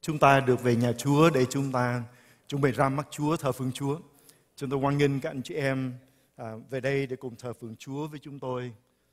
Chúng ta được về nhà Chúa để chúng ta chuẩn bị ra mắt Chúa, thờ phượng Chúa. Chúng tôi hoan nghênh các anh chị em về đây để cùng thờ phượng Chúa với chúng tôi.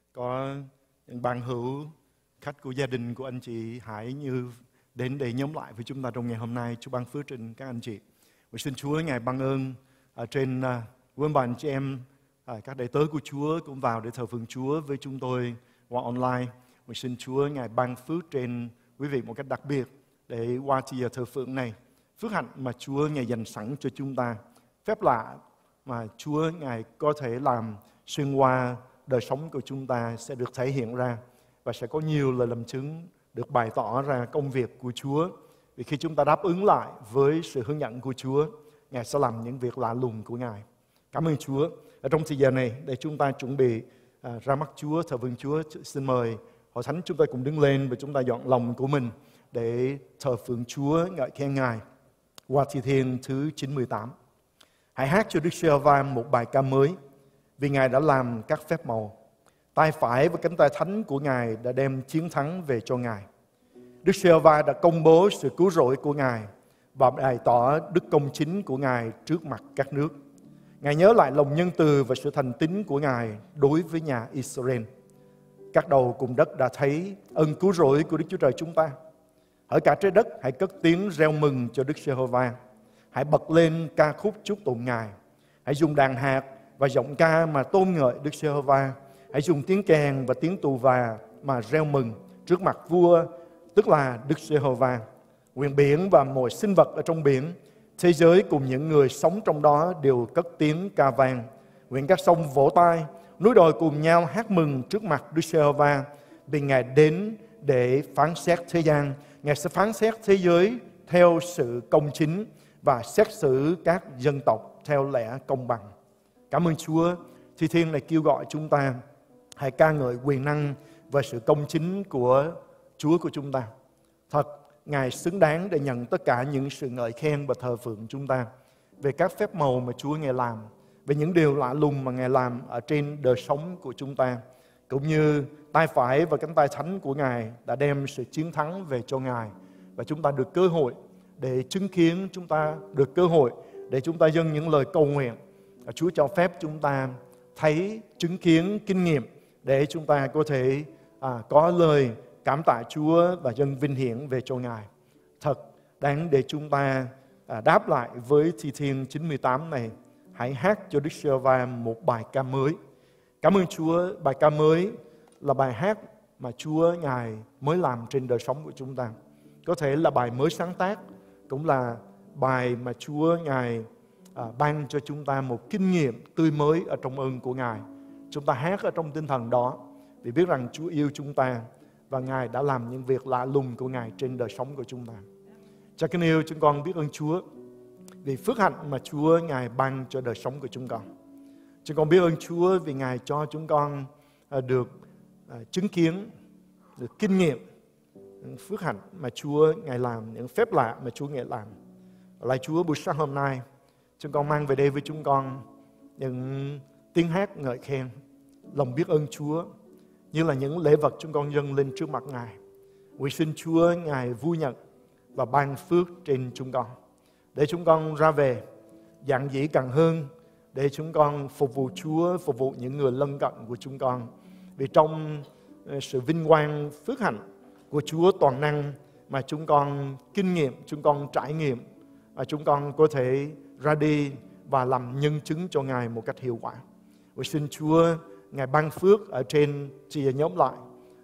Có những bạn hữu, khách của gia đình của anh chị Hải Như đến để nhóm lại với chúng ta trong ngày hôm nay. Chúa ban phước trên các anh chị. Và xin Chúa Ngài ban ơn trên quý bà anh chị em, các đệ tớ của Chúa cũng vào để thờ phượng Chúa với chúng tôi qua online. Và xin Chúa Ngài ban phước trên quý vị một cách đặc biệt để qua giờ thờ phượng này. Phước hạnh mà Chúa Ngài dành sẵn cho chúng ta, phép lạ mà Chúa Ngài có thể làm xuyên qua đời sống của chúng ta sẽ được thể hiện ra, và sẽ có nhiều lời làm chứng được bày tỏ ra công việc của Chúa. Vì khi chúng ta đáp ứng lại với sự hướng dẫn của Chúa, Ngài sẽ làm những việc lạ lùng của Ngài. Cảm ơn Chúa. Ở trong thời giờ này để chúng ta chuẩn bị ra mắt Chúa, thờ phượng Chúa, xin mời hội thánh chúng ta cùng đứng lên và chúng ta dọn lòng của mình để thờ phượng Chúa, ngợi khen Ngài. Qua Thi Thiên thứ 98. Hãy hát cho Đức Giê-hô-va một bài ca mới, vì Ngài đã làm các phép màu. Tay phải và cánh tay thánh của Ngài đã đem chiến thắng về cho Ngài. Đức Giê-hô-va đã công bố sự cứu rỗi của Ngài và bày tỏ đức công chính của Ngài trước mặt các nước. Ngài nhớ lại lòng nhân từ và sự thành tín của Ngài đối với nhà Israel. Các đầu cùng đất đã thấy ơn cứu rỗi của Đức Chúa Trời chúng ta. Ở cả trái đất hãy cất tiếng reo mừng cho Đức Giê-hô-va. Hãy bật lên ca khúc chúc tụng Ngài. Hãy dùng đàn hạt và giọng ca mà tôn ngợi Đức Giê-hô-va. Hãy dùng tiếng kèn và tiếng tù và mà reo mừng trước mặt vua, tức là Đức Giê-hô-va. Nguyện biển và mọi sinh vật ở trong biển, thế giới cùng những người sống trong đó đều cất tiếng ca vang. Nguyện các sông vỗ tay, núi đồi cùng nhau hát mừng trước mặt Đức Giê-hô-va, vì Ngài đến để phán xét thế gian. Ngài sẽ phán xét thế giới theo sự công chính và xét xử các dân tộc theo lẽ công bằng. Cảm ơn Chúa. Thi Thiên này kêu gọi chúng ta hãy ca ngợi quyền năng và sự công chính của Chúa của chúng ta. Thật, Ngài xứng đáng để nhận tất cả những sự ngợi khen và thờ phượng chúng ta về các phép màu mà Chúa Ngài làm, về những điều lạ lùng mà Ngài làm ở trên đời sống của chúng ta, cũng như tay phải và cánh tay thánh của Ngài đã đem sự chiến thắng về cho Ngài. Và chúng ta được cơ hội để chứng kiến, chúng ta được cơ hội để chúng ta dâng những lời cầu nguyện. Chúa cho phép chúng ta thấy, chứng kiến, kinh nghiệm để chúng ta có thể có lời cảm tạ Chúa và dâng vinh hiển về cho Ngài. Thật đáng để chúng ta đáp lại với Thi Thiên 98 này. Hãy hát cho Đức Giê-hô-va một bài ca mới. Cảm ơn Chúa. Bài ca mới là bài hát mà Chúa Ngài mới làm trên đời sống của chúng ta. Có thể là bài mới sáng tác, cũng là bài mà Chúa Ngài ban cho chúng ta một kinh nghiệm tươi mới ở trong ơn của Ngài. Chúng ta hát ở trong tinh thần đó vì biết rằng Chúa yêu chúng ta và Ngài đã làm những việc lạ lùng của Ngài trên đời sống của chúng ta. Cha kính yêu, chúng con biết ơn Chúa vì phước hạnh mà Chúa Ngài ban cho đời sống của chúng con. Chúng con biết ơn Chúa vì Ngài cho chúng con được chứng kiến, được kinh nghiệm những phước hạnh mà Chúa Ngài làm, những phép lạ mà Chúa Ngài làm. Lạy Chúa, buổi sáng hôm nay chúng con mang về đây với chúng con những tiếng hát ngợi khen, lòng biết ơn Chúa, như là những lễ vật chúng con dâng lên trước mặt Ngài. Nguyện xin Chúa Ngài vui nhận và ban phước trên chúng con, để chúng con ra về dạn dĩ càng hơn, để chúng con phục vụ Chúa, phục vụ những người lân cận của chúng con. Vì trong sự vinh quang phước hạnh của Chúa toàn năng mà chúng con kinh nghiệm, chúng con trải nghiệm, và chúng con có thể ra đi và làm nhân chứng cho Ngài một cách hiệu quả. Và xin Chúa Ngài ban phước ở trên chia nhóm lại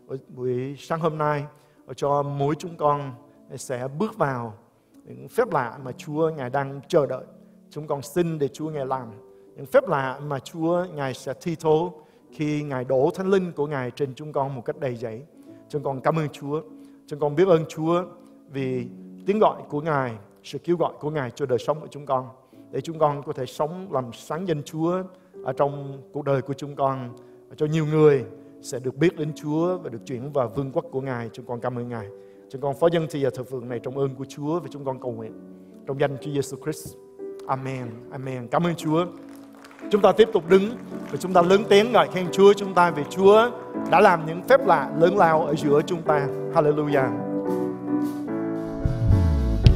buổi sáng hôm nay, cho mỗi chúng con sẽ bước vào những phép lạ mà Chúa Ngài đang chờ đợi. Chúng con xin để Chúa Ngài làm những phép lạ mà Chúa Ngài sẽ thi tố khi Ngài đổ Thánh Linh của Ngài trên chúng con một cách đầy dẫy. Chúng con cảm ơn Chúa. Chúng con biết ơn Chúa vì tiếng gọi của Ngài, sự kêu gọi của Ngài cho đời sống của chúng con, để chúng con có thể sống làm sáng danh Chúa ở trong cuộc đời của chúng con, và cho nhiều người sẽ được biết đến Chúa và được chuyển vào vương quốc của Ngài. Chúng con cảm ơn Ngài. Chúng con phó dâng thì giờ thờ phượng này trong ơn của Chúa, và chúng con cầu nguyện trong danh Chúa Giêsu Christ. Amen. Amen. Cảm ơn Chúa. Chúng ta tiếp tục đứng và chúng ta lớn tiếng ngợi khen Chúa chúng ta, vì Chúa đã làm những phép lạ lớn lao ở giữa chúng ta. Hallelujah.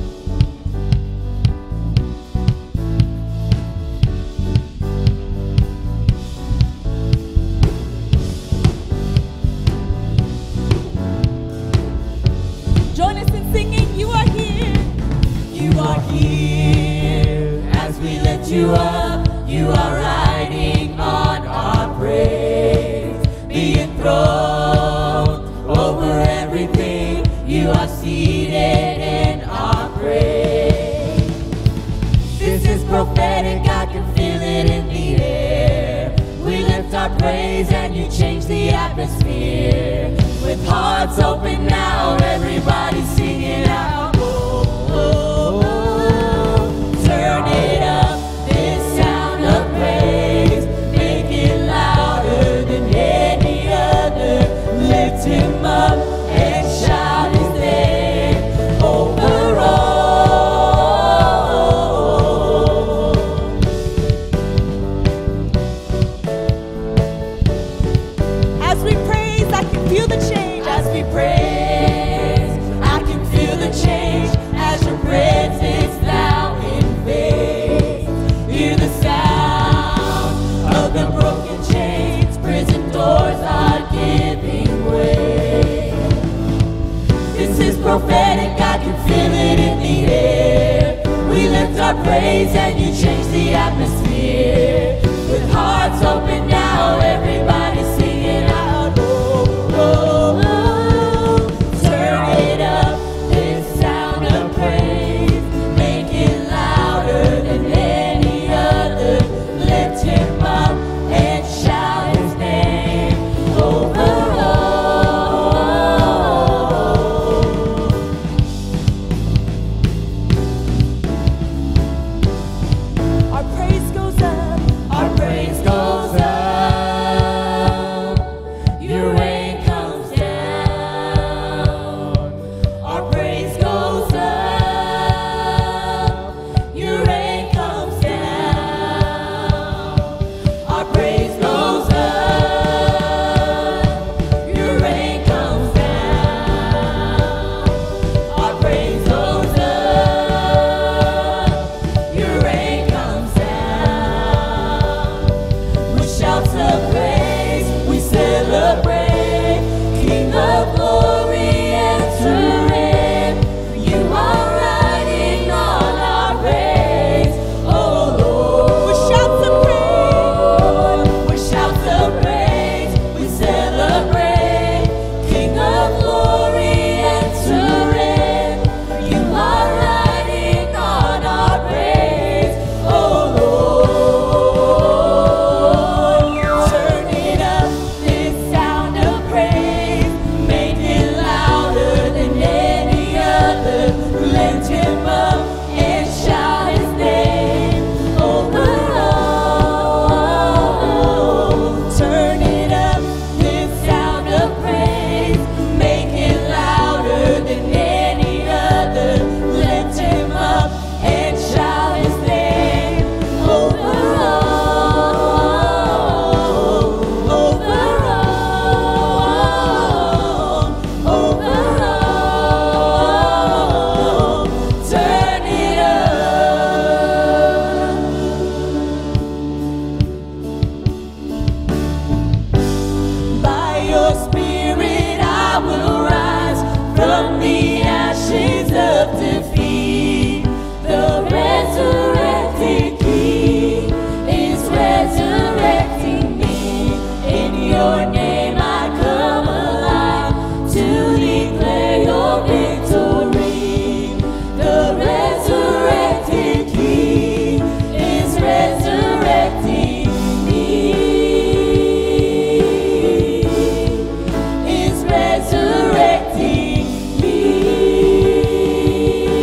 you up. You are riding on our praise. Be enthroned over everything. You are seated in our praise. This is prophetic, I can feel it in the air. We lift our praise and you change the atmosphere. With hearts open now, everybody singing out. Oh, oh, oh. Turn it up, this sound of praise. Make it louder than any other. Lift him up and shout his name over all. As we praise, I can feel the change. As we praise, I can feel the change. As your presence now invades, hear the sound of the broken chains. Prison doors are giving way. This is prophetic, I can feel it in the air. We lift our praise and you change the atmosphere. With hearts open now, everybody singing out. Oh, oh, oh. Turn it up, this sound of praise. Make it louder than any other. Lift him up and shout his name over all. Our praise goes up. Our praise goes up. Your rain comes down. Our praise goes up. Your rain comes down. Our praise goes up. Your rain comes down. Our praise goes up. Your rain comes down. With shouts of praise, we celebrate. King of glory, enter in. You are riding on our praise, oh Lord. With shouts of praise. With shouts of praise, we celebrate. King of glory, enter in. You are riding on our praise, oh Lord. Turn it up, this sound of praise. Make it louder than any other. Lift him up and shout his name over all. Turn it up, this sound of praise. Make it louder than any other. Lift him up and shout his name over all. Over all. Over all. Turn it up. By your spirit I will rise from the ashes of defeat. The resurrected King is resurrecting me. In your name I come alive to declare your victory. The resurrected King is resurrecting me. Is resurrecting me.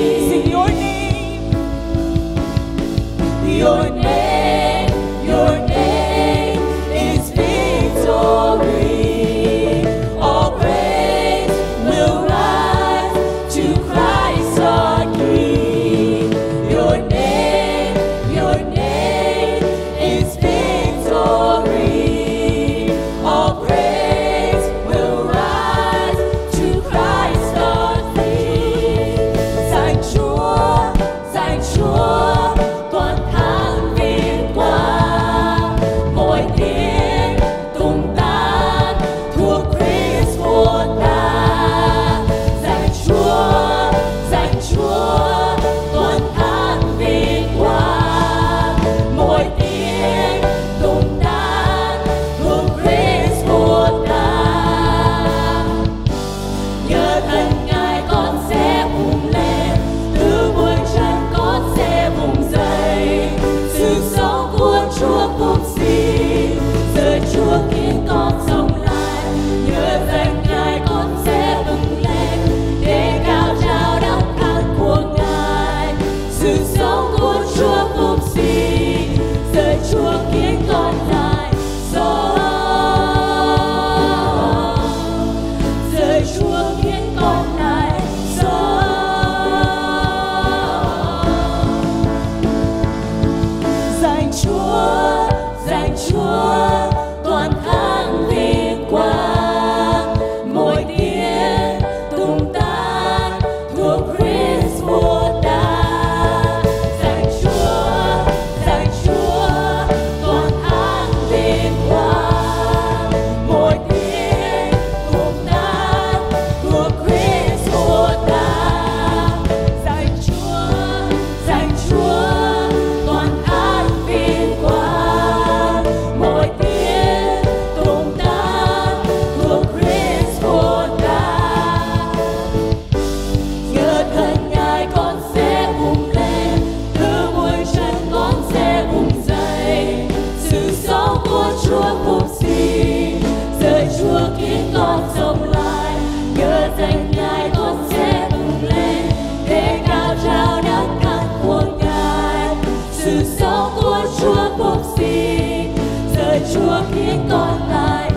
khiến con lại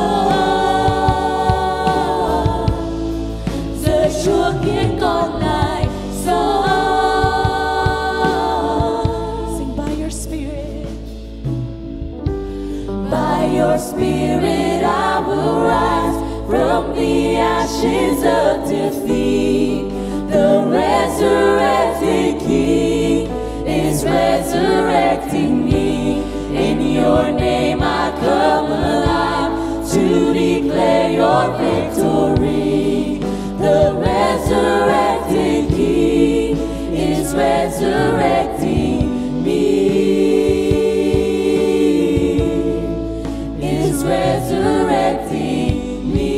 sống, giờ Chúa khiến con lại sống. Sing by your Spirit. By your Spirit I will rise from the ashes of defeat. The resurrected King is resurrecting me. In your name I come alive to declare your victory. The resurrected King is resurrecting me. Is resurrecting me.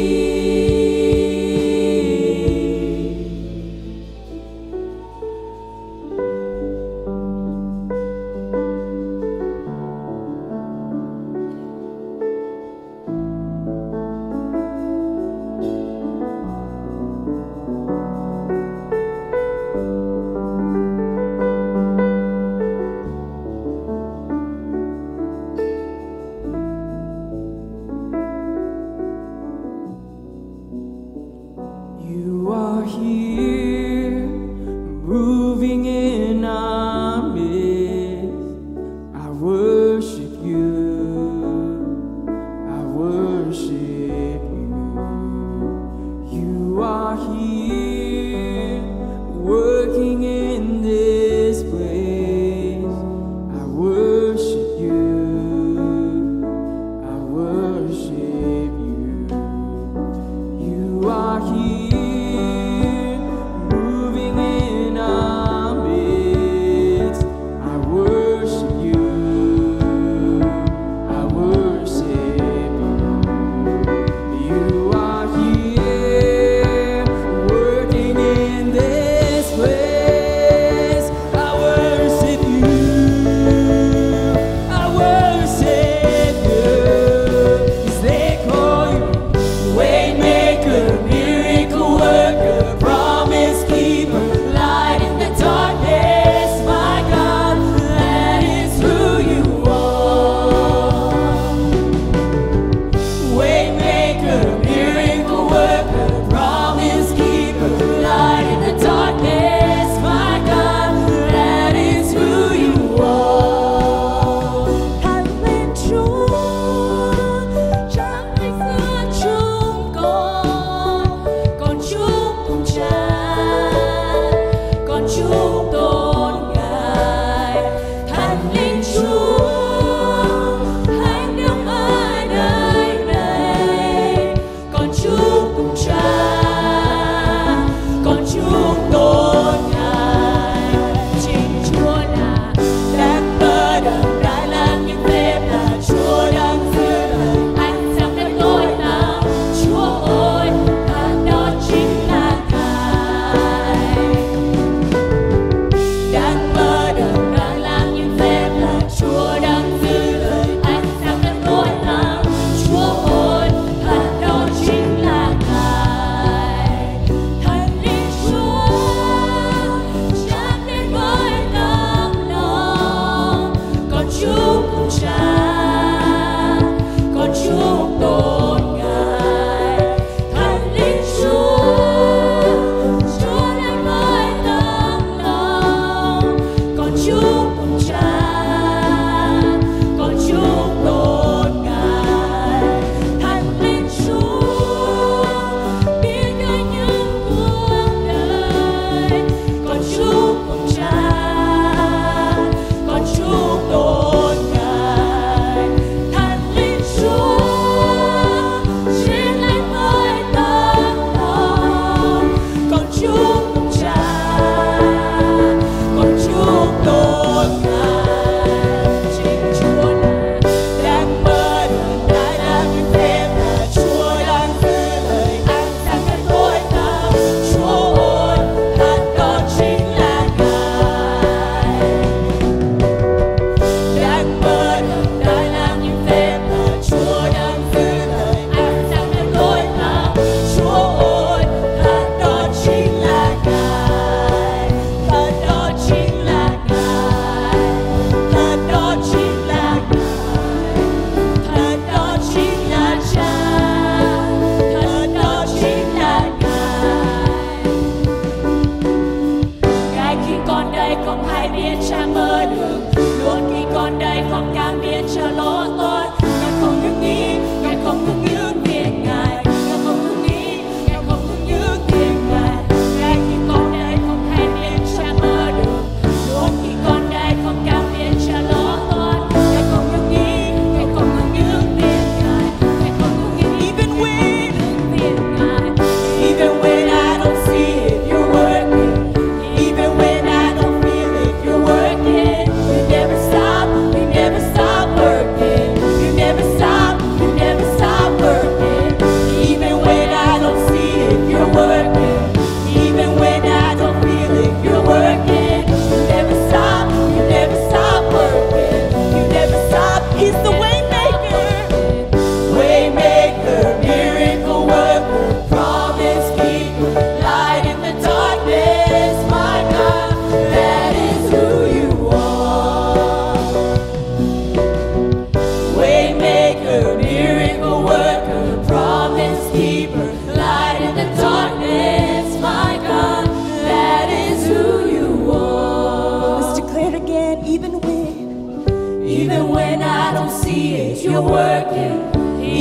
You are here, moving in our midst. I worship you, I worship you. You are here, working in this place. I worship you, I worship you. You are here, moving in our midst. I worship you, I worship you. You are here, working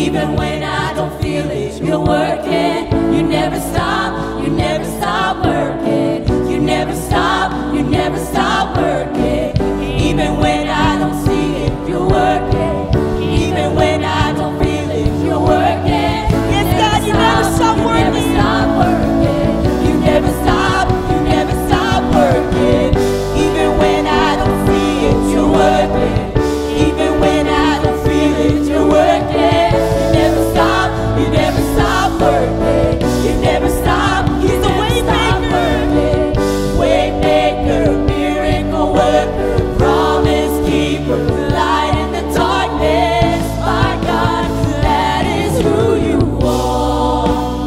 Even when I don't feel it, you're working. You never stop, you never stop working. You never stop working. Even when I don't see it, you're working. Even when I don't feel it, you're working. Yes, God, you never stop You never working. stop working. You never stop working. Even when I don't see it, you're working. Even when I don't feel it, you're working. You never stop working. You never stop. He's a way maker. Waymaker, miracle worker, promise keeper, light in the darkness. My God, that is who you are.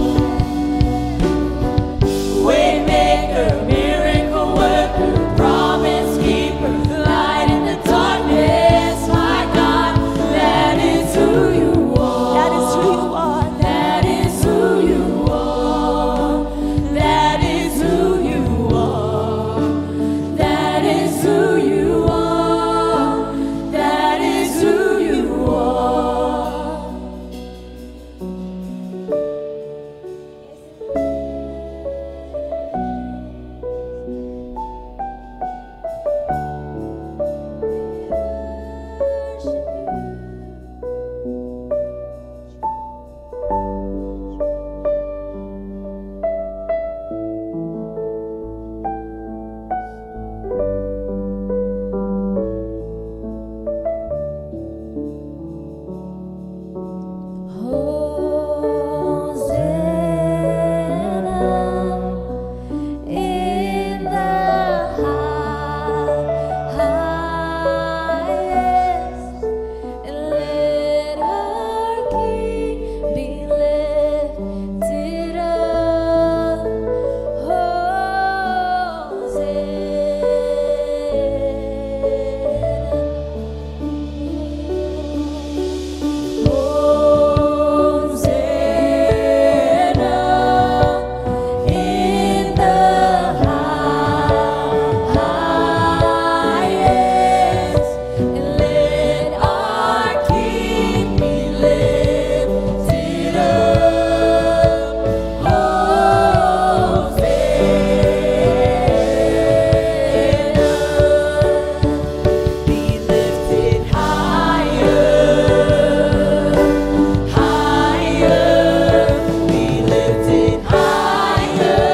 Waymaker, miracle worker, promise keeper, light in the darkness. My God, that is who you are. That is who you are. That is who you are. That is who you are. That is who you are. That is who you are. Hosanna in the highest, and let our King be lifted up. Hosanna in the highest, and let our King be lifted up. Hosanna, be lifted higher, higher, be lifted higher.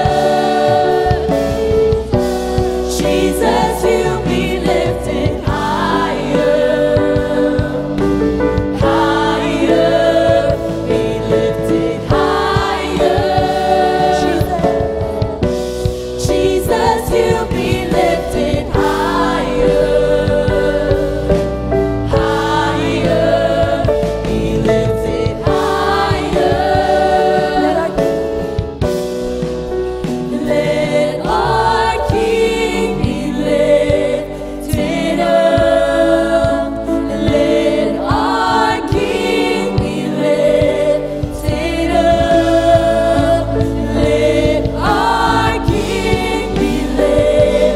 Jesus, you be lifted higher, higher, be lifted higher. Jesus, you be lifted higher, higher, be lifted higher. Let our King be lifted up. Let our King be lifted up. Let our King be lifted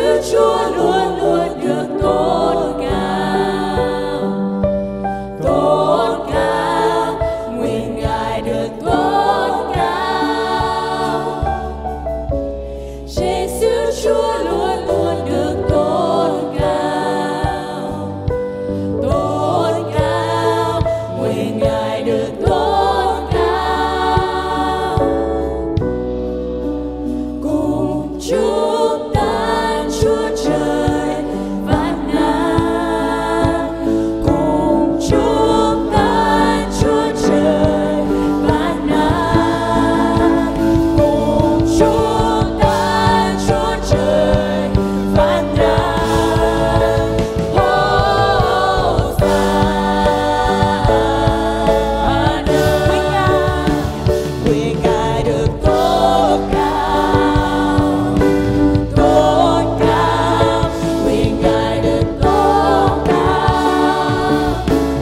xứ Chúa luôn luôn được tôn cao, tôn cao, nguyện Ngài được tôn cao. Giêsu Chúa luôn luôn được tôn cao, tôn cao, nguyện Ngài được tôn cao. Cùng chúc ta Chúa Trời vạn ngàn, cùng chúc ta Chúa Trời vạn ngàn, cùng chúc ta Chúa Trời vạn ngàn. Hosanna, nguyện Ngài được tôn cao, tôn cao, nguyện Ngài được tôn cao.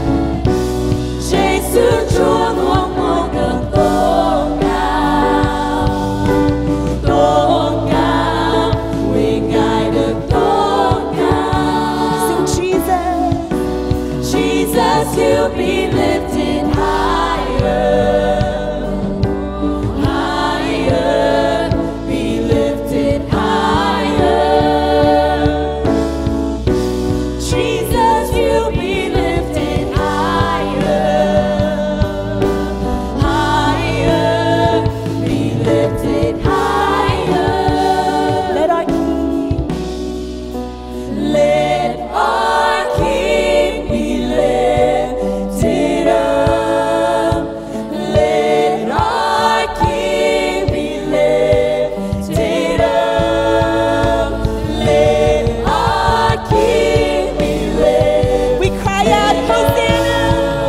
Giêsu Chúa luôn luôn được tôn cao, tôn cao, nguyện Ngài được tôn cao. Sing Jesus. Jesus, you'll be lifted higher, higher, be lifted higher. Jesus, you'll be lifted higher, higher, be lifted higher. Let our King, Let our King be lifted up. Let our King be lifted up. Let our King be lifted. we cry out, Hosanna.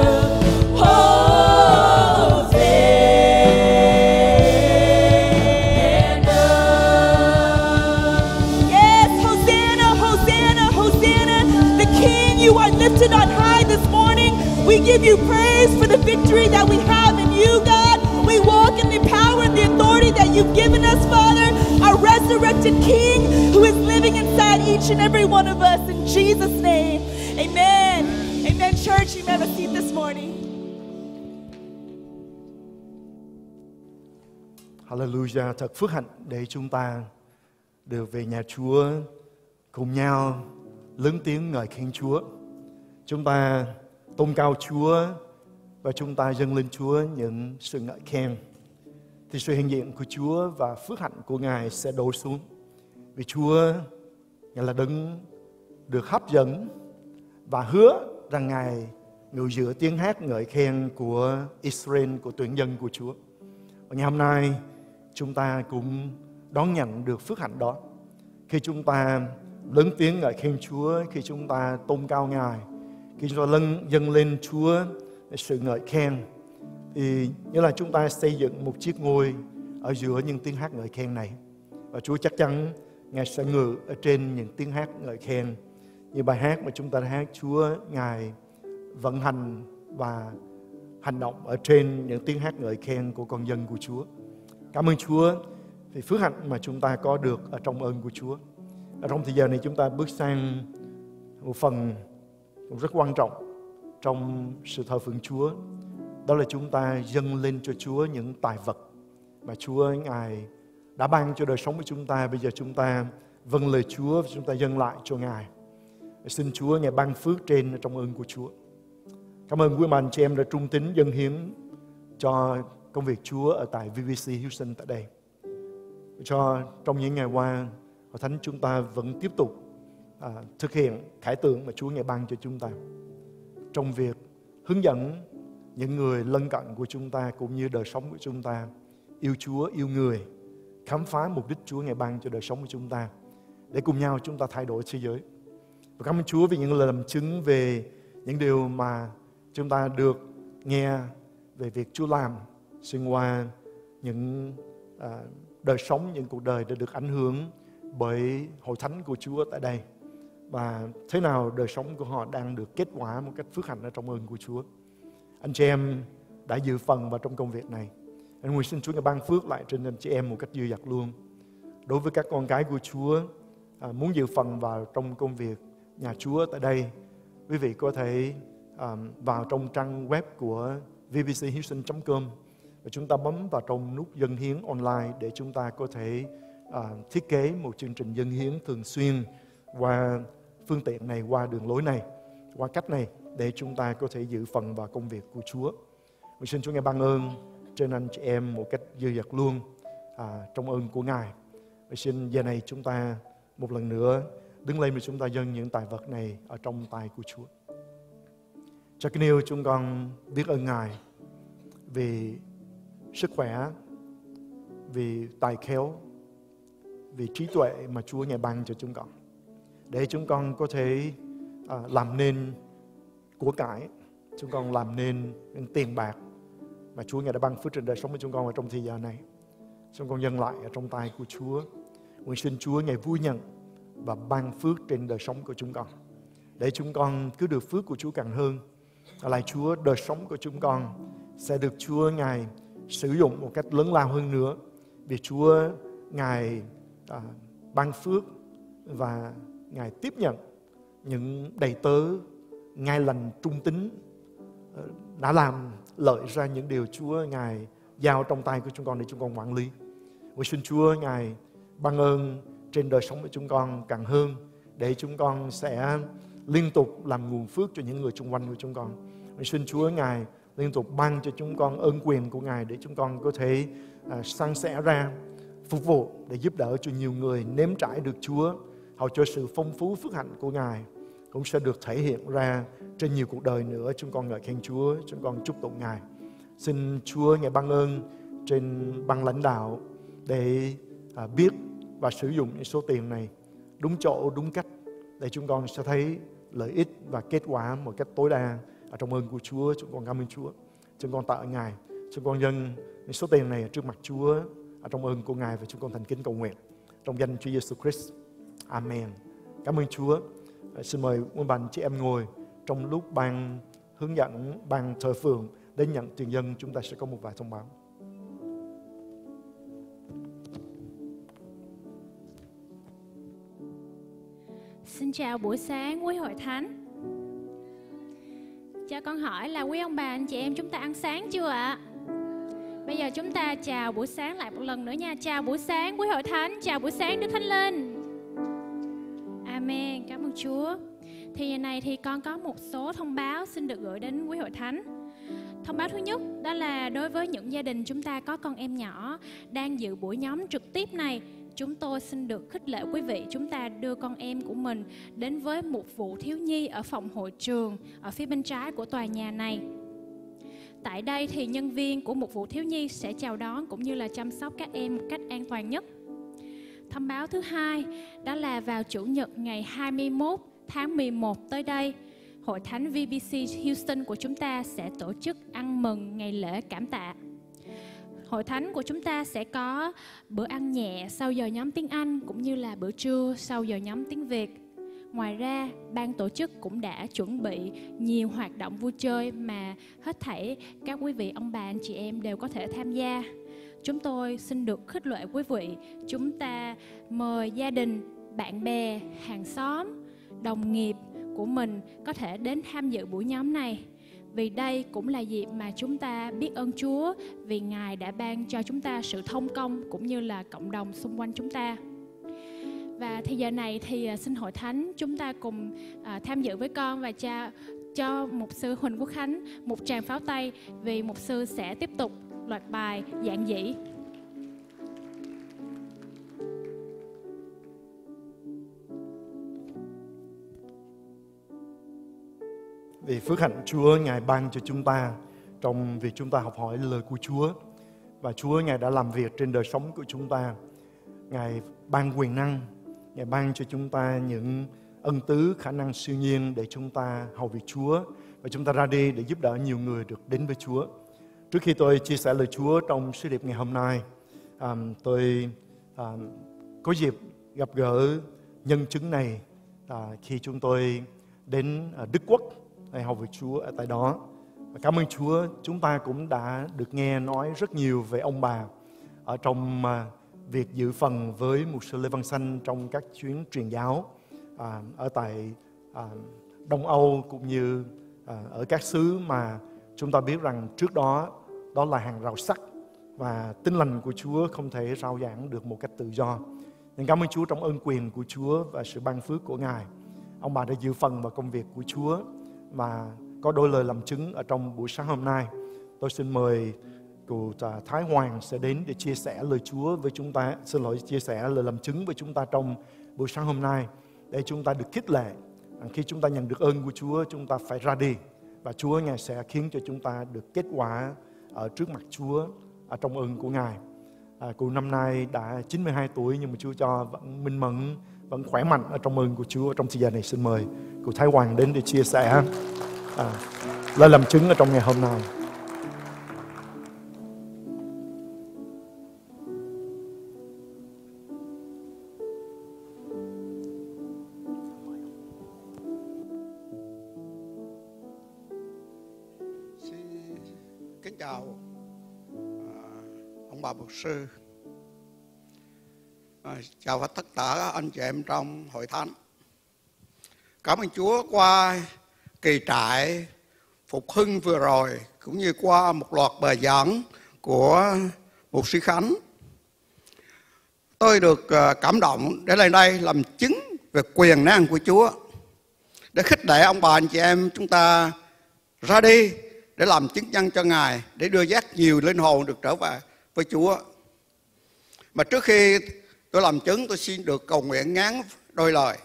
Yes, Hosanna, Hosanna, Hosanna. The King, you are lifted on high this morning. We give you praise for the victory that we have in you, God. We walk in the power and the authority that you've given us, Father, our resurrected King who is living inside each and every one of us. In Jesus' name, amen. Amen, church. You may have a seat this morning. Hallelujah, thật phước hạnh để chúng ta được về nhà Chúa cùng nhau lớn tiếng ngợi khen Chúa. Chúng ta tôn cao Chúa và chúng ta dâng lên Chúa những sự ngợi khen. Thì sự hiện diện của Chúa và phước hạnh của Ngài sẽ đổ xuống. Vì Chúa Ngài là đấng được hấp dẫn và hứa rằng Ngài ngự giữa tiếng hát ngợi khen của Israel, của tuyển dân của Chúa. Và ngày hôm nay chúng ta cũng đón nhận được phước hạnh đó. Khi chúng ta lớn tiếng ngợi khen Chúa, khi chúng ta tôn cao Ngài, khi chúng ta dâng lên Chúa sự ngợi khen, thì như là chúng ta xây dựng một chiếc ngôi ở giữa những tiếng hát ngợi khen này. Và Chúa chắc chắn Ngài sẽ ngự ở trên những tiếng hát ngợi khen. Như bài hát mà chúng ta đã hát, Chúa Ngài vận hành và hành động ở trên những tiếng hát ngợi khen của con dân của Chúa. Cảm ơn Chúa vì phước hạnh mà chúng ta có được ở trong ơn của Chúa. Ở trong thời giờ này chúng ta bước sang một phần rất quan trọng trong sự thờ phượng Chúa. Đó là chúng ta dâng lên cho Chúa những tài vật mà Chúa Ngài đã ban cho đời sống của chúng ta. Bây giờ chúng ta vâng lời Chúa và chúng ta dâng lại cho Ngài. Xin Chúa Ngài ban phước trên trong ơn của Chúa. Cảm ơn quý anh chị em đã trung tín dâng hiến cho công việc Chúa ở tại VBC Houston tại đây. Cho trong những ngày qua, Hội Thánh chúng ta vẫn tiếp tục thực hiện khải tượng mà Chúa Ngài ban cho chúng ta trong việc hướng dẫn những người lân cận của chúng ta cũng như đời sống của chúng ta yêu Chúa, yêu người, khám phá mục đích Chúa Ngài ban cho đời sống của chúng ta để cùng nhau chúng ta thay đổi thế giới. Và cảm ơn Chúa vì những lời làm chứng về những điều mà chúng ta được nghe về việc Chúa làm xuyên qua những đời sống, những cuộc đời đã được ảnh hưởng bởi hội thánh của Chúa tại đây. Và thế nào đời sống của họ đang được kết quả một cách phước hạnh ở trong ơn của Chúa. Anh chị em đã dự phần vào trong công việc này. Anh nguyện xin Chúa Ngài ban phước lại trên anh chị em một cách dư dật luôn. Đối với các con cái của Chúa, muốn dự phần vào trong công việc nhà Chúa tại đây, quý vị có thể vào trong trang web của vbchouston.com và chúng ta bấm vào trong nút dâng hiến online để chúng ta có thể thiết kế một chương trình dâng hiến thường xuyên qua phương tiện này, qua đường lối này, qua cách này để chúng ta có thể dự phần vào công việc của Chúa. Mình xin Chúa ngài ban ơn trên anh chị em một cách dư dật luôn trong ơn của Ngài. Mình xin giờ này chúng ta một lần nữa đứng lên và chúng ta dâng những tài vật này ở trong tay của Chúa. Cha kính yêu, chúng con biết ơn Ngài vì sức khỏe, vì tài khéo, vì trí tuệ mà Chúa ngài ban cho chúng con, để chúng con có thể làm nên của cải, chúng con làm nên những tiền bạc mà Chúa ngài đã ban phước trên đời sống của chúng con ở trong thời gian này. Chúng con dâng lại ở trong tay của Chúa. Nguyện xin Chúa ngài vui nhận và ban phước trên đời sống của chúng con, để chúng con cứ được phước của Chúa càng hơn. Lạy Chúa, đời sống của chúng con sẽ được Chúa ngài sử dụng một cách lớn lao hơn nữa, vì Chúa ngài ban phước và ngài tiếp nhận những đầy tớ ngay lành trung tín đã làm lợi ra những điều Chúa ngài giao trong tay của chúng con để chúng con quản lý. Nguyện xin Chúa ngài ban ơn trên đời sống của chúng con càng hơn, để chúng con sẽ liên tục làm nguồn phước cho những người xung quanh của chúng con. Nguyện xin Chúa ngài liên tục ban cho chúng con ơn quyền của ngài để chúng con có thể san sẻ ra phục vụ để giúp đỡ cho nhiều người nếm trải được Chúa, hầu cho sự phong phú phước hạnh của ngài cũng sẽ được thể hiện ra trên nhiều cuộc đời nữa. Chúng con ngợi khen Chúa, chúng con chúc tụng ngài. Xin Chúa ngài ban ơn trên ban lãnh đạo để biết và sử dụng những số tiền này đúng chỗ, đúng cách, để chúng con sẽ thấy lợi ích và kết quả một cách tối đa ở trong ơn của Chúa. Chúng con cảm ơn Chúa, chúng con tạ ơn ngài. Chúng con dâng những số tiền này trước mặt Chúa ở trong ơn của ngài, và chúng con thành kính cầu nguyện trong danh Chúa Giêsu Christ. Amen. Cảm ơn Chúa. Xin mời quý bạn chị em ngồi. Trong lúc ban hướng dẫn, ban thờ phượng đến nhận tiền dân, chúng ta sẽ có một vài thông báo. Xin chào buổi sáng quý hội thánh. Cho con hỏi là quý ông bà anh chị em chúng ta ăn sáng chưa ạ? Bây giờ chúng ta chào buổi sáng lại một lần nữa nha. Chào buổi sáng quý hội thánh, chào buổi sáng Đức Thánh Linh. Amen, cảm ơn Chúa. Thì giờ này thì con có một số thông báo xin được gửi đến quý hội thánh. Thông báo thứ nhất đó là đối với những gia đình chúng ta có con em nhỏ đang dự buổi nhóm trực tiếp này, chúng tôi xin được khích lệ quý vị chúng ta đưa con em của mình đến với mục vụ thiếu nhi ở phòng hội trường ở phía bên trái của tòa nhà này. Tại đây thì nhân viên của mục vụ thiếu nhi sẽ chào đón cũng như là chăm sóc các em một cách an toàn nhất. Thông báo thứ hai đó là vào Chủ nhật ngày 21 tháng 11 tới đây, Hội Thánh VBC Houston của chúng ta sẽ tổ chức ăn mừng ngày lễ cảm tạ. Hội thánh của chúng ta sẽ có bữa ăn nhẹ sau giờ nhóm tiếng Anh cũng như là bữa trưa sau giờ nhóm tiếng Việt. Ngoài ra, ban tổ chức cũng đã chuẩn bị nhiều hoạt động vui chơi mà hết thảy các quý vị ông bà anh chị em đều có thể tham gia. Chúng tôi xin được khích lệ quý vị, chúng ta mời gia đình, bạn bè, hàng xóm, đồng nghiệp của mình có thể đến tham dự buổi nhóm này. Vì đây cũng là dịp mà chúng ta biết ơn Chúa vì Ngài đã ban cho chúng ta sự thông công cũng như là cộng đồng xung quanh chúng ta. Và thì giờ này thì xin hội thánh chúng ta cùng tham dự với con và cho mục sư Huỳnh Quốc Khánh một tràng pháo tay vì mục sư sẽ tiếp tục loạt bài giảng dĩ. Vì phước hạnh Chúa Ngài ban cho chúng ta trong việc chúng ta học hỏi lời của Chúa, và Chúa Ngài đã làm việc trên đời sống của chúng ta. Ngài ban quyền năng, Ngài ban cho chúng ta những ân tứ, khả năng siêu nhiên để chúng ta hầu việc Chúa và chúng ta ra đi để giúp đỡ nhiều người được đến với Chúa. Trước khi tôi chia sẻ lời Chúa trong sứ điệp ngày hôm nay, tôi có dịp gặp gỡ nhân chứng này khi chúng tôi đến Đức Quốc để hầu việc Chúa ở tại đó. Và cảm ơn Chúa, chúng ta cũng đã được nghe nói rất nhiều về ông bà ở trong việc dự phần với mục sư Lê Văn Xanh trong các chuyến truyền giáo ở tại Đông Âu cũng như ở các xứ mà chúng ta biết rằng trước đó đó là hàng rào sắt và tin lành của Chúa không thể rao giảng được một cách tự do. Nên cảm ơn Chúa trong ơn quyền của Chúa và sự ban phước của Ngài. Ông bà đã dự phần vào công việc của Chúa và có đôi lời làm chứng ở trong buổi sáng hôm nay. Tôi xin mời cụ Thái Hoàng sẽ đến để chia sẻ lời Chúa với chúng ta, chia sẻ lời làm chứng với chúng ta trong buổi sáng hôm nay, để chúng ta được khích lệ. Khi chúng ta nhận được ơn của Chúa, chúng ta phải ra đi và Chúa Ngài sẽ khiến cho chúng ta được kết quả ở trước mặt Chúa ở trong ơn của Ngài. Cụ năm nay đã 92 tuổi nhưng mà Chúa cho vẫn minh mẫn, vẫn khỏe mạnh ở trong ơn của Chúa. Trong thời gian này xin mời cụ Thái Hoàng đến để chia sẻ lời làm chứng ở trong ngày hôm nay. Kính chào ông bà mục sư, chào tất cả anh chị em trong hội thánh. Cảm ơn Chúa qua kỳ trại phục hưng vừa rồi, cũng như qua một loạt bài giảng của mục sư Khánh. Tôi được cảm động để lên đây làm chứng về quyền năng của Chúa, để khích lệ ông bà anh chị em chúng ta ra đi để làm chứng nhân cho Ngài, để đưa dắt nhiều linh hồn được trở về với Chúa. Mà trước khi tôi làm chứng, tôi xin được cầu nguyện ngắn đôi lời.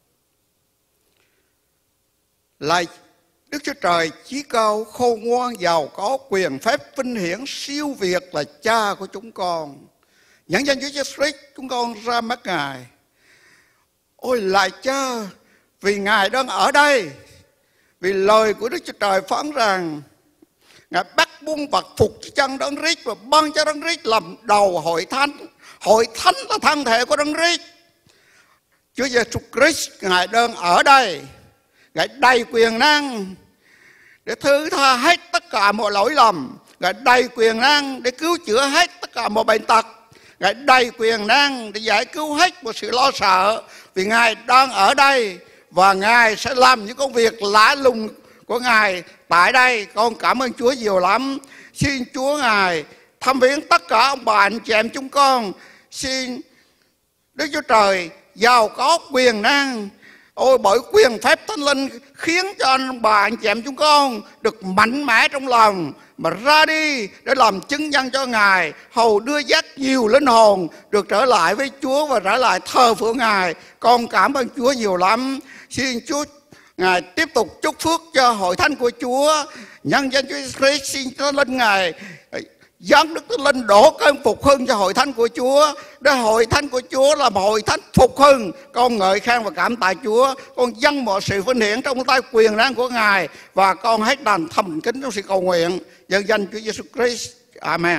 Lạy Đức Chúa Trời chí cao, khôn ngoan, giàu có, quyền phép, vinh hiển, siêu việt là Cha của chúng con. Nhân danh Chúa Giêsu Christ, chúng con ra mắt Ngài. Ôi lạy Cha, vì Ngài đang ở đây, vì lời của Đức Chúa Trời phán rằng Ngài bắt buông vật phục chân Đấng Christ và ban cho Đấng Christ làm đầu hội thánh. Hội thánh là thân thể của Đấng Christ. Chúa Giêsu Christ Ngài đang ở đây, Ngài đầy quyền năng để thứ tha hết tất cả mọi lỗi lầm. Ngài đầy quyền năng để cứu chữa hết tất cả mọi bệnh tật. Ngài đầy quyền năng để giải cứu hết một sự lo sợ. Vì Ngài đang ở đây và Ngài sẽ làm những công việc lạ lùng của Ngài tại đây. Con cảm ơn Chúa nhiều lắm. Xin Chúa Ngài thăm viếng tất cả ông bà anh chị em chúng con. Xin Đức Chúa Trời giàu có quyền năng, ôi bởi quyền phép Thánh Linh khiến cho ông bà anh chị em chúng con được mạnh mẽ trong lòng mà ra đi để làm chứng nhân cho Ngài, hầu đưa dắt nhiều linh hồn được trở lại với Chúa và trở lại thờ phượng Ngài. Con cảm ơn Chúa nhiều lắm. Xin Chúa Ngài tiếp tục chúc phước cho hội thánh của Chúa. Nhân danh Chúa Christ xin Thánh Linh Ngài giáng Đức Thánh Linh đổ cơn phục hưng cho hội thánh của Chúa, để hội thánh của Chúa là một hội thánh phục hưng. Con ngợi khen và cảm tạ Chúa. Con dâng mọi sự vinh hiển trong tay quyền năng của Ngài, và con hết đàn thầm kính trong sự cầu nguyện nhân danh Chúa Giêsu Christ. Amen.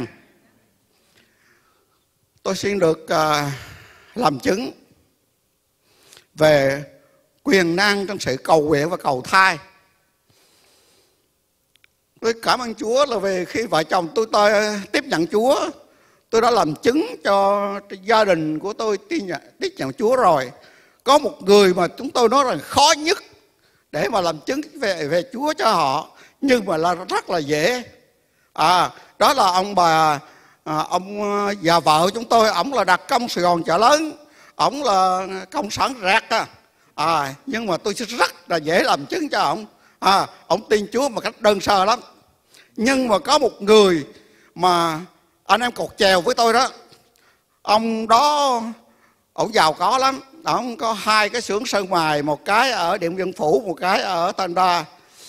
Tôi xin được làm chứng về quyền năng trong sự cầu nguyện và cầu thai. Tôi cảm ơn Chúa là về khi vợ chồng tôi tiếp nhận Chúa, tôi đã làm chứng cho gia đình của tôi tiếp nhận Chúa rồi. Có một người mà chúng tôi nói rằng khó nhất để mà làm chứng về Chúa cho họ, nhưng mà là rất là dễ. Đó là ông bà, ông già vợ chúng tôi, ổng là đặc công Sài Gòn Chợ Lớn, ổng là công sản rạc nhưng mà tôi rất là dễ làm chứng cho ổng. Ông tin Chúa một cách đơn sơ lắm. Nhưng mà có một người mà anh em cột chèo với tôi đó, ông đó ổng giàu có lắm. Ổng có 2 cái xưởng sơn mài, một cái ở Điện Biên Phủ, một cái ở Tanda.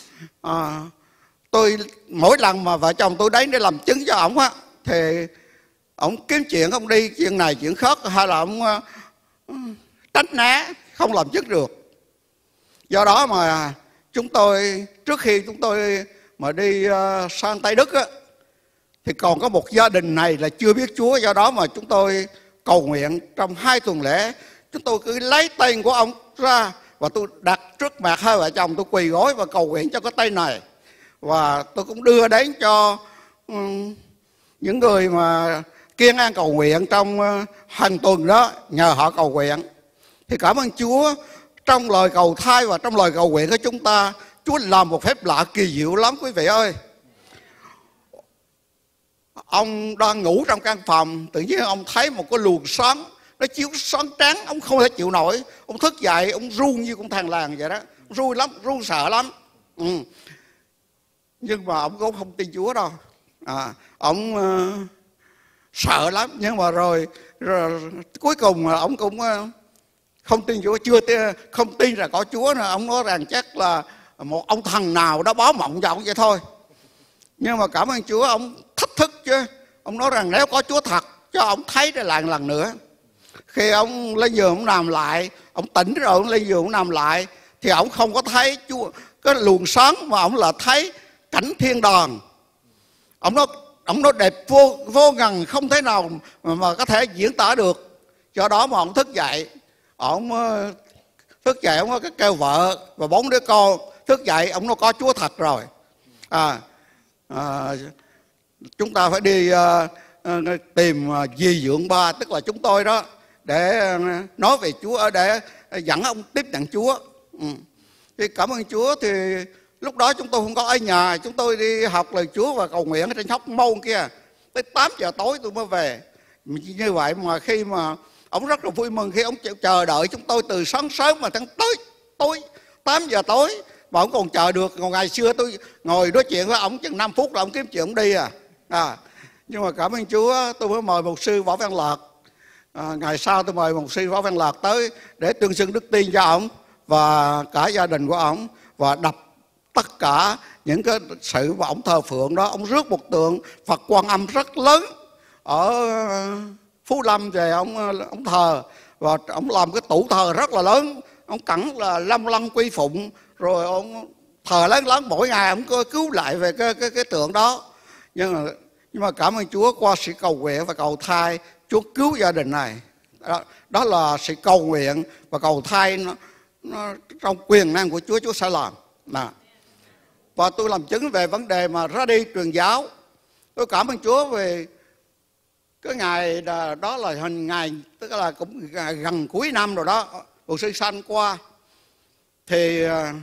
Tôi mỗi lần mà vợ chồng tôi đến để làm chứng cho ổng á, thì ổng kiếm chuyện, ông đi chuyện này chuyện khác, hay là ổng tránh né không làm chứng được. Do đó mà chúng tôi, trước khi chúng tôi mà đi sang Tây Đức á, thì còn có một gia đình này là chưa biết Chúa. Do đó mà chúng tôi cầu nguyện trong 2 tuần lễ. Chúng tôi cứ lấy tên của ông ra và tôi đặt trước mặt hai vợ chồng tôi quỳ gối và cầu nguyện cho cái tên này. Và tôi cũng đưa đến cho những người mà kiên an cầu nguyện trong hàng tuần đó, nhờ họ cầu nguyện. Thì cảm ơn Chúa, trong lời cầu thay và trong lời cầu nguyện của chúng ta, Chúa làm một phép lạ kỳ diệu lắm quý vị ơi. Ông đang ngủ trong căn phòng, tự nhiên ông thấy một cái luồng sáng, nó chiếu sáng trắng, ông không thể chịu nổi. Ông thức dậy, ông run như con thằn lằn vậy đó, run lắm, run sợ lắm. Nhưng mà ông cũng không tin Chúa đâu. Ông sợ lắm, nhưng mà rồi cuối cùng ông cũng không tin Chúa, không tin là có Chúa nữa. Ông nói rằng chắc là một ông thần nào đó báo mộng cho ông vậy thôi. Nhưng mà cảm ơn Chúa, ông thách thức chứ. Ông nói rằng nếu có Chúa thật, cho ông thấy để lại lần nữa. Khi ông lên giường ông nằm lại, ông tỉnh rồi ông lên giường ông nằm lại, thì ông không có thấy Chúa cái luồng sáng, mà ông là thấy cảnh thiên đàng. Ông nói đẹp vô ngần, không thể nào mà có thể diễn tả được. Do đó mà ông thức dậy, ông có cái kêu vợ và 4 đứa con. Thức dậy ông nói có Chúa thật rồi. Chúng ta phải đi tìm di dưỡng ba, tức là chúng tôi đó, để nói về Chúa, để dẫn ông tiếp nhận Chúa. Thì cảm ơn Chúa, thì lúc đó chúng tôi không có ở nhà, chúng tôi đi học lời Chúa và cầu nguyện ở trên Hóc Môn kia. Tới 8 giờ tối tôi mới về. Như vậy mà khi mà ông rất là vui mừng khi ông chờ đợi chúng tôi từ sáng sớm mà tới tối 8 giờ tối mà ông còn chờ được. Còn ngày xưa tôi ngồi nói chuyện với ông chừng 5 phút là ông kiếm chuyện ông đi Nhưng mà cảm ơn Chúa, tôi mới mời mục sư Võ Văn Lạc. Ngày sau tôi mời mục sư Võ Văn Lạc tới để tuyên xưng đức tin cho ông và cả gia đình của ông, và đọc tất cả những cái sự mà ông thờ phượng đó. Ông rước một tượng Phật Quan Âm rất lớn ở Phú Lâm về, ông thờ, và ông làm cái tủ thờ rất là lớn. Ông cẳng là 5 lăng quy phụng, rồi ông thờ lớn lớn, mỗi ngày ông cứu lại về cái tượng đó. Nhưng mà cảm ơn Chúa, qua sự cầu nguyện và cầu thay, Chúa cứu gia đình này. Đó là sự cầu nguyện và cầu thay, nó trong quyền năng của Chúa sẽ làm. Và tôi làm chứng về vấn đề mà ra đi truyền giáo. Tôi cảm ơn Chúa về cái ngày đó là ngày, tức là cũng gần cuối năm rồi đó, mục sư Sanh qua. Thì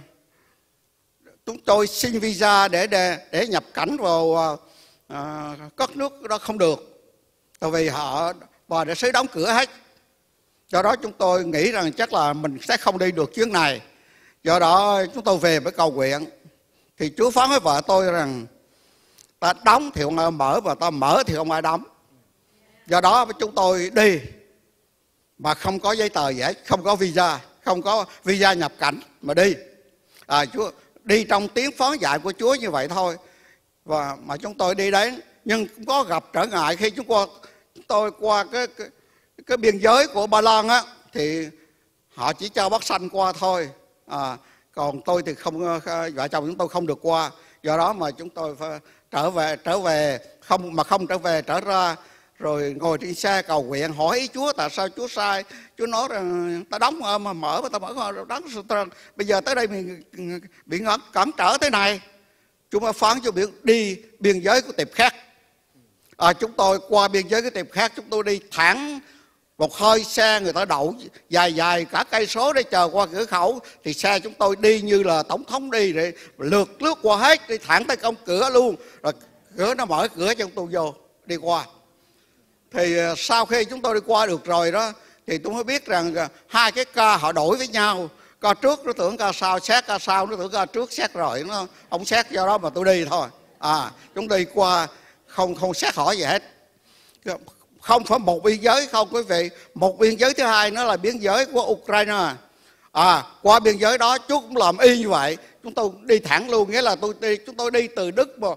chúng tôi xin visa để nhập cảnh vào các nước đó không được, tại vì bà đại sứ đóng cửa hết. Do đó chúng tôi nghĩ rằng chắc là mình sẽ không đi được chuyến này. Do đó chúng tôi về với cầu nguyện. Thì Chúa phán với vợ tôi rằng ta đóng thì không ai mở, và ta mở thì không ai đóng. Do đó chúng tôi đi mà không có giấy tờ gì hết, không có visa nhập cảnh mà đi. Chúa đi trong tiếng phán dạy của Chúa như vậy thôi. Và mà chúng tôi đi đến, nhưng cũng có gặp trở ngại khi chúng tôi qua cái biên giới của Ba Lan á, thì họ chỉ cho bắt sanh qua thôi. Còn tôi thì không, vợ chồng chúng tôi không được qua. Do đó mà chúng tôi phải trở về không trở về, trở ra, rồi ngồi trên xe cầu nguyện hỏi ý Chúa tại sao Chúa sai. Chúa nói rằng ta đóng mà mở, mà ta mở đóng. Bây giờ tới đây mình bị cản trở thế này. Chúa mới phán cho đi biên giới của tiệp khác. Chúng tôi qua biên giới của tiệp khác, chúng tôi đi thẳng một hơi xe người ta đậu dài cả cây số để chờ qua cửa khẩu. Thì xe chúng tôi đi như là tổng thống đi, để lướt qua hết, đi thẳng tới cổng cửa luôn. Rồi cửa nó mở cửa cho chúng tôi vô đi qua. Thì sau khi chúng tôi đi qua được rồi đó, thì tôi mới biết rằng hai cái ca họ đổi với nhau. Ca trước nó tưởng ca sau xét, ca sau nó tưởng ca trước xét rồi, nó không xét. Do đó mà tôi đi thôi. Chúng đi qua không xét hỏi gì hết. Không phải một biên giới không quý vị. Một biên giới thứ hai nó là biên giới của Ukraine. Qua biên giới đó Chúa cũng làm y như vậy. Chúng tôi đi thẳng luôn, nghĩa là chúng tôi đi từ Đức mà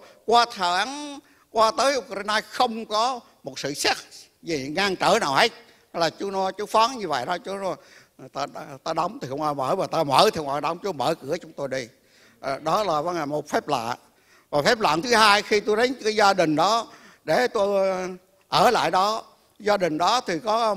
qua tới Ukraine, không có một sự xét gì ngăn trở nào hết. Là Chúa phán như vậy đó. Chúa nói ta đóng thì không ai mở, và ta mở thì không ai đóng. Chúa mở cửa chúng tôi đi. Đó là một phép lạ. Và phép lạ thứ hai, khi tôi đến cái gia đình đó để tôi ở lại đó, gia đình đó thì có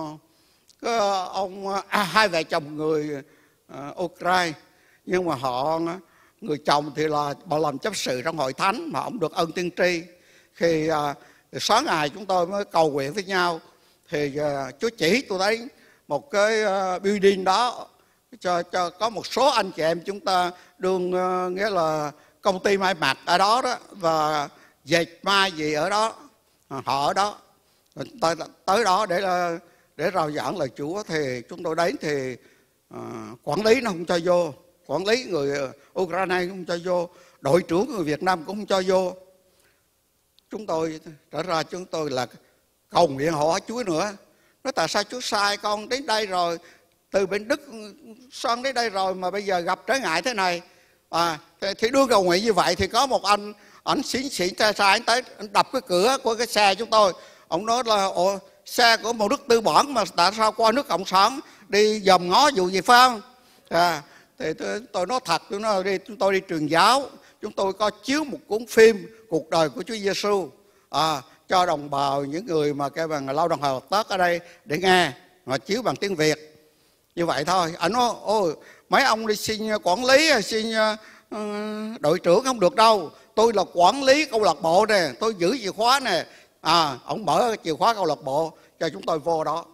hai vợ chồng người Ukraine, nhưng mà người chồng thì là bà làm chấp sự trong hội thánh, mà ông được ơn tiên tri. Khi Thì sáng ngày chúng tôi mới cầu nguyện với nhau. Thì Chúa chỉ tôi thấy một cái building đó cho có một số anh chị em chúng ta đương nghĩa là công ty may mặc ở đó đó và dệt may gì ở đó, họ ở đó. Tới đó để rao giảng lời Chúa. Thì chúng tôi đến thì quản lý nó không cho vô, quản lý người Ukraine không cho vô, đội trưởng người Việt Nam cũng không cho vô. Chúng tôi trở ra chúng tôi là cầu nguyện hỏi Chúa nữa. Nói tại sao Chúa sai con đến đây rồi, từ bên Đức sang đến đây rồi mà bây giờ gặp trở ngại thế này. Thì đương cầu nguyện như vậy thì có một anh xỉn xe anh tới, anh đập cái cửa của cái xe chúng tôi. Ông nói là xe của một nước tư bản mà tại sao qua nước cộng sản đi dòm ngó vụ gì phải không? Thì tôi nói thật, chúng tôi đi truyền giáo, chúng tôi có chiếu một cuốn phim cuộc đời của Chúa Giêsu cho đồng bào những người mà cái bằng lao động hợp tác ở đây để nghe, mà chiếu bằng tiếng Việt như vậy thôi. Anh nói ôi mấy ông đi xin quản lý hay xin đội trưởng không được đâu, tôi là quản lý câu lạc bộ nè, tôi giữ chìa khóa nè. Ông mở chìa khóa câu lạc bộ cho chúng tôi vô đó.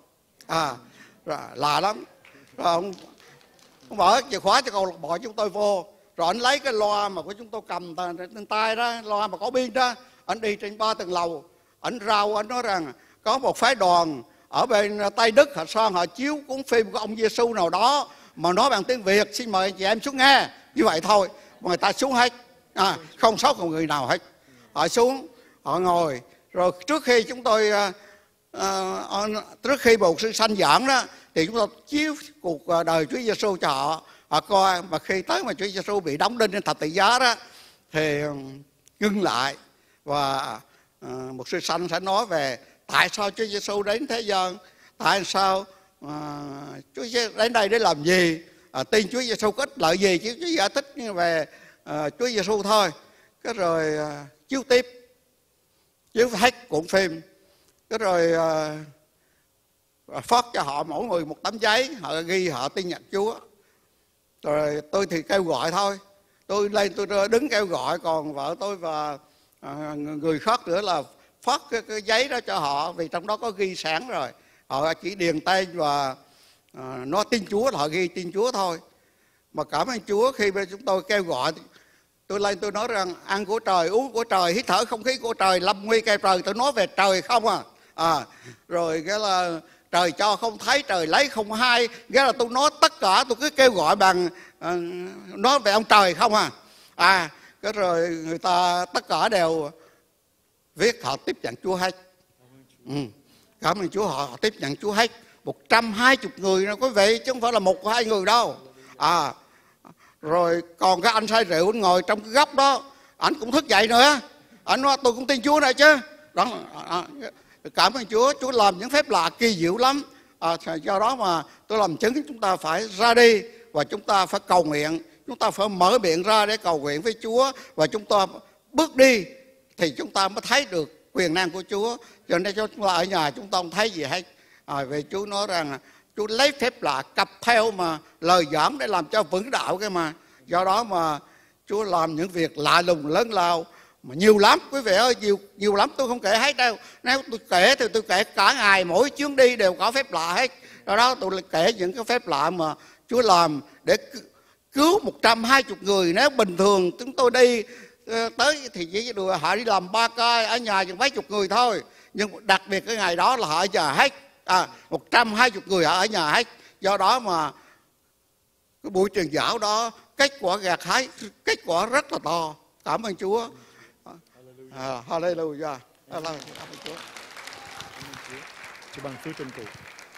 Lạ lắm. Rồi ông mở chìa khóa cho câu lạc bộ chúng tôi vô. Rồi anh lấy cái loa mà của chúng tôi cầm trên tay đó, loa mà có pin đó, anh đi trên 3 tầng lầu, anh rao, anh nói rằng có một phái đoàn ở bên Tây Đức họ sang họ chiếu cuốn phim của ông Giêsu nào đó mà nói bằng tiếng Việt, xin mời chị em xuống nghe. Như vậy thôi mà người ta xuống hết, không sót một người nào hết. Họ xuống, họ ngồi. Rồi trước khi chúng tôi trước khi một sư sanh giảng đó thì chúng tôi chiếu cuộc đời Chúa Giêsu cho họ coi. Mà khi tới mà Chúa Giêsu bị đóng đinh trên thập tự giá đó thì ngưng lại, và một sư sanh sẽ nói về tại sao Chúa Giêsu đến thế gian, tại sao Chúa đến đây để làm gì, tin Chúa Giêsu có ích lợi gì, chứ Chúa giải thích về Chúa Giêsu thôi. Cái rồi chiếu tiếp, chiếu hết cuộn phim, cái rồi phát cho họ mỗi người một tấm giấy, họ ghi họ tin nhận Chúa. Rồi tôi thì kêu gọi thôi, tôi lên tôi đứng kêu gọi, còn vợ tôi và người khác nữa là phát cái giấy đó cho họ, vì trong đó có ghi sẵn rồi. Họ chỉ điền tên và nói tin Chúa là họ ghi tin Chúa thôi. Mà cảm ơn Chúa khi chúng tôi kêu gọi, tôi lên tôi nói rằng ăn của trời, uống của trời, hít thở không khí của trời, lâm nguy cây trời. Tôi nói về trời không rồi cái là trời cho không thấy, trời lấy không hay. Nghĩa là tôi nói tất cả, tôi cứ kêu gọi bằng nói về ông trời không cái rồi người ta tất cả đều viết họ tiếp nhận Chúa hết. Cảm ơn Chúa, họ tiếp nhận Chúa hết. 120 người đó quý vị, chứ không phải là 1-2 người đâu. Rồi còn cái anh say rượu anh ngồi trong cái góc đó, anh cũng thức dậy nữa, anh nói tôi cũng tin Chúa này chứ. Cảm ơn Chúa, Chúa làm những phép lạ kỳ diệu lắm. Do đó mà tôi làm chứng chúng ta phải ra đi và chúng ta phải cầu nguyện, chúng ta phải mở miệng ra để cầu nguyện với Chúa, và chúng ta bước đi thì chúng ta mới thấy được quyền năng của Chúa. Cho nên chúng ta ở nhà chúng ta không thấy gì hết. Vì Chúa nói rằng Chúa lấy phép lạ cặp theo mà lời giảng để làm cho vững đạo cái mà. Do đó mà Chúa làm những việc lạ lùng lớn lao mà nhiều lắm quý vị ơi, nhiều lắm, tôi không kể hết đâu. Nếu tôi kể thì tôi kể cả ngày, mỗi chuyến đi đều có phép lạ hết. Do đó tôi kể những cái phép lạ mà Chúa làm để cứu 120 người. Nếu bình thường chúng tôi đi tới thì chỉ được họ đi làm 3 ca, ở nhà chừng mấy chục người thôi. Nhưng đặc biệt cái ngày đó là họ ở nhà hết, 120 người họ ở nhà hết. Do đó mà cái buổi truyền giáo đó kết quả gặt hái, kết quả rất là to. Cảm ơn Chúa. Hallelujah. Cảm ơn Chúa. Chúa ban phước trên cụ.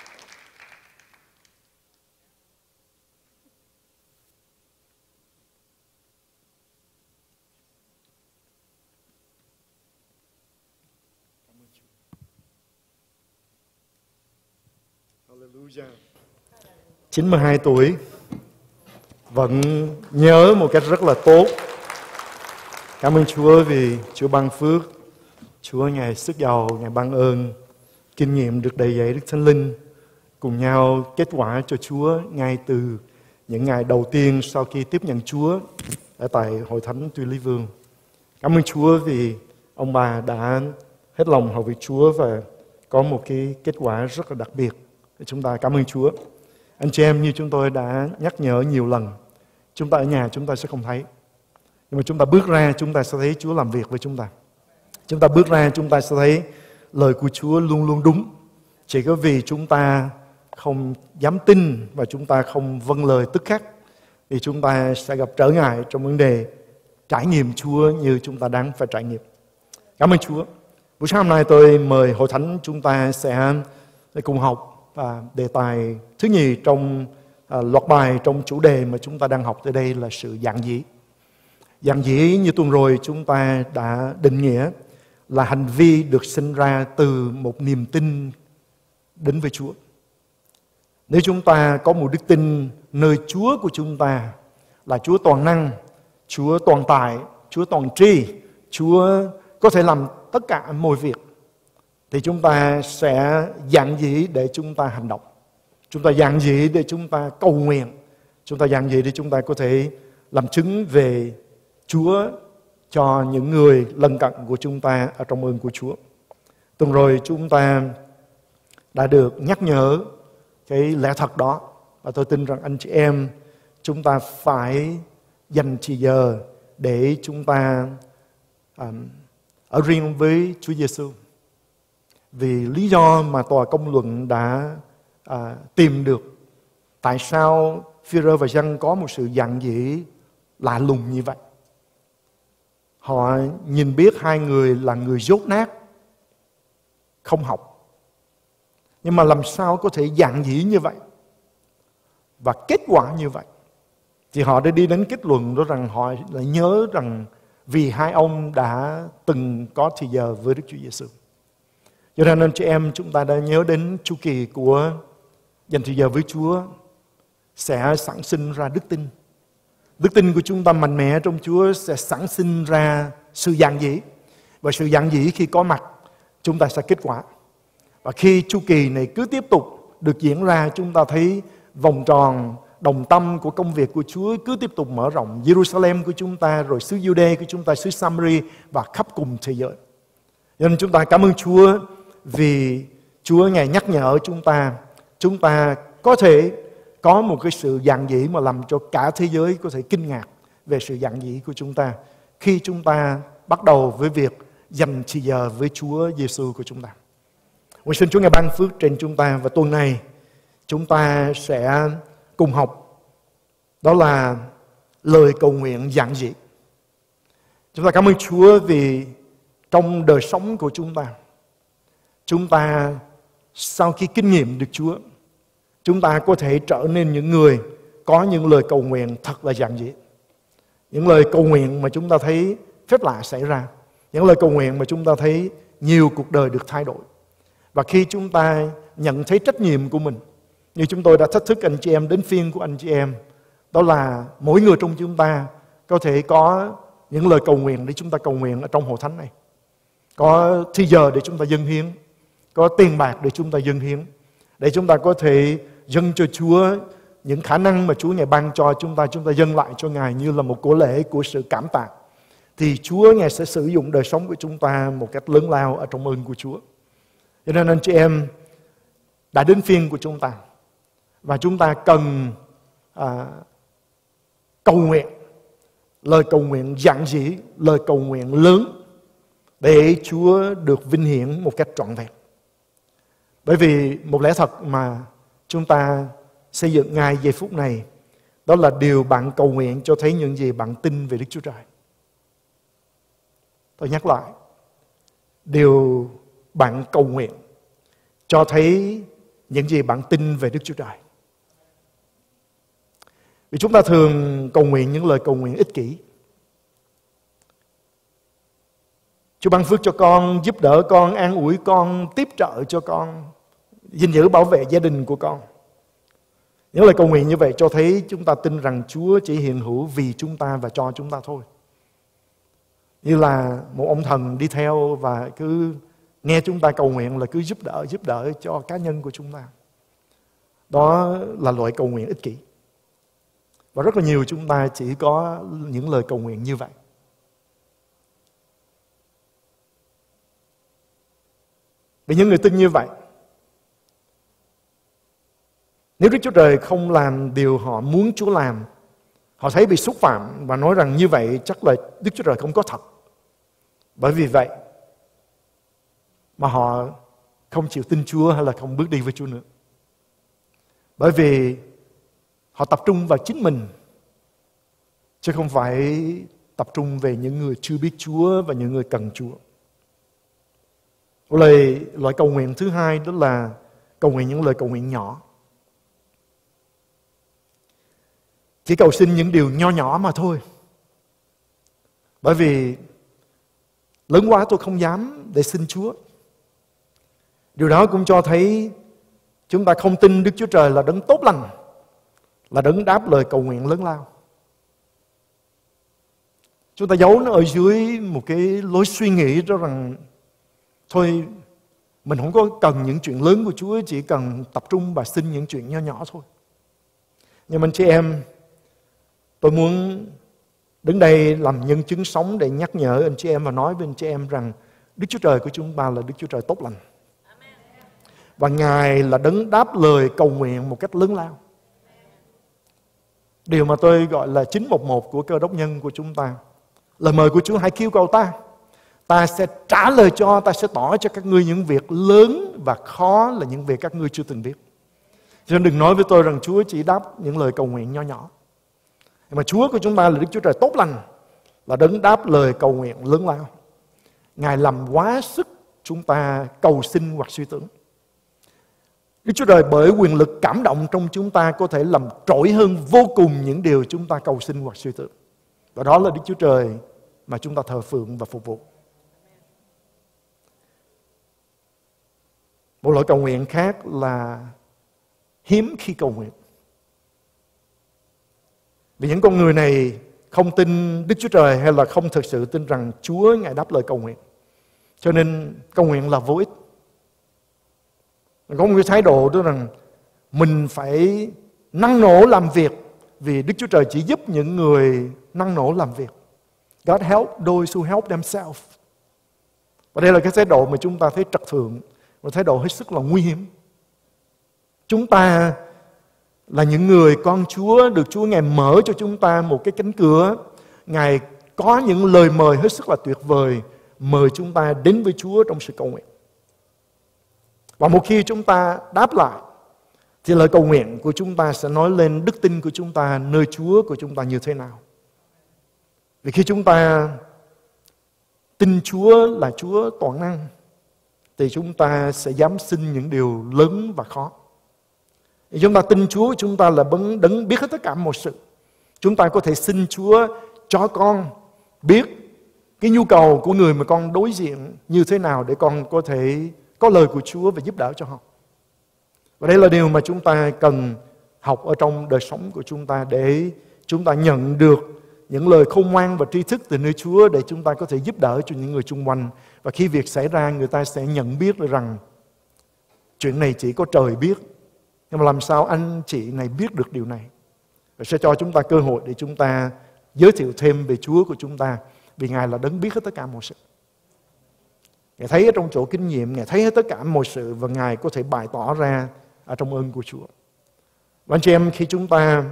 Hallelujah. 92 tuổi, vẫn nhớ một cách rất là tốt. Cảm ơn Chúa vì Chúa ban phước, Chúa Ngài sức giàu, Ngài ban ơn, kinh nghiệm được đầy dẫy Đức Thánh Linh, cùng nhau kết quả cho Chúa ngay từ những ngày đầu tiên sau khi tiếp nhận Chúa ở tại Hội Thánh Tuy Lý Vương. Cảm ơn Chúa vì ông bà đã hết lòng hầu việc Chúa và có một cái kết quả rất là đặc biệt. Chúng ta cảm ơn Chúa. Anh chị em, như chúng tôi đã nhắc nhở nhiều lần, chúng ta ở nhà chúng ta sẽ không thấy. Nhưng mà chúng ta bước ra chúng ta sẽ thấy Chúa làm việc với chúng ta. Chúng ta bước ra chúng ta sẽ thấy lời của Chúa luôn luôn đúng. Chỉ có vì chúng ta không dám tin và chúng ta không vâng lời tức khắc thì chúng ta sẽ gặp trở ngại trong vấn đề trải nghiệm Chúa như chúng ta đáng phải trải nghiệm. Cảm ơn Chúa. Buổi sáng hôm nay tôi mời hội thánh chúng ta sẽ cùng học đề tài thứ nhì trong loạt bài trong chủ đề mà chúng ta đang học tới đây là sự giản dị. Giản dị như tuần rồi chúng ta đã định nghĩa là hành vi được sinh ra từ một niềm tin đến với Chúa. Nếu chúng ta có một đức tin nơi Chúa của chúng ta là Chúa toàn năng, Chúa toàn tại, Chúa toàn tri, Chúa có thể làm tất cả mọi việc, thì chúng ta sẽ giản dị để chúng ta hành động. Chúng ta giản dị để chúng ta cầu nguyện. Chúng ta giản dị để chúng ta có thể làm chứng về Chúa cho những người lân cận của chúng ta ở trong ơn của Chúa. Tuần rồi chúng ta đã được nhắc nhở cái lẽ thật đó. Và tôi tin rằng anh chị em chúng ta phải dành thời giờ để chúng ta ở riêng với Chúa Giêsu. Vì lý do mà tòa công luận đã tìm được tại sao Phi-rơ và Giăng có một sự giản dị lạ lùng như vậy. Họ nhìn biết hai người là người dốt nát, không học. Nhưng mà làm sao có thể giản dị như vậy và kết quả như vậy? Thì họ đã đi đến kết luận đó rằng họ lại nhớ rằng vì hai ông đã từng có thời giờ với Đức Chúa Giêsu. Cho nên anh chị em chúng ta đã nhớ đến chu kỳ của dành thời giờ với Chúa sẽ sản sinh ra đức tin. Đức tin của chúng ta mạnh mẽ trong Chúa sẽ sản sinh ra sự giản dị. Và sự giản dị khi có mặt chúng ta sẽ kết quả. Và khi chu kỳ này cứ tiếp tục được diễn ra, chúng ta thấy vòng tròn đồng tâm của công việc của Chúa cứ tiếp tục mở rộng. Jerusalem của chúng ta, rồi xứ Jude của chúng ta, xứ Samari và khắp cùng thế giới. Nên chúng ta cảm ơn Chúa vì Chúa Ngài nhắc nhở chúng ta có thể có một cái sự giản dị mà làm cho cả thế giới có thể kinh ngạc về sự giản dị của chúng ta khi chúng ta bắt đầu với việc dành thời giờ với Chúa Giêsu của chúng ta. Nguyện xin Chúa Ngài ban phước trên chúng ta, và tuần này chúng ta sẽ cùng học đó là lời cầu nguyện giản dị. Chúng ta cảm ơn Chúa vì trong đời sống của chúng ta sau khi kinh nghiệm được Chúa, chúng ta có thể trở nên những người có những lời cầu nguyện thật là giản dị. Những lời cầu nguyện mà chúng ta thấy phép lạ xảy ra. Những lời cầu nguyện mà chúng ta thấy nhiều cuộc đời được thay đổi. Và khi chúng ta nhận thấy trách nhiệm của mình, như chúng tôi đã thách thức anh chị em đến phiên của anh chị em, đó là mỗi người trong chúng ta có thể có những lời cầu nguyện để chúng ta cầu nguyện ở trong hội thánh này. Có thời giờ để chúng ta dâng hiến, có tiền bạc để chúng ta dâng hiến, để chúng ta có thể dâng cho Chúa những khả năng mà Chúa Ngài ban cho chúng ta dâng lại cho Ngài như là một của lễ của sự cảm tạ. Thì Chúa Ngài sẽ sử dụng đời sống của chúng ta một cách lớn lao ở trong ơn của Chúa. Cho nên anh chị em đã đến phiên của chúng ta, và chúng ta cần cầu nguyện, lời cầu nguyện giản dị, lời cầu nguyện lớn để Chúa được vinh hiển một cách trọn vẹn. Bởi vì một lẽ thật mà chúng ta xây dựng ngay giây phút này, đó là điều bạn cầu nguyện cho thấy những gì bạn tin về Đức Chúa Trời. Tôi nhắc lại, điều bạn cầu nguyện cho thấy những gì bạn tin về Đức Chúa Trời. Vì chúng ta thường cầu nguyện những lời cầu nguyện ích kỷ. Chúa ban phước cho con, giúp đỡ con, an ủi con, tiếp trợ cho con, gìn giữ bảo vệ gia đình của con. Những lời cầu nguyện như vậy cho thấy chúng ta tin rằng Chúa chỉ hiện hữu vì chúng ta và cho chúng ta thôi. Như là một ông thần đi theo và cứ nghe chúng ta cầu nguyện là cứ giúp đỡ cho cá nhân của chúng ta. Đó là loại cầu nguyện ích kỷ. Và rất là nhiều chúng ta chỉ có những lời cầu nguyện như vậy. Vì những người tin như vậy, nếu Đức Chúa Trời không làm điều họ muốn Chúa làm, họ thấy bị xúc phạm và nói rằng như vậy chắc là Đức Chúa Trời không có thật. Bởi vì vậy mà họ không chịu tin Chúa hay là không bước đi với Chúa nữa. Bởi vì họ tập trung vào chính mình, chứ không phải tập trung về những người chưa biết Chúa và những người cần Chúa. Loại cầu nguyện thứ hai đó là cầu nguyện những lời cầu nguyện nhỏ. Chỉ cầu xin những điều nho nhỏ mà thôi. Bởi vì lớn quá tôi không dám để xin Chúa. Điều đó cũng cho thấy chúng ta không tin Đức Chúa Trời là đấng tốt lành, là đấng đáp lời cầu nguyện lớn lao. Chúng ta giấu nó ở dưới một cái lối suy nghĩ đó rằng thôi, mình không có cần những chuyện lớn của Chúa, chỉ cần tập trung và xin những chuyện nho nhỏ thôi. Nhưng mà anh chị em, tôi muốn đứng đây làm nhân chứng sống để nhắc nhở anh chị em và nói với anh chị em rằng Đức Chúa Trời của chúng ta là Đức Chúa Trời tốt lành. Và Ngài là đấng đáp lời cầu nguyện một cách lớn lao. Điều mà tôi gọi là 911 của Cơ Đốc nhân của chúng ta. Lời mời của Chúa: hãy kêu cầu ta, ta sẽ trả lời cho, ta sẽ tỏ cho các ngươi những việc lớn và khó là những việc các ngươi chưa từng biết. Cho nên đừng nói với tôi rằng Chúa chỉ đáp những lời cầu nguyện nho nhỏ. Nhưng mà Chúa của chúng ta là Đức Chúa Trời tốt lành, là đấng đáp lời cầu nguyện lớn lao. Ngài làm quá sức chúng ta cầu xin hoặc suy tưởng. Đức Chúa Trời bởi quyền lực cảm động trong chúng ta có thể làm trội hơn vô cùng những điều chúng ta cầu xin hoặc suy tưởng. Và đó là Đức Chúa Trời mà chúng ta thờ phượng và phục vụ. Một loại cầu nguyện khác là hiếm khi cầu nguyện. Vì những con người này không tin Đức Chúa Trời hay là không thực sự tin rằng Chúa Ngài đáp lời cầu nguyện, cho nên cầu nguyện là vô ích. Có một cái thái độ đó rằng mình phải năng nổ làm việc, vì Đức Chúa Trời chỉ giúp những người năng nổ làm việc. God help those who help themselves. Và đây là cái thái độ mà chúng ta thấy trật thượng, một thái độ hết sức là nguy hiểm. Chúng ta là những người con Chúa, được Chúa Ngài mở cho chúng ta một cái cánh cửa. Ngài có những lời mời hết sức là tuyệt vời, mời chúng ta đến với Chúa trong sự cầu nguyện. Và một khi chúng ta đáp lại, thì lời cầu nguyện của chúng ta sẽ nói lên đức tin của chúng ta nơi Chúa của chúng ta như thế nào. Vì khi chúng ta tin Chúa là Chúa toàn năng, thì chúng ta sẽ dám xin những điều lớn và khó. Thì chúng ta tin Chúa, chúng ta là đấng biết hết tất cả mọi sự. Chúng ta có thể xin Chúa cho con biết cái nhu cầu của người mà con đối diện như thế nào, để con có thể có lời của Chúa và giúp đỡ cho họ. Và đây là điều mà chúng ta cần học ở trong đời sống của chúng ta, để chúng ta nhận được những lời khôn ngoan và tri thức từ nơi Chúa, để chúng ta có thể giúp đỡ cho những người xung quanh. Và khi việc xảy ra, người ta sẽ nhận biết được rằng chuyện này chỉ có trời biết, nhưng mà làm sao anh chị này biết được điều này? Và sẽ cho chúng ta cơ hội để chúng ta giới thiệu thêm về Chúa của chúng ta, vì Ngài là đấng biết hết tất cả mọi sự. Ngài thấy ở trong chỗ kinh nghiệm, Ngài thấy hết tất cả mọi sự, và Ngài có thể bày tỏ ra ở trong ơn của Chúa. Và anh chị em, khi chúng ta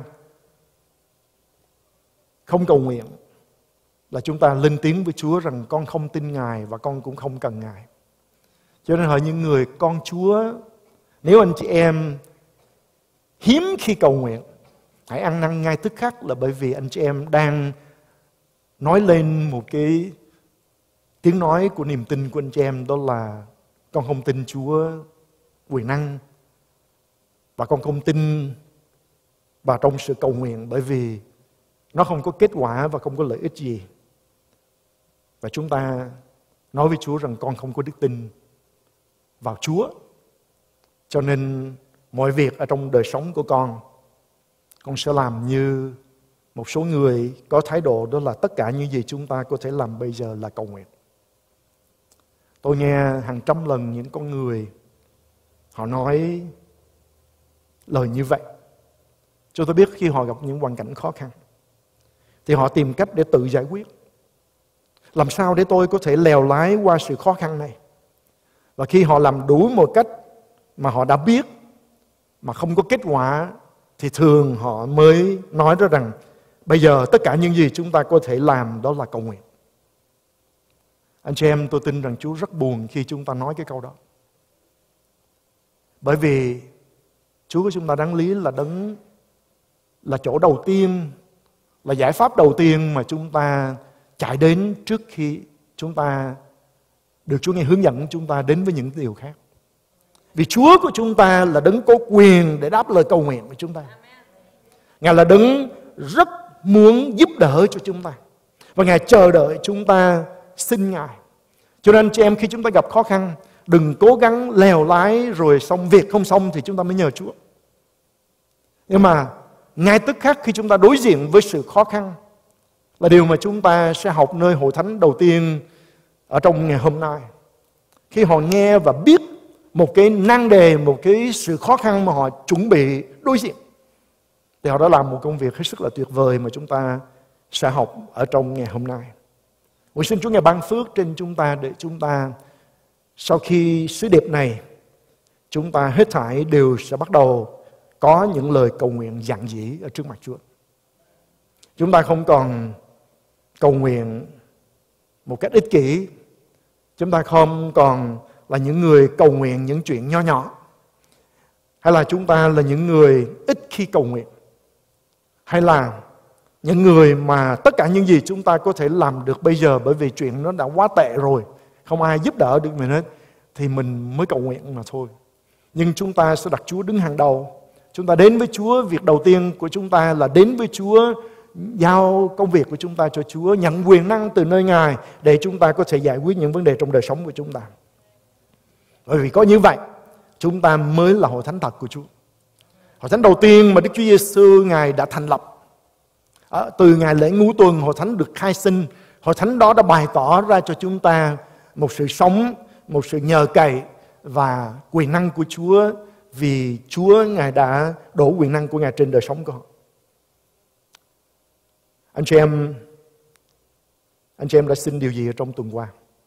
không cầu nguyện là chúng ta lên tiếng với Chúa rằng con không tin Ngài và con cũng không cần Ngài. Cho nên hỏi những người con Chúa, nếu anh chị em hiếm khi cầu nguyện, hãy ăn năn ngay tức khắc, là bởi vì anh chị em đang nói lên một cái tiếng nói của niềm tin của anh chị em, đó là con không tin Chúa quyền năng, và con không tin vào trong sự cầu nguyện, bởi vì nó không có kết quả và không có lợi ích gì. Và chúng ta nói với Chúa rằng con không có đức tin vào Chúa, cho nên mọi việc ở trong đời sống của con sẽ làm như một số người có thái độ đó là tất cả những gì chúng ta có thể làm bây giờ là cầu nguyện. Tôi nghe hàng trăm lần những con người họ nói lời như vậy. Cho tôi biết khi họ gặp những hoàn cảnh khó khăn thì họ tìm cách để tự giải quyết. Làm sao để tôi có thể lèo lái qua sự khó khăn này? Và khi họ làm đủ một cách mà họ đã biết mà không có kết quả, thì thường họ mới nói ra rằng bây giờ tất cả những gì chúng ta có thể làm đó là cầu nguyện. Anh chị em, tôi tin rằng Chúa rất buồn khi chúng ta nói cái câu đó. Bởi vì Chúa của chúng ta đáng lý là đấng, là chỗ đầu tiên, là giải pháp đầu tiên mà chúng ta chạy đến trước khi chúng ta được Chúa nghe hướng dẫn chúng ta đến với những điều khác. Vì Chúa của chúng ta là đấng có quyền để đáp lời cầu nguyện của chúng ta. Ngài là đấng rất muốn giúp đỡ cho chúng ta, và Ngài chờ đợi chúng ta xin Ngài. Cho nên chị em, khi chúng ta gặp khó khăn, đừng cố gắng lèo lái rồi xong việc không xong thì chúng ta mới nhờ Chúa. Nhưng mà ngay tức khắc khi chúng ta đối diện với sự khó khăn là điều mà chúng ta sẽ học nơi hội thánh đầu tiên ở trong ngày hôm nay. Khi họ nghe và biết một cái nan đề, một cái sự khó khăn mà họ chuẩn bị đối diện, thì họ đã làm một công việc hết sức là tuyệt vời mà chúng ta sẽ học ở trong ngày hôm nay. Nguyện xin Chúa Ngài ban phước trên chúng ta để chúng ta sau khi sứ điệp này, chúng ta hết thảy đều sẽ bắt đầu có những lời cầu nguyện giản dị ở trước mặt Chúa. Chúng ta không còn cầu nguyện một cách ích kỷ. Chúng ta không còn là những người cầu nguyện những chuyện nho nhỏ, hay là chúng ta là những người ít khi cầu nguyện, hay là những người mà tất cả những gì chúng ta có thể làm được bây giờ, bởi vì chuyện nó đã quá tệ rồi, không ai giúp đỡ được mình hết, thì mình mới cầu nguyện mà thôi. Nhưng chúng ta sẽ đặt Chúa đứng hàng đầu. Chúng ta đến với Chúa, việc đầu tiên của chúng ta là đến với Chúa, giao công việc của chúng ta cho Chúa, nhận quyền năng từ nơi Ngài để chúng ta có thể giải quyết những vấn đề trong đời sống của chúng ta. Bởi vì có như vậy, chúng ta mới là hội thánh thật của Chúa. Hội thánh đầu tiên mà Đức Chúa Giêsu Ngài đã thành lập, từ ngày lễ Ngũ Tuần, hội thánh được khai sinh. Hội thánh đó đã bày tỏ ra cho chúng ta một sự sống, một sự nhờ cậy và quyền năng của Chúa, vì Chúa Ngài đã đổ quyền năng của Ngài trên đời sống của họ. Anh chị em đã xin điều gì ở trong tuần qua?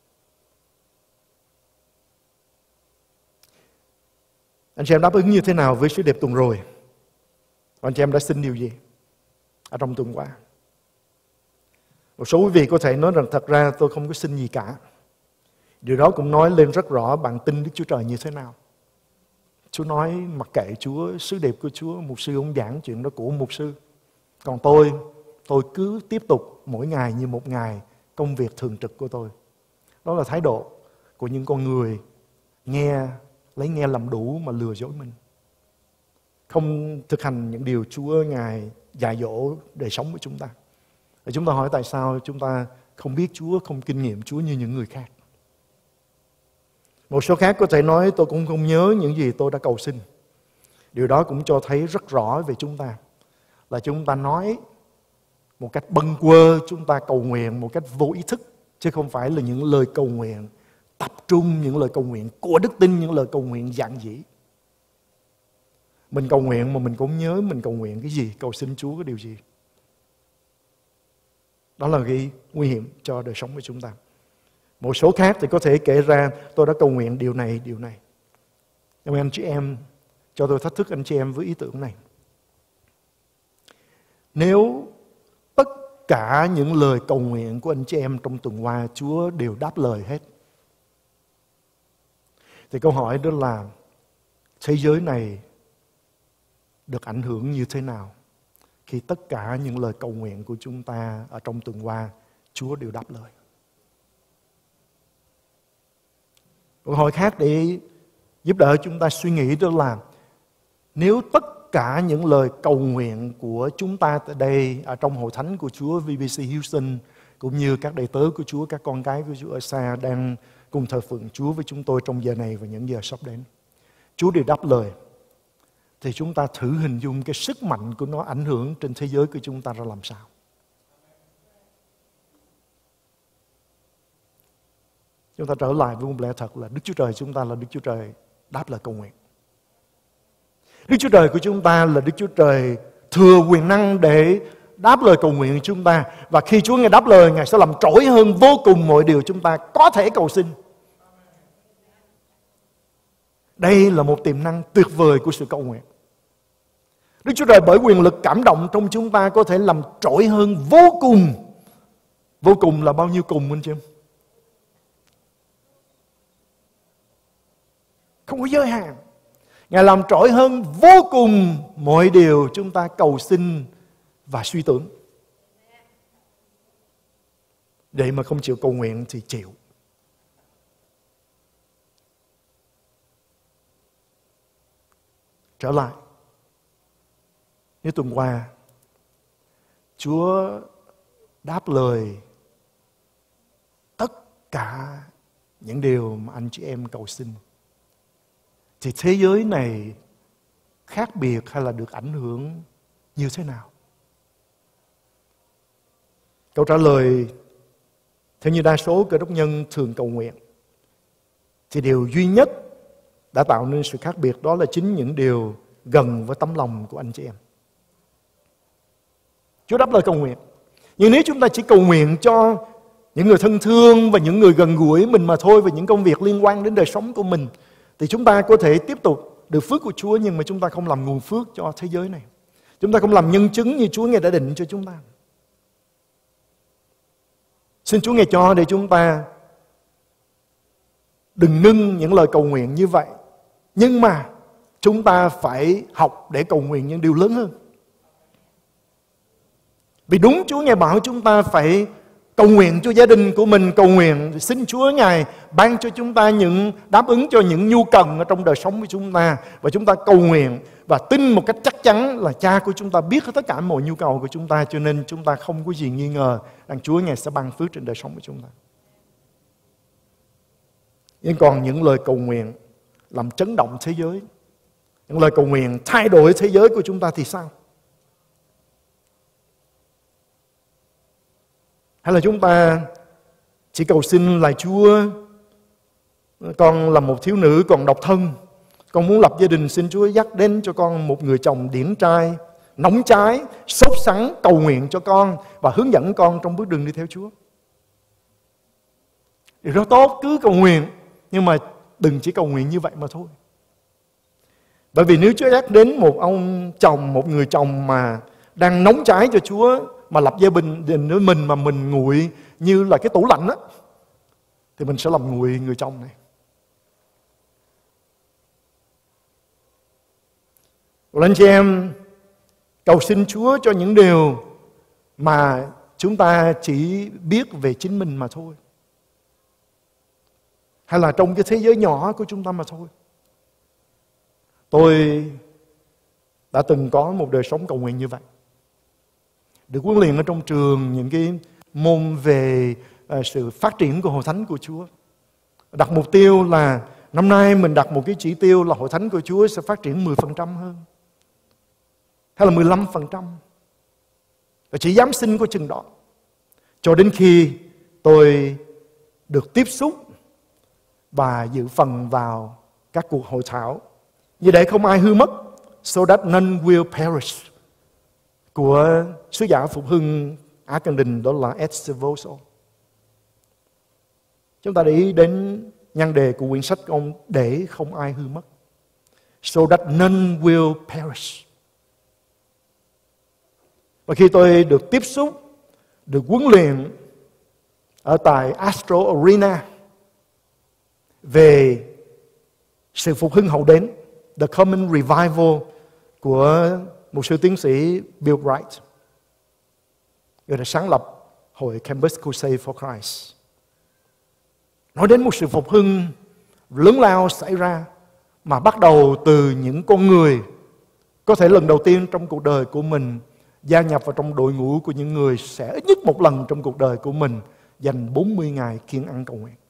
Anh chị em đáp ứng như thế nào với sứ điệp tuần rồi? Anh chị em đã xin điều gì ở trong tuần qua? Một số quý vị có thể nói rằng thật ra tôi không có xin gì cả. Điều đó cũng nói lên rất rõ bạn tin Đức Chúa Trời như thế nào. Chúa nói mặc kệ Chúa, sứ điệp của Chúa, mục sư ông giảng chuyện đó của mục sư. Còn tôi cứ tiếp tục mỗi ngày như một ngày công việc thường trực của tôi. Đó là thái độ của những con người lấy nghe làm đủ mà lừa dối mình. Không thực hành những điều Chúa Ngài dạy dỗ đời sống của chúng ta. Và chúng ta hỏi tại sao chúng ta không biết Chúa, không kinh nghiệm Chúa như những người khác. Một số khác có thể nói tôi cũng không nhớ những gì tôi đã cầu xin. Điều đó cũng cho thấy rất rõ về chúng ta, là chúng ta nói một cách bâng quơ, chúng ta cầu nguyện một cách vô ý thức, chứ không phải là những lời cầu nguyện tập trung, những lời cầu nguyện của đức tin, những lời cầu nguyện giản dị. Mình cầu nguyện mà mình cũng nhớ mình cầu nguyện cái gì, cầu xin Chúa cái điều gì. Đó là cái nguy hiểm cho đời sống của chúng ta. Một số khác thì có thể kể ra tôi đã cầu nguyện điều này, điều này. Nhưng mà anh chị em, cho tôi thách thức anh chị em với ý tưởng này. Nếu tất cả những lời cầu nguyện của anh chị em trong tuần qua Chúa đều đáp lời hết, thì câu hỏi đó là thế giới này được ảnh hưởng như thế nào khi tất cả những lời cầu nguyện của chúng ta ở trong tuần qua Chúa đều đáp lời? Câu hỏi khác để giúp đỡ chúng ta suy nghĩ đó là nếu tất cả những lời cầu nguyện của chúng ta tại đây ở trong hội thánh của Chúa VBC Houston, cũng như các đầy tớ của Chúa, các con cái của Chúa ở xa đang cùng thờ phượng Chúa với chúng tôi trong giờ này và những giờ sắp đến, Chúa đều đáp lời, thì chúng ta thử hình dung cái sức mạnh của nó ảnh hưởng trên thế giới của chúng ta ra làm sao. Chúng ta trở lại với một lẽ thật là Đức Chúa Trời chúng ta là Đức Chúa Trời đáp lời cầu nguyện. Đức Chúa Trời của chúng ta là Đức Chúa Trời thừa quyền năng để đáp lời cầu nguyện của chúng ta. Và khi Chúa Ngài đáp lời, Ngài sẽ làm trỗi hơn vô cùng mọi điều chúng ta có thể cầu xin. Đây là một tiềm năng tuyệt vời của sự cầu nguyện. Đức Chúa Trời bởi quyền lực cảm động trong chúng ta có thể làm trỗi hơn vô cùng. Vô cùng là bao nhiêu cùng anh chị em? Không có giới hạn. Ngài làm trỗi hơn vô cùng mọi điều chúng ta cầu xin và suy tưởng. Vậy mà không chịu cầu nguyện thì chịu. Trở lại. Như tuần qua, Chúa đáp lời tất cả những điều mà anh chị em cầu xin. Thì thế giới này khác biệt hay là được ảnh hưởng như thế nào? Câu trả lời theo như đa số Cơ đốc nhân thường cầu nguyện thì điều duy nhất đã tạo nên sự khác biệt đó là chính những điều gần với tấm lòng của anh chị em. Chúa đáp lời cầu nguyện. Nhưng nếu chúng ta chỉ cầu nguyện cho những người thân thương và những người gần gũi mình mà thôi, và những công việc liên quan đến đời sống của mình, thì chúng ta có thể tiếp tục được phước của Chúa, nhưng mà chúng ta không làm nguồn phước cho thế giới này. Chúng ta không làm nhân chứng như Chúa Ngài đã định cho chúng ta. Xin Chúa Ngài cho để chúng ta đừng ngưng những lời cầu nguyện như vậy. Nhưng mà chúng ta phải học để cầu nguyện những điều lớn hơn. Vì đúng Chúa Ngài bảo chúng ta phải cầu nguyện cho gia đình của mình, cầu nguyện xin Chúa Ngài ban cho chúng ta những đáp ứng cho những nhu cần ở trong đời sống của chúng ta. Và chúng ta cầu nguyện và tin một cách chắc chắn là Cha của chúng ta biết tất cả mọi nhu cầu của chúng ta, cho nên chúng ta không có gì nghi ngờ rằng Chúa Ngài sẽ ban phước trên đời sống của chúng ta. Nhưng còn những lời cầu nguyện làm chấn động thế giới, những lời cầu nguyện thay đổi thế giới của chúng ta thì sao? Hay là chúng ta chỉ cầu xin là Chúa, con là một thiếu nữ còn độc thân, con muốn lập gia đình, xin Chúa dắt đến cho con một người chồng điển trai, nóng cháy, sốt sắng, cầu nguyện cho con và hướng dẫn con trong bước đường đi theo Chúa. Điều đó tốt, cứ cầu nguyện, nhưng mà đừng chỉ cầu nguyện như vậy mà thôi. Bởi vì nếu Chúa dắt đến một ông chồng, một người chồng mà đang nóng cháy cho Chúa, mà lập gia đình với mình mà mình nguội như là cái tủ lạnh á, thì mình sẽ làm nguội người chồng này. Và anh chị em cầu xin Chúa cho những điều mà chúng ta chỉ biết về chính mình mà thôi, hay là trong cái thế giới nhỏ của chúng ta mà thôi. Tôi đã từng có một đời sống cầu nguyện như vậy. Được huấn luyện ở trong trường những cái môn về sự phát triển của hội thánh của Chúa. Đặt mục tiêu là năm nay mình đặt một cái chỉ tiêu là hội thánh của Chúa sẽ phát triển 10% hơn, hay là 15%. Và chỉ dám xin có chừng đó. Cho đến khi tôi được tiếp xúc và dự phần vào các cuộc hội thảo, như để không ai hư mất, so that none will perish, của sứ giả phục hưng Á Cần Đình, đó là Ed Voso. Chúng ta để ý đến nhan đề của quyển sách của ông: để không ai hư mất, so that none will perish. Và khi tôi được tiếp xúc, được huấn luyện ở tại Astro Arena về sự phục hưng hậu đến, The Common Revival của một sư tiến sĩ Bill Wright, người đã sáng lập hội Campus Crusade for Christ. Nói đến một sự phục hưng lớn lao xảy ra mà bắt đầu từ những con người có thể lần đầu tiên trong cuộc đời của mình gia nhập vào trong đội ngũ của những người sẽ ít nhất một lần trong cuộc đời của mình dành 40 ngày kiêng ăn cầu nguyện.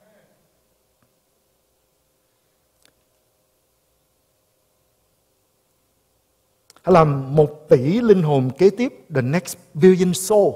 Hay là 1 tỷ linh hồn kế tiếp, the next billion soul.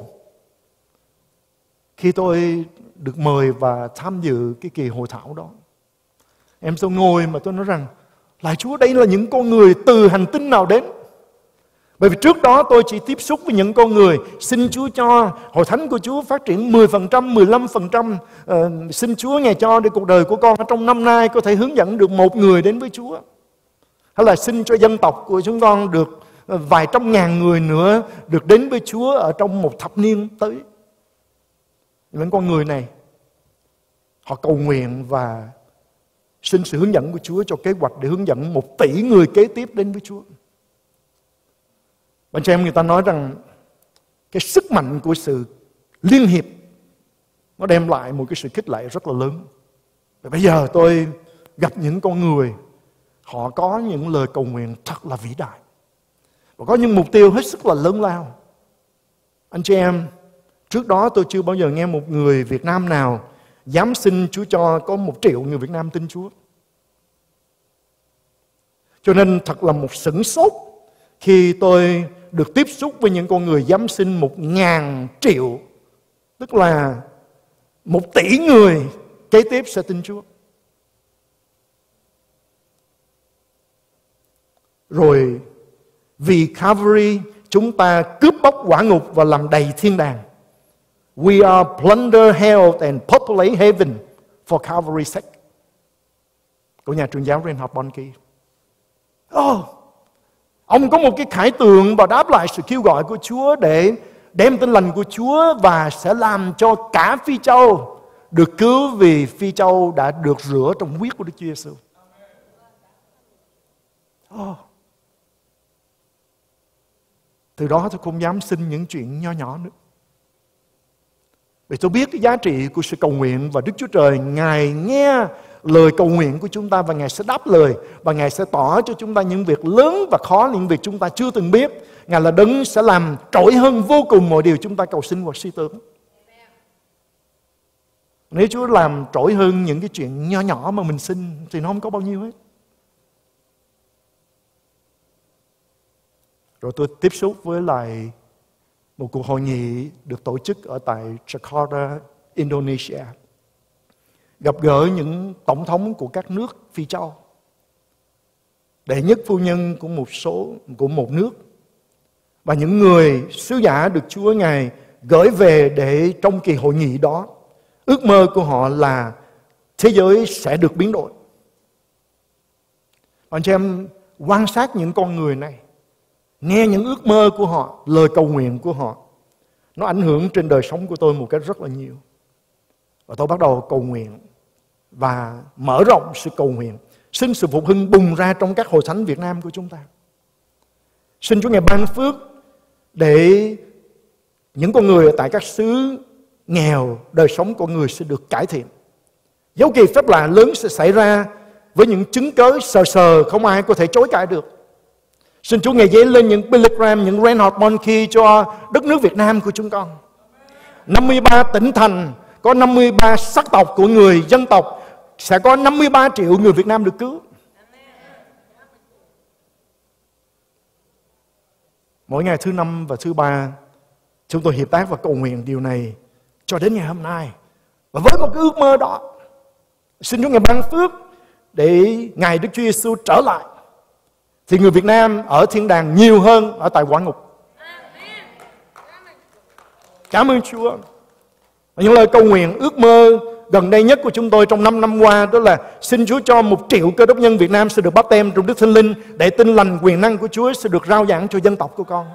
Khi tôi được mời và tham dự cái kỳ hội thảo đó, em tôi ngồi mà tôi nói rằng: lạy Chúa, đây là những con người từ hành tinh nào đến Bởi vì trước đó tôi chỉ tiếp xúc với những con người. Xin Chúa cho hội thánh của Chúa phát triển 10%, 15%. Xin Chúa Ngài cho để cuộc đời của con ở trong năm nay có thể hướng dẫn được một người đến với Chúa. Hay là xin cho dân tộc của chúng con được vài trăm ngàn người nữa được đến với Chúa ở trong một thập niên tới. Những con người này, họ cầu nguyện và xin sự hướng dẫn của Chúa cho kế hoạch để hướng dẫn 1 tỷ người kế tiếp đến với Chúa. Bạn chị em, người ta nói rằng cái sức mạnh của sự liên hiệp nó đem lại một cái sự khích lệ rất là lớn. Và bây giờ tôi gặp những con người, họ có những lời cầu nguyện thật là vĩ đại và có những mục tiêu hết sức là lớn lao. Anh chị em, trước đó tôi chưa bao giờ nghe một người Việt Nam nào dám xin Chúa cho có 1 triệu người Việt Nam tin Chúa. Cho nên thật là một sửng sốt khi tôi được tiếp xúc với những con người dám xin 1.000 triệu, tức là 1 tỷ người kế tiếp sẽ tin Chúa. Rồi vì Calvary chúng ta cướp bóc quả ngục và làm đầy thiên đàng. We are plunder hell and populate heaven for Calvary's sake. Của nhà truyền giáo Reinhard Bonnke. Ông có một cái khải tượng và đáp lại sự kêu gọi của Chúa để đem tin lành của Chúa và sẽ làm cho cả Phi Châu được cứu vì Phi Châu đã được rửa trong huyết của Đức Chúa Giêsu. Từ đó tôi không dám xin những chuyện nho nhỏ nữa. Vì tôi biết cái giá trị của sự cầu nguyện và Đức Chúa Trời, Ngài nghe lời cầu nguyện của chúng ta và Ngài sẽ đáp lời và Ngài sẽ tỏ cho chúng ta những việc lớn và khó, những việc chúng ta chưa từng biết. Ngài là Đấng sẽ làm trội hơn vô cùng mọi điều chúng ta cầu xin hoặc suy tưởng. Nếu Chúa làm trội hơn những cái chuyện nho nhỏ mà mình xin thì nó không có bao nhiêu hết. Rồi tôi tiếp xúc với lại một cuộc hội nghị được tổ chức ở tại Jakarta, Indonesia. Gặp gỡ những tổng thống của các nước Phi Châu, đệ nhất phu nhân của một nước, và những người sứ giả được Chúa Ngài gửi về để trong kỳ hội nghị đó, ước mơ của họ là thế giới sẽ được biến đổi. Anh chị em quan sát những con người này, nghe những ước mơ của họ, lời cầu nguyện của họ, nó ảnh hưởng trên đời sống của tôi một cách rất là nhiều. Và tôi bắt đầu cầu nguyện và mở rộng sự cầu nguyện, xin sự phục hưng bùng ra trong các hội thánh Việt Nam của chúng ta. Xin Chúa Ngài ban phước để những con người tại các xứ nghèo, đời sống của người sẽ được cải thiện. Dấu kỳ phép lạ lớn sẽ xảy ra với những chứng cớ sờ không ai có thể chối cãi được. Xin Chúa Ngài dấy lên những Billy Graham, những Reinhard Bonnke cho đất nước Việt Nam của chúng con. 53 tỉnh thành, có 53 sắc tộc của người dân tộc, sẽ có 53 triệu người Việt Nam được cứu. Mỗi ngày thứ 5 và thứ 3, chúng tôi hiệp tác và cầu nguyện điều này cho đến ngày hôm nay. Và với một cái ước mơ đó, xin Chúa Ngài ban phước để Ngài Đức Chúa Giêsu trở lại, thì người Việt Nam ở thiên đàng nhiều hơn ở tại quả ngục. Cảm ơn Chúa. Những lời cầu nguyện, ước mơ gần đây nhất của chúng tôi trong 5 năm qua, đó là xin Chúa cho 1 triệu cơ đốc nhân Việt Nam sẽ được báp têm trong Đức Thánh Linh, để tin lành quyền năng của Chúa sẽ được rao giảng cho dân tộc của con.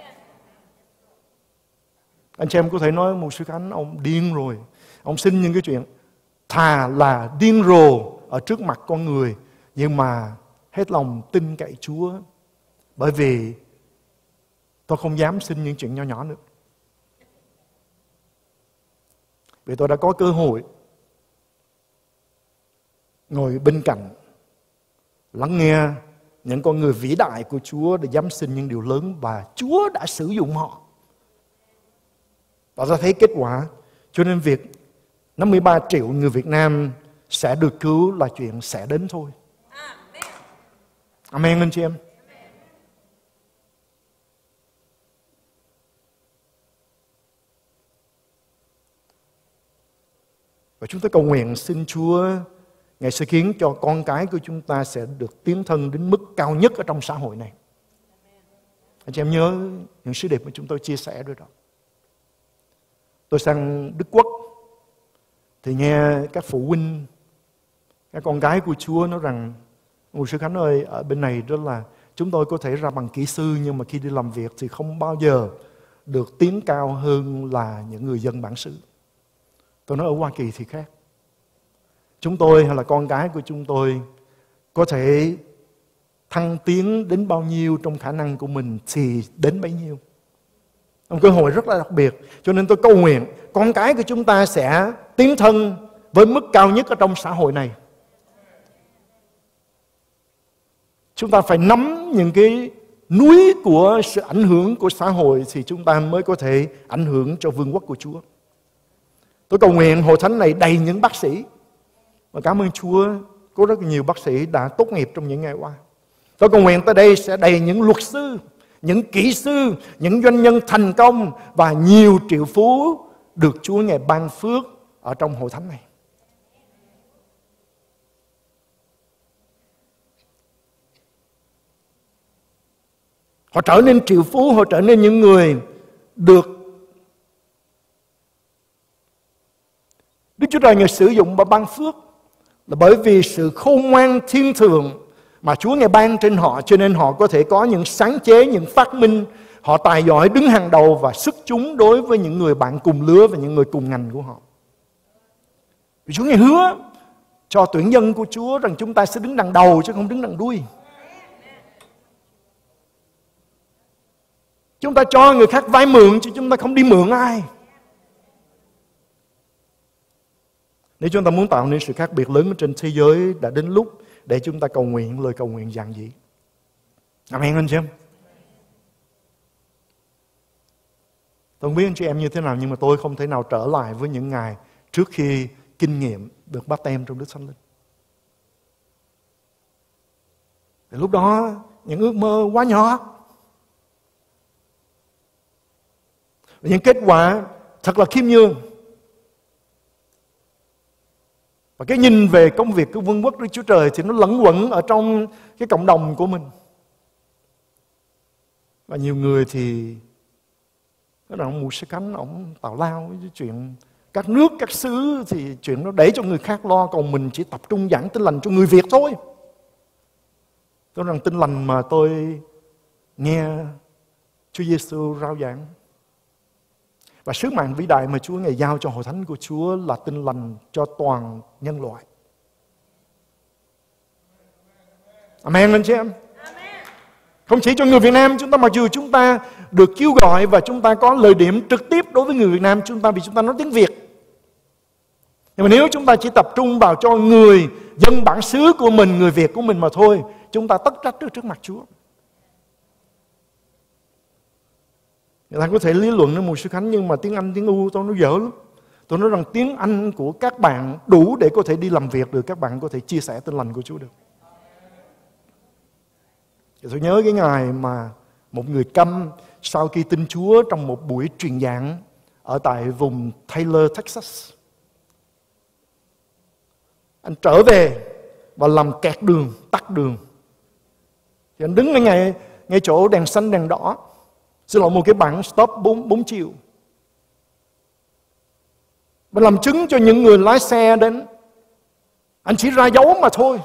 Anh chị em có thể nói một sư Khánh, ông điên rồi. Ông xin những cái chuyện thà là điên rồ ở trước mặt con người, nhưng mà hết lòng tin cậy Chúa. Bởi vì tôi không dám xin những chuyện nho nhỏ nữa. Vì tôi đã có cơ hội ngồi bên cạnh, lắng nghe những con người vĩ đại của Chúa để dám xin những điều lớn, và Chúa đã sử dụng họ. Và ta thấy kết quả. Cho nên việc 53 triệu người Việt Nam sẽ được cứu là chuyện sẽ đến thôi. Amen anh chị em. Và chúng ta cầu nguyện xin Chúa Ngài sẽ khiến cho con cái của chúng ta sẽ được tiến thân đến mức cao nhất ở trong xã hội này. Anh chị em nhớ những sứ điệp mà chúng tôi chia sẻ rồi đó. Tôi sang Đức Quốc thì nghe các phụ huynh, các con gái của Chúa nói rằng: Ngài Sư Khánh ơi, ở bên này đó là chúng tôi có thể ra bằng kỹ sư, nhưng mà khi đi làm việc thì không bao giờ được tiến cao hơn là những người dân bản xứ. Tôi nói ở Hoa Kỳ thì khác. Chúng tôi hay là con gái của chúng tôi có thể thăng tiến đến bao nhiêu trong khả năng của mình thì đến bấy nhiêu. Một cơ hội rất là đặc biệt. Cho nên tôi cầu nguyện con cái của chúng ta sẽ tiến thân với mức cao nhất ở trong xã hội này. Chúng ta phải nắm những cái núi của sự ảnh hưởng của xã hội thì chúng ta mới có thể ảnh hưởng cho vương quốc của Chúa. Tôi cầu nguyện hội thánh này đầy những bác sĩ. Và cảm ơn Chúa, có rất nhiều bác sĩ đã tốt nghiệp trong những ngày qua. Tôi cầu nguyện tới đây sẽ đầy những luật sư, những kỹ sư, những doanh nhân thành công và nhiều triệu phú được Chúa Ngài ban phước ở trong hội thánh này. Họ trở nên triệu phú, họ trở nên những người được Đức Chúa Trời Ngài sử dụng và ban phước, là bởi vì sự khôn ngoan thiên thượng mà Chúa Ngài ban trên họ, cho nên họ có thể có những sáng chế, những phát minh. Họ tài giỏi đứng hàng đầu và xuất chúng đối với những người bạn cùng lứa và những người cùng ngành của họ. Vì Chúa Ngài hứa cho tuyển nhân của Chúa rằng chúng ta sẽ đứng đằng đầu chứ không đứng đằng đuôi. Chúng ta cho người khác vay mượn chứ chúng ta không đi mượn ai. Nếu chúng ta muốn tạo nên sự khác biệt lớn trên thế giới, đã đến lúc để chúng ta cầu nguyện lời cầu nguyện giản dị. Amen anh chị em. Tôi không biết anh chị em như thế nào, nhưng mà tôi không thể nào trở lại với những ngày trước khi kinh nghiệm được báp têm trong Đức Thánh Linh. Thì lúc đó những ước mơ quá nhỏ, và những kết quả thật là khiêm nhường. Và cái nhìn về công việc của vương quốc Đức Chúa Trời thì nó lẫn quẩn ở trong cái cộng đồng của mình. Và nhiều người thì nói rằng ông Mục Sư Khánh, ông tào lao với chuyện các nước, các xứ thì chuyện nó để cho người khác lo, còn mình chỉ tập trung giảng tin lành cho người Việt thôi. Tôi rằng tin lành mà tôi nghe Chúa Giêsu rao giảng và sứ mạng vĩ đại mà Chúa Ngài giao cho hội thánh của Chúa là tin lành cho toàn nhân loại. Amen anh chị em. Không chỉ cho người Việt Nam chúng ta, mặc dù chúng ta được kêu gọi và chúng ta có lời điểm trực tiếp đối với người Việt Nam chúng ta vì chúng ta nói tiếng Việt. Nhưng mà nếu chúng ta chỉ tập trung vào cho người dân bản xứ của mình, người Việt của mình mà thôi, chúng ta tất trách trước mặt Chúa. Người ta có thể lý luận với Mục Sư Khánh, nhưng mà tiếng Anh, tiếng U tôi nói dở lắm. Tôi nói rằng tiếng Anh của các bạn đủ để có thể đi làm việc được, các bạn có thể chia sẻ tin lành của Chúa được. Tôi nhớ cái ngày mà một người câm sau khi tin Chúa trong một buổi truyền giảng ở tại vùng Taylor, Texas. Anh trở về và làm kẹt đường, tắc đường. Thì anh đứng ngay chỗ đèn xanh, đèn đỏ. Xin lỗi, một cái bảng stop 4 chiều. Và làm chứng cho những người lái xe đến. Anh chỉ ra dấu mà thôi.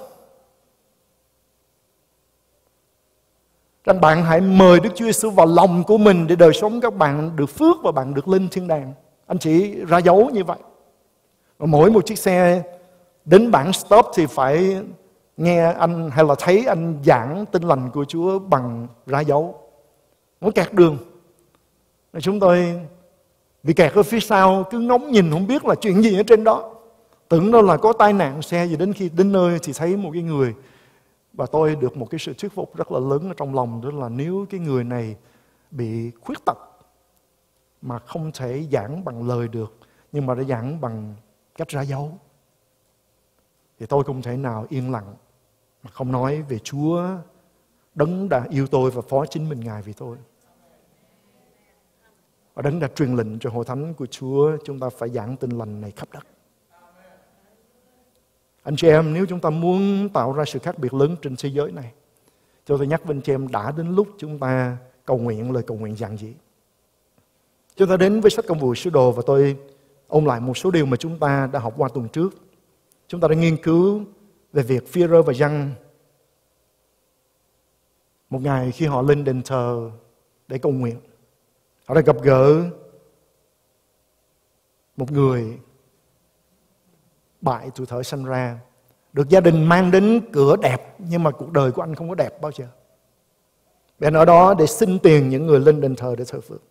Rằng bạn hãy mời Đức Chúa Giêsu vào lòng của mình để đời sống các bạn được phước và bạn được lên thiên đàng. Anh chỉ ra dấu như vậy. Và mỗi một chiếc xe đến bảng stop thì phải nghe anh hay là thấy anh giảng tin lành của Chúa bằng ra dấu. Nó kẹt đường. Chúng tôi bị kẹt ở phía sau, cứ ngóng nhìn không biết là chuyện gì ở trên đó. Tưởng đâu là có tai nạn xe gì, đến khi đến nơi thì thấy một cái người. Và tôi được một cái sự thuyết phục rất là lớn ở trong lòng, đó là nếu cái người này bị khuyết tật mà không thể giảng bằng lời được, nhưng mà đã giảng bằng cách ra dấu, thì tôi không thể nào yên lặng mà không nói về Chúa Đấng đã yêu tôi và phó chính mình Ngài vì tôi. Và Đấng đã truyền lệnh cho hội thánh của Chúa chúng ta phải giảng tin lành này khắp đất. Anh chị em, nếu chúng ta muốn tạo ra sự khác biệt lớn trên thế giới này, cho tôi nhắc với anh chị em, đã đến lúc chúng ta cầu nguyện lời cầu nguyện giản dị. Chúng ta đến với sách Công vụ Sứ Đồ và tôi ôn lại một số điều mà chúng ta đã học qua tuần trước. Chúng ta đã nghiên cứu về việc Phi-e-rơ và Giăng một ngày khi họ lên đền thờ để cầu nguyện, họ đã gặp gỡ một người bại tuổi thơ sanh ra, được gia đình mang đến cửa đẹp, nhưng mà cuộc đời của anh không có đẹp bao giờ. Anh ở đó để xin tiền những người lên đền thờ để thờ phượng.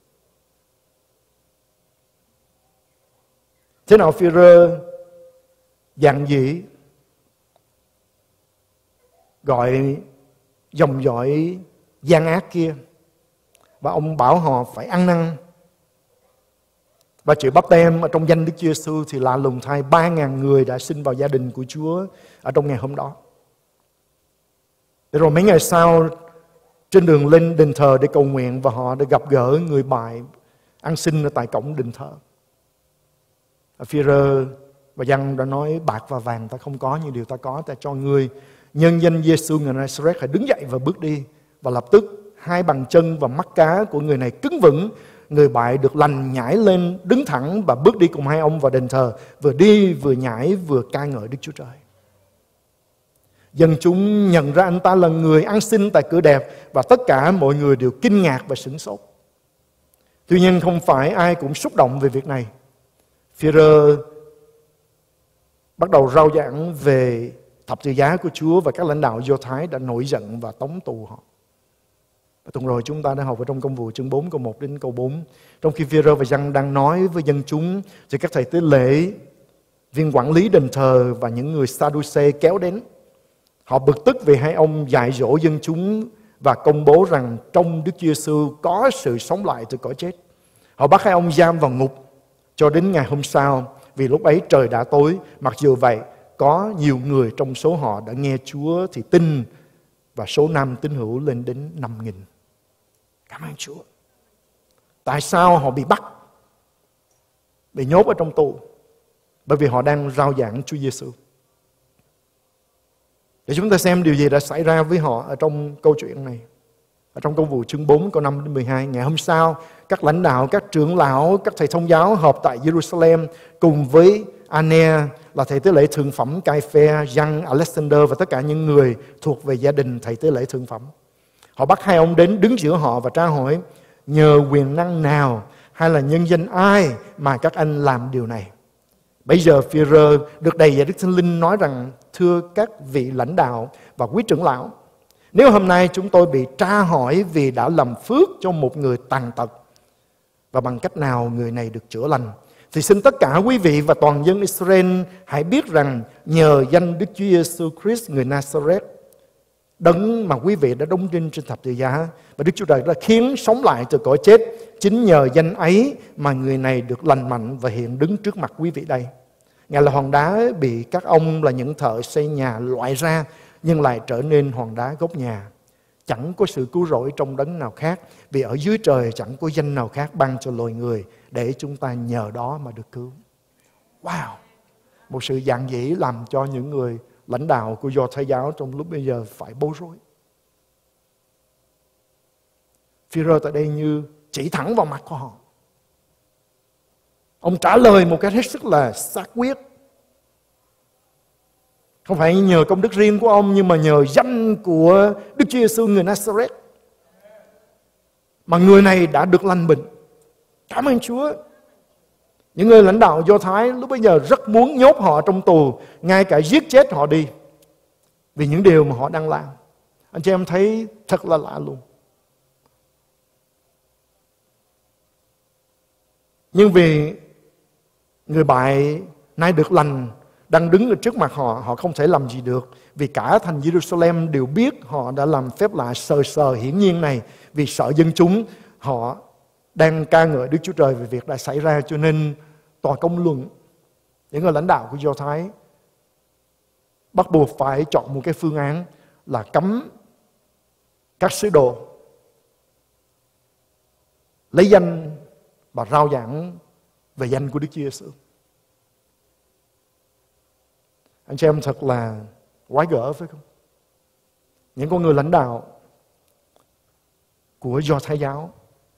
Thế nào Phi-e-rơ giản dị gọi dòng dõi gian ác kia, và ông bảo họ phải ăn năn và chịu báp têm ở trong danh Đức Chúa Giêsu, thì lạ lùng thay 3.000 người đã sinh vào gia đình của Chúa ở trong ngày hôm đó. Để rồi mấy ngày sau, trên đường lên đền thờ để cầu nguyện, và họ đã gặp gỡ người bại ăn xin ở tại cổng đền thờ. Phi-e-rơ và Giăng đã nói: bạc và vàng ta không có, nhưng điều ta có ta cho ngươi. Nhân danh Giê-xu người Nazareth hãy đứng dậy và bước đi. Và lập tức 2 bàn chân và mắt cá của người này cứng vững. Người bại được lành, nhảy lên đứng thẳng và bước đi cùng hai ông vào đền thờ, vừa đi vừa nhảy vừa ca ngợi Đức Chúa Trời. Dân chúng nhận ra anh ta là người ăn xin tại cửa đẹp, và tất cả mọi người đều kinh ngạc và sửng sốt. Tuy nhiên không phải ai cũng xúc động về việc này. Phi-e-rơ bắt đầu rao giảng về thập tự giá của Chúa, và các lãnh đạo Do Thái đã nổi giận và tống tù họ. Và tuần rồi chúng ta đã học ở trong Công vụ chương 4 câu 1 đến câu 4. Trong khi Phi-e-rơ và Giăng đang nói với dân chúng, thì các thầy tế lễ, viên quản lý đền thờ và những người Sa-đu-xê kéo đến. Họ bực tức vì hai ông dạy dỗ dân chúng và công bố rằng trong Đức Chúa Giêsu có sự sống lại từ cõi chết. Họ bắt hai ông giam vào ngục cho đến ngày hôm sau, vì lúc ấy trời đã tối. Mặc dù vậy, có nhiều người trong số họ đã nghe Chúa thì tin, và số nam tín hữu lên đến 5.000. Cảm ơn Chúa. Tại sao họ bị bắt, bị nhốt ở trong tù? Bởi vì họ đang rao giảng Chúa Giêsu. Để chúng ta xem điều gì đã xảy ra với họ ở trong câu chuyện này. Ở trong Công vụ chương 4 câu 5 đến 12, ngày hôm sau, các lãnh đạo, các trưởng lão, các thầy thông giáo họp tại Jerusalem cùng với Anea là thầy tế lễ thượng phẩm Cai-phe, Giăng, Alexander và tất cả những người thuộc về gia đình thầy tế lễ thượng phẩm. Họ bắt hai ông đến đứng giữa họ và tra hỏi: nhờ quyền năng nào hay là nhân danh ai mà các anh làm điều này? Bây giờ Phi-e-rơ được đầy dạy Đức Thánh Linh nói rằng: thưa các vị lãnh đạo và quý trưởng lão, nếu hôm nay chúng tôi bị tra hỏi vì đã làm phước cho một người tàn tật, và bằng cách nào người này được chữa lành, thì xin tất cả quý vị và toàn dân Israel hãy biết rằng nhờ danh Đức Chúa Giêsu Christ người Nazareth, đấng mà quý vị đã đóng đinh trên thập tự giá, và Đức Chúa Trời đã khiến sống lại từ cõi chết, chính nhờ danh ấy mà người này được lành mạnh và hiện đứng trước mặt quý vị đây. Ngài là hòn đá bị các ông là những thợ xây nhà loại ra, nhưng lại trở nên hòn đá gốc nhà. Chẳng có sự cứu rỗi trong đấng nào khác, vì ở dưới trời chẳng có danh nào khác ban cho loài người để chúng ta nhờ đó mà được cứu. Wow! Một sự giản dị làm cho những người lãnh đạo của Do Thái giáo trong lúc bây giờ phải bối rối. Phi-e-rơ tại đây như chỉ thẳng vào mặt của họ. Ông trả lời một cách hết sức là xác quyết. Không phải nhờ công đức riêng của ông, nhưng mà nhờ danh của Đức Chúa Giêsu người Nazareth mà người này đã được lành bệnh. Cảm ơn Chúa. Những người lãnh đạo Do Thái lúc bây giờ rất muốn nhốt họ trong tù, ngay cả giết chết họ đi, vì những điều mà họ đang làm. Anh chị em thấy thật là lạ luôn. Nhưng vì người bại nay được lành đang đứng ở trước mặt họ, họ không thể làm gì được. Vì cả thành Jerusalem đều biết họ đã làm phép lạ sờ hiển nhiên này. Vì sợ dân chúng, họ đang ca ngợi Đức Chúa Trời về việc đã xảy ra. Cho nên tòa công luận, những người lãnh đạo của Do Thái bắt buộc phải chọn một cái phương án là cấm các sứ đồ lấy danh và rao giảng về danh của Đức Chúa Giêsu. Anh chị em thật là quái gở phải không? Những con người lãnh đạo của Do Thái giáo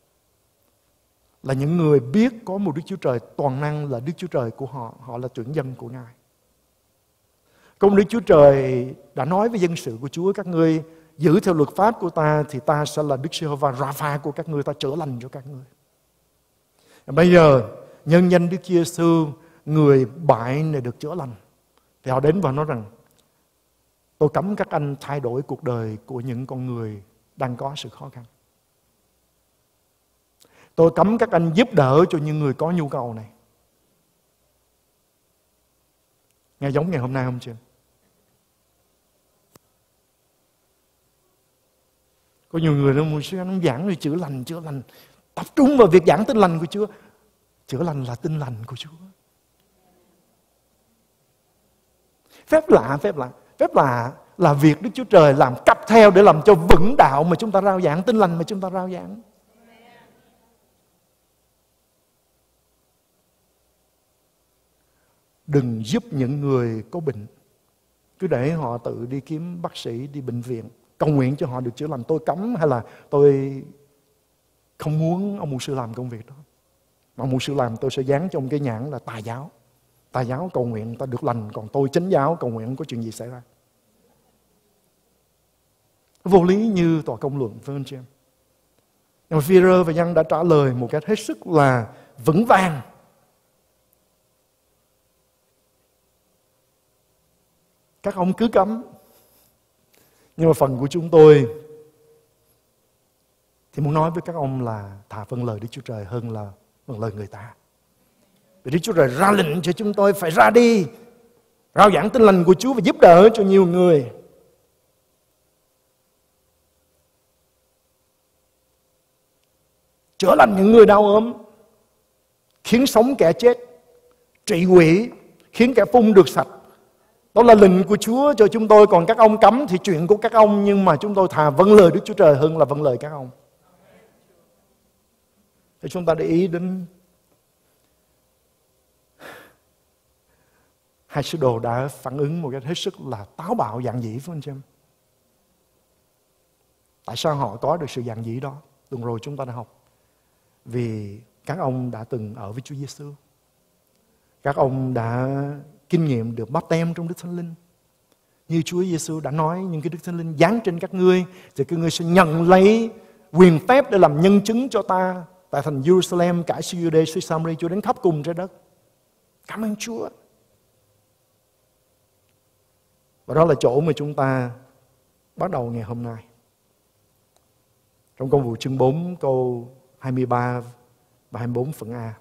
là những người biết có một Đức Chúa Trời toàn năng là Đức Chúa Trời của họ. Họ là tuyển dân của Ngài. Công Đức Chúa Trời đã nói với dân sự của Chúa: các ngươi giữ theo luật pháp của ta thì ta sẽ là Đức Giê-hô-va Ra-pha của các ngươi, ta chữa lành cho các ngươi. Bây giờ nhân danh Đức Chúa Giêsu, người bại này được chữa lành, thì họ đến và nói rằng: tôi cấm các anh thay đổi cuộc đời của những con người đang có sự khó khăn. Tôi cấm các anh giúp đỡ cho những người có nhu cầu này. Nghe giống ngày hôm nay không chị? Có nhiều người nói: sư anh giảng rồi chữa lành. Tập trung vào việc giảng tin lành của Chúa. Chữa lành là tin lành của Chúa. Phép lạ là việc Đức Chúa Trời làm cặp theo để làm cho vững đạo mà chúng ta rao giảng, tin lành mà chúng ta rao giảng. Đừng giúp những người có bệnh, cứ để họ tự đi kiếm bác sĩ, đi bệnh viện, cầu nguyện cho họ được chữa lành. Tôi cấm hay là tôi không muốn ông mục sư làm công việc đó. Mà ông mục sư làm, tôi sẽ dán cho ông cái nhãn là tà giáo. Tà giáo cầu nguyện ta được lành, còn tôi chánh giáo cầu nguyện không có chuyện gì xảy ra. Vô lý như tòa công luận, phải không chị em? Nhưng mà Phi-rơ và Giăng đã trả lời một cách hết sức là vững vàng. Các ông cứ cấm, nhưng mà phần của chúng tôi thì muốn nói với các ông là thà vâng lời Đức Chúa Trời hơn là vâng lời người ta. Vì Đức Chúa Trời ra lệnh cho chúng tôi phải ra đi, rao giảng tin lành của Chúa và giúp đỡ cho nhiều người. Chữa lành những người đau ốm, khiến sống kẻ chết, trị quỷ, khiến kẻ phun được sạch. Đó là lệnh của Chúa cho chúng tôi. Còn các ông cấm thì chuyện của các ông, nhưng mà chúng tôi thà vâng lời Đức Chúa Trời hơn là vâng lời các ông. Thì chúng ta để ý đến hai sứ đồ đã phản ứng một cách hết sức là táo bạo, dạn dĩ, phải không chị em? Tại sao họ có được sự dạn dĩ đó? Tuần rồi chúng ta đã học. Vì các ông đã từng ở với Chúa Giêsu. Các ông đã kinh nghiệm được báp têm trong Đức Thánh Linh. Như Chúa Giêsu đã nói, những cái Đức Thánh Linh giáng trên các ngươi thì các ngươi sẽ nhận lấy quyền phép để làm nhân chứng cho ta tại thành Jerusalem, cả xứ Giu-đê, xứ Sa-ma-ri, cho đến khắp cùng trái đất. Cảm ơn Chúa. Và đó là chỗ mà chúng ta bắt đầu ngày hôm nay. Trong Công vụ chương 4 câu 23 và 24 phần A.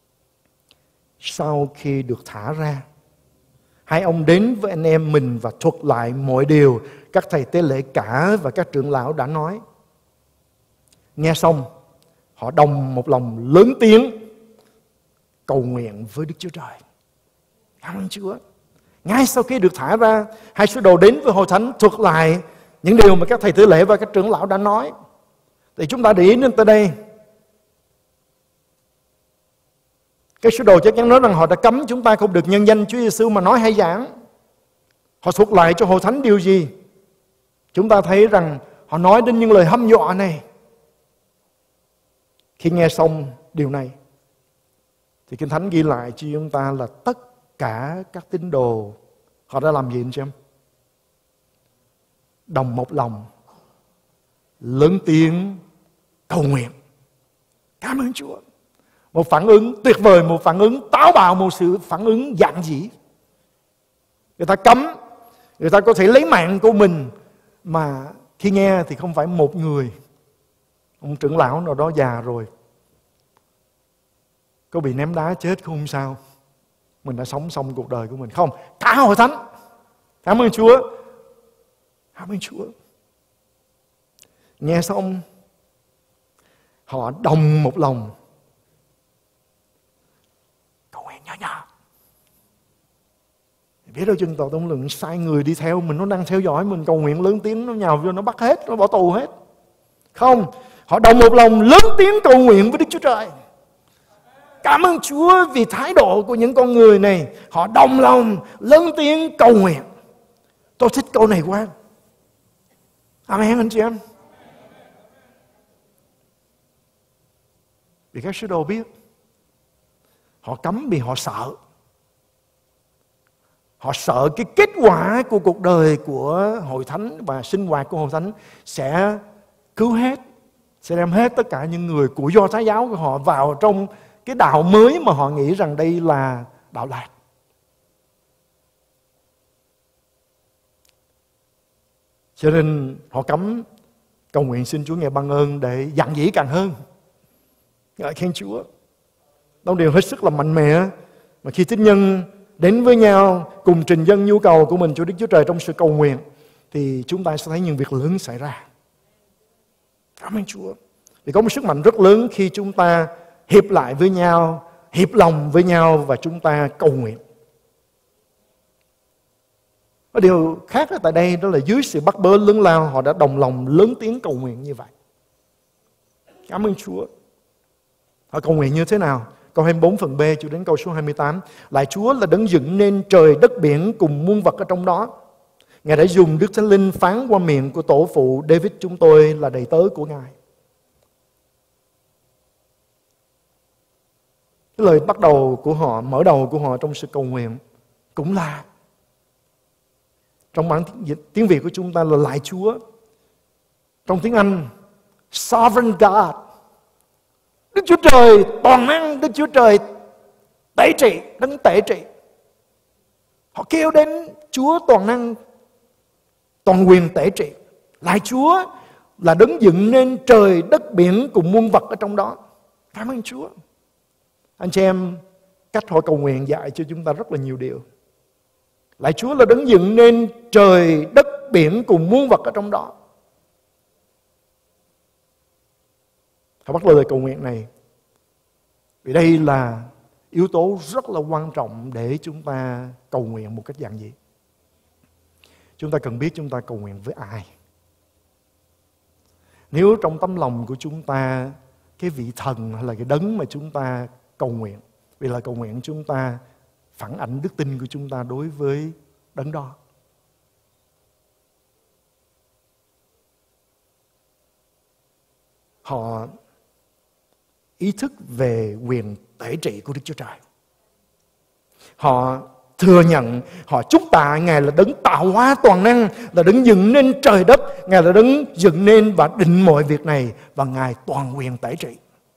Sau khi được thả ra, hai ông đến với anh em mình và thuật lại mọi điều các thầy tế lễ cả và các trưởng lão đã nói. Nghe xong, họ đồng một lòng lớn tiếng cầu nguyện với Đức Chúa Trời. Cảm ơn Chúa. Ngay sau khi được thả ra, hai sứ đồ đến với hội thánh thuật lại những điều mà các thầy tế lễ và các trưởng lão đã nói. Thì chúng ta để ý đến tới đây, các sứ đồ chắc chắn nói rằng họ đã cấm chúng ta không được nhân danh Chúa Giêsu mà nói hay giảng. Họ thuật lại cho hội thánh điều gì? Chúng ta thấy rằng họ nói đến những lời hăm dọa này. Khi nghe xong điều này thì Kinh Thánh ghi lại cho chúng ta là tất cả các tín đồ họ đã làm gì anh chị em? Đồng một lòng lớn tiếng cầu nguyện. Cảm ơn Chúa. Một phản ứng tuyệt vời, một phản ứng táo bạo, một sự phản ứng dạn dĩ. Người ta cấm, người ta có thể lấy mạng của mình, mà khi nghe thì không phải một người. Ông trưởng lão nào đó già rồi, có bị ném đá chết cũng không sao, mình đã sống xong cuộc đời của mình. Không, cả hội thánh cảm ơn Chúa. Cảm ơn Chúa. Nghe xong họ đồng một lòng cầu nguyện nhỏ. Biết đâu chừng tòa tổng lượng sai người đi theo mình, nó đang theo dõi mình cầu nguyện lớn tiếng, nó nhào vô nó bắt hết, nó bỏ tù hết. Không, họ đồng một lòng lớn tiếng cầu nguyện với Đức Chúa Trời. Cảm ơn Chúa vì thái độ của những con người này. Họ đồng lòng lớn tiếng cầu nguyện. Tôi thích câu này quá. Amen anh chị em. Vì các sứ đồ biết, họ cấm vì họ sợ. Họ sợ cái kết quả của cuộc đời của hội thánh và sinh hoạt của hội thánh sẽ cứu hết, sẽ đem hết tất cả những người của Do Thái giáo của họ vào trong cái đạo mới mà họ nghĩ rằng đây là đạo lạc. Cho nên họ cấm cầu nguyện xin Chúa ngài ban ơn để dặn dĩ càng hơn. Ngợi khen Chúa. Đó là điều hết sức là mạnh mẽ. Mà khi tín nhân đến với nhau cùng trình dâng nhu cầu của mình cho Đức Chúa Trời trong sự cầu nguyện, thì chúng ta sẽ thấy những việc lớn xảy ra. Cảm ơn Chúa. Vì có một sức mạnh rất lớn khi chúng ta hiệp lại với nhau, hiệp lòng với nhau và chúng ta cầu nguyện. Có điều khác ở tại đây đó là dưới sự bắt bớ lớn lao, họ đã đồng lòng lớn tiếng cầu nguyện như vậy. Cảm ơn Chúa. Họ cầu nguyện như thế nào? Câu 24 phần B cho đến câu số 28. Lại Chúa là đấng dựng nên trời đất biển cùng muôn vật ở trong đó. Ngài đã dùng Đức Thánh Linh phán qua miệng của tổ phụ David chúng tôi là đầy tớ của Ngài. Cái lời bắt đầu của họ, mở đầu của họ trong sự cầu nguyện cũng là, trong bản tiếng Việt của chúng ta là lại Chúa. Trong tiếng Anh, Sovereign God. Đức Chúa Trời toàn năng, Đức Chúa Trời tể trị, đấng tể trị. Họ kêu đến Chúa toàn năng, toàn quyền tể trị. Lại Chúa là đấng dựng nên trời đất biển cùng muôn vật ở trong đó. Cảm ơn Chúa. Anh chị em, cách họ cầu nguyện dạy cho chúng ta rất là nhiều điều. Lại Chúa là đấng dựng nên trời đất biển cùng muôn vật ở trong đó. Họ bắt lời cầu nguyện này vì đây là yếu tố rất là quan trọng để chúng ta cầu nguyện một cách giản dị. Chúng ta cần biết chúng ta cầu nguyện với ai. Nếu trong tấm lòng của chúng ta, cái vị thần hay là cái đấng mà chúng ta cầu nguyện, vì là cầu nguyện chúng ta phản ảnh đức tin của chúng ta đối với đấng đó. Họ ý thức về quyền tể trị của Đức Chúa Trời. Họ thừa nhận, họ chúc tạ Ngài là đấng tạo hóa toàn năng, là đấng dựng nên trời đất, Ngài là đấng dựng nên và định mọi việc này, và Ngài toàn quyền tể trị.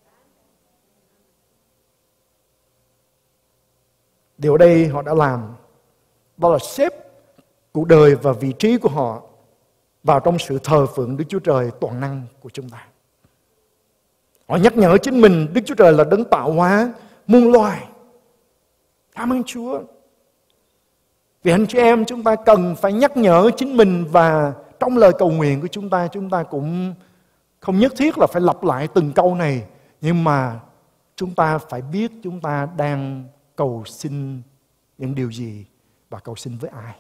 Điều đây họ đã làm đó là xếp cuộc đời và vị trí của họ vào trong sự thờ phượng Đức Chúa Trời toàn năng của chúng ta. Họ nhắc nhở chính mình Đức Chúa Trời là đấng tạo hóa muôn loài. Cảm ơn Chúa. Vì anh chị em, chúng ta cần phải nhắc nhở chính mình, và trong lời cầu nguyện của chúng ta cũng không nhất thiết là phải lặp lại từng câu này, nhưng mà chúng ta phải biết chúng ta đang cầu xin những điều gì và cầu xin với ai.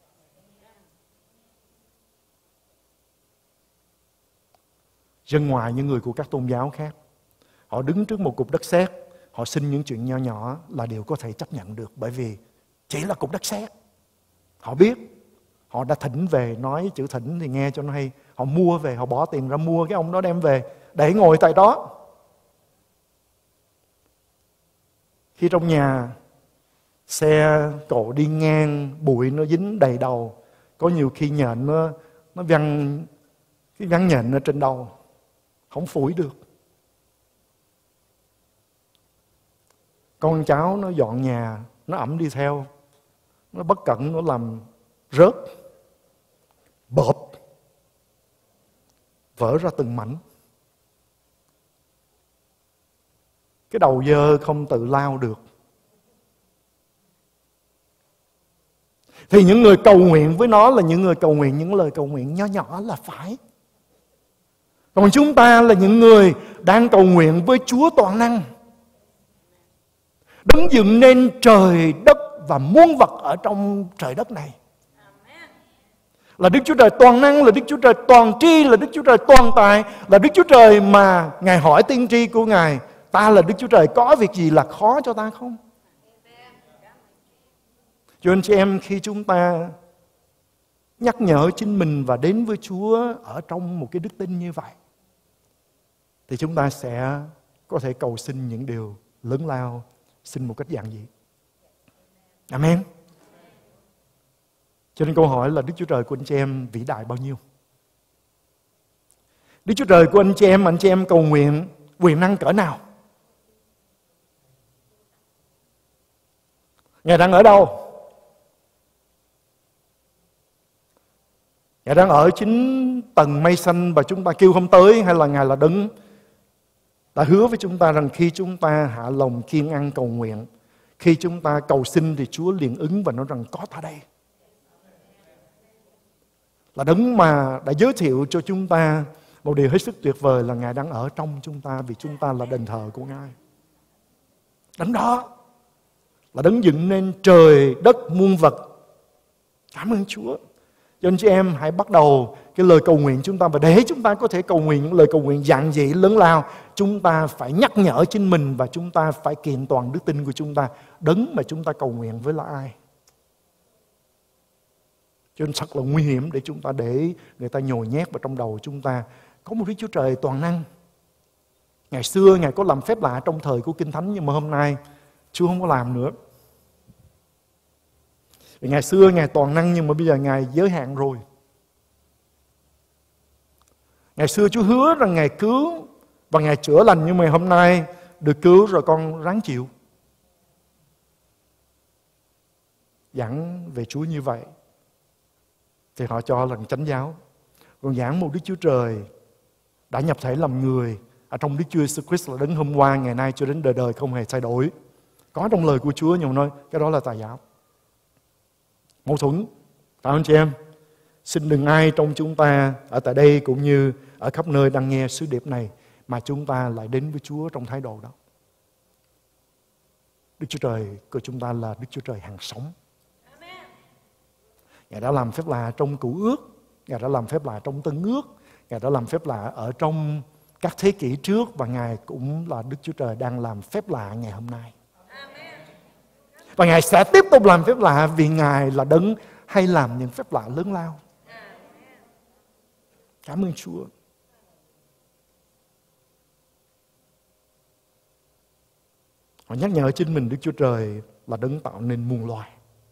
Dân ngoài những người của các tôn giáo khác, họ đứng trước một cục đất sét, họ xin những chuyện nho nhỏ là điều có thể chấp nhận được, bởi vì chỉ là cục đất sét. Họ biết, họ đã thỉnh về, nói chữ thỉnh thì nghe cho nó hay. Họ mua về, họ bỏ tiền ra mua cái ông đó đem về để ngồi tại đó. Khi trong nhà xe cộ đi ngang, bụi nó dính đầy đầu, có nhiều khi nhện nó văng nhện ở trên đầu, không phủi được. Con cháu nó dọn nhà, nó ẵm đi theo, nó bất cẩn, nó làm rớt, bợp, vỡ ra từng mảnh. Cái đầu dơ không tự lau được. Thì những người cầu nguyện với nó là những người cầu nguyện những lời cầu nguyện nho nhỏ là phải. Còn chúng ta là những người đang cầu nguyện với Chúa toàn năng, đấng dựng nên trời đất và muôn vật ở trong trời đất này. Là Đức Chúa Trời toàn năng, là Đức Chúa Trời toàn tri, là Đức Chúa Trời toàn tài, là Đức Chúa Trời mà Ngài hỏi tiên tri của Ngài: ta là Đức Chúa Trời, có việc gì là khó cho ta không? Cho anh chị em, khi chúng ta nhắc nhở chính mình và đến với Chúa ở trong một cái đức tin như vậy, thì chúng ta sẽ có thể cầu xin những điều lớn lao, xin một cách giản dị. Amen. Cho nên câu hỏi là Đức Chúa Trời của anh chị em vĩ đại bao nhiêu? Đức Chúa Trời của anh chị em cầu nguyện quyền năng cỡ nào? Ngài đang ở đâu? Ngài đang ở chính tầng mây xanh và chúng ta kêu không tới, hay là Ngài là đấng đã hứa với chúng ta rằng khi chúng ta hạ lòng kiên ăn cầu nguyện, khi chúng ta cầu xin thì Chúa liền ứng và nói rằng có ta đây. Là đấng mà đã giới thiệu cho chúng ta một điều hết sức tuyệt vời là Ngài đang ở trong chúng ta vì chúng ta là đền thờ của Ngài. Đấng đó là đấng dựng nên trời đất muôn vật. Cảm ơn Chúa. Cho anh chị em hãy bắt đầu cái lời cầu nguyện chúng ta, và để chúng ta có thể cầu nguyện những lời cầu nguyện giản dị lớn lao, chúng ta phải nhắc nhở chính mình và chúng ta phải kiện toàn đức tin của chúng ta. Đấng mà chúng ta cầu nguyện với là ai? Cho nên thật là nguy hiểm để chúng ta để người ta nhồi nhét vào trong đầu chúng ta. Có một Đức Chúa Trời toàn năng. Ngày xưa Ngài có làm phép lạ trong thời của Kinh Thánh, nhưng mà hôm nay Chúa không có làm nữa. Vì ngày xưa Ngài toàn năng nhưng mà bây giờ Ngài giới hạn rồi. Ngày xưa Chúa hứa rằng Ngài cứu và Ngài chữa lành, nhưng mà hôm nay được cứu rồi con ráng chịu. Giảng về Chúa như vậy thì họ cho là chánh giáo. Còn giảng một Đức Chúa Trời đã nhập thể làm người ở trong Đức Chúa Jesus Christ là đấng hôm qua, ngày nay cho đến đời đời không hề thay đổi. Có trong lời của Chúa, nhưng mà nói cái đó là tà giáo. Mâu thuẫn. Cảm ơn chị em. Xin đừng ai trong chúng ta ở tại đây cũng như ở khắp nơi đang nghe sứ điệp này mà chúng ta lại đến với Chúa trong thái độ đó. Đức Chúa Trời của chúng ta là Đức Chúa Trời hàng sống. Ngài đã làm phép lạ trong Cựu Ước, Ngài đã làm phép lạ trong Tân Ước, Ngài đã làm phép lạ ở trong các thế kỷ trước, và Ngài cũng là Đức Chúa Trời đang làm phép lạ ngày hôm nay. Và Ngài sẽ tiếp tục làm phép lạ vì Ngài là đấng hay làm những phép lạ lớn lao. Cảm ơn Chúa. Họ nhắc nhở chính mình Đức Chúa Trời là đấng tạo nên muôn loài.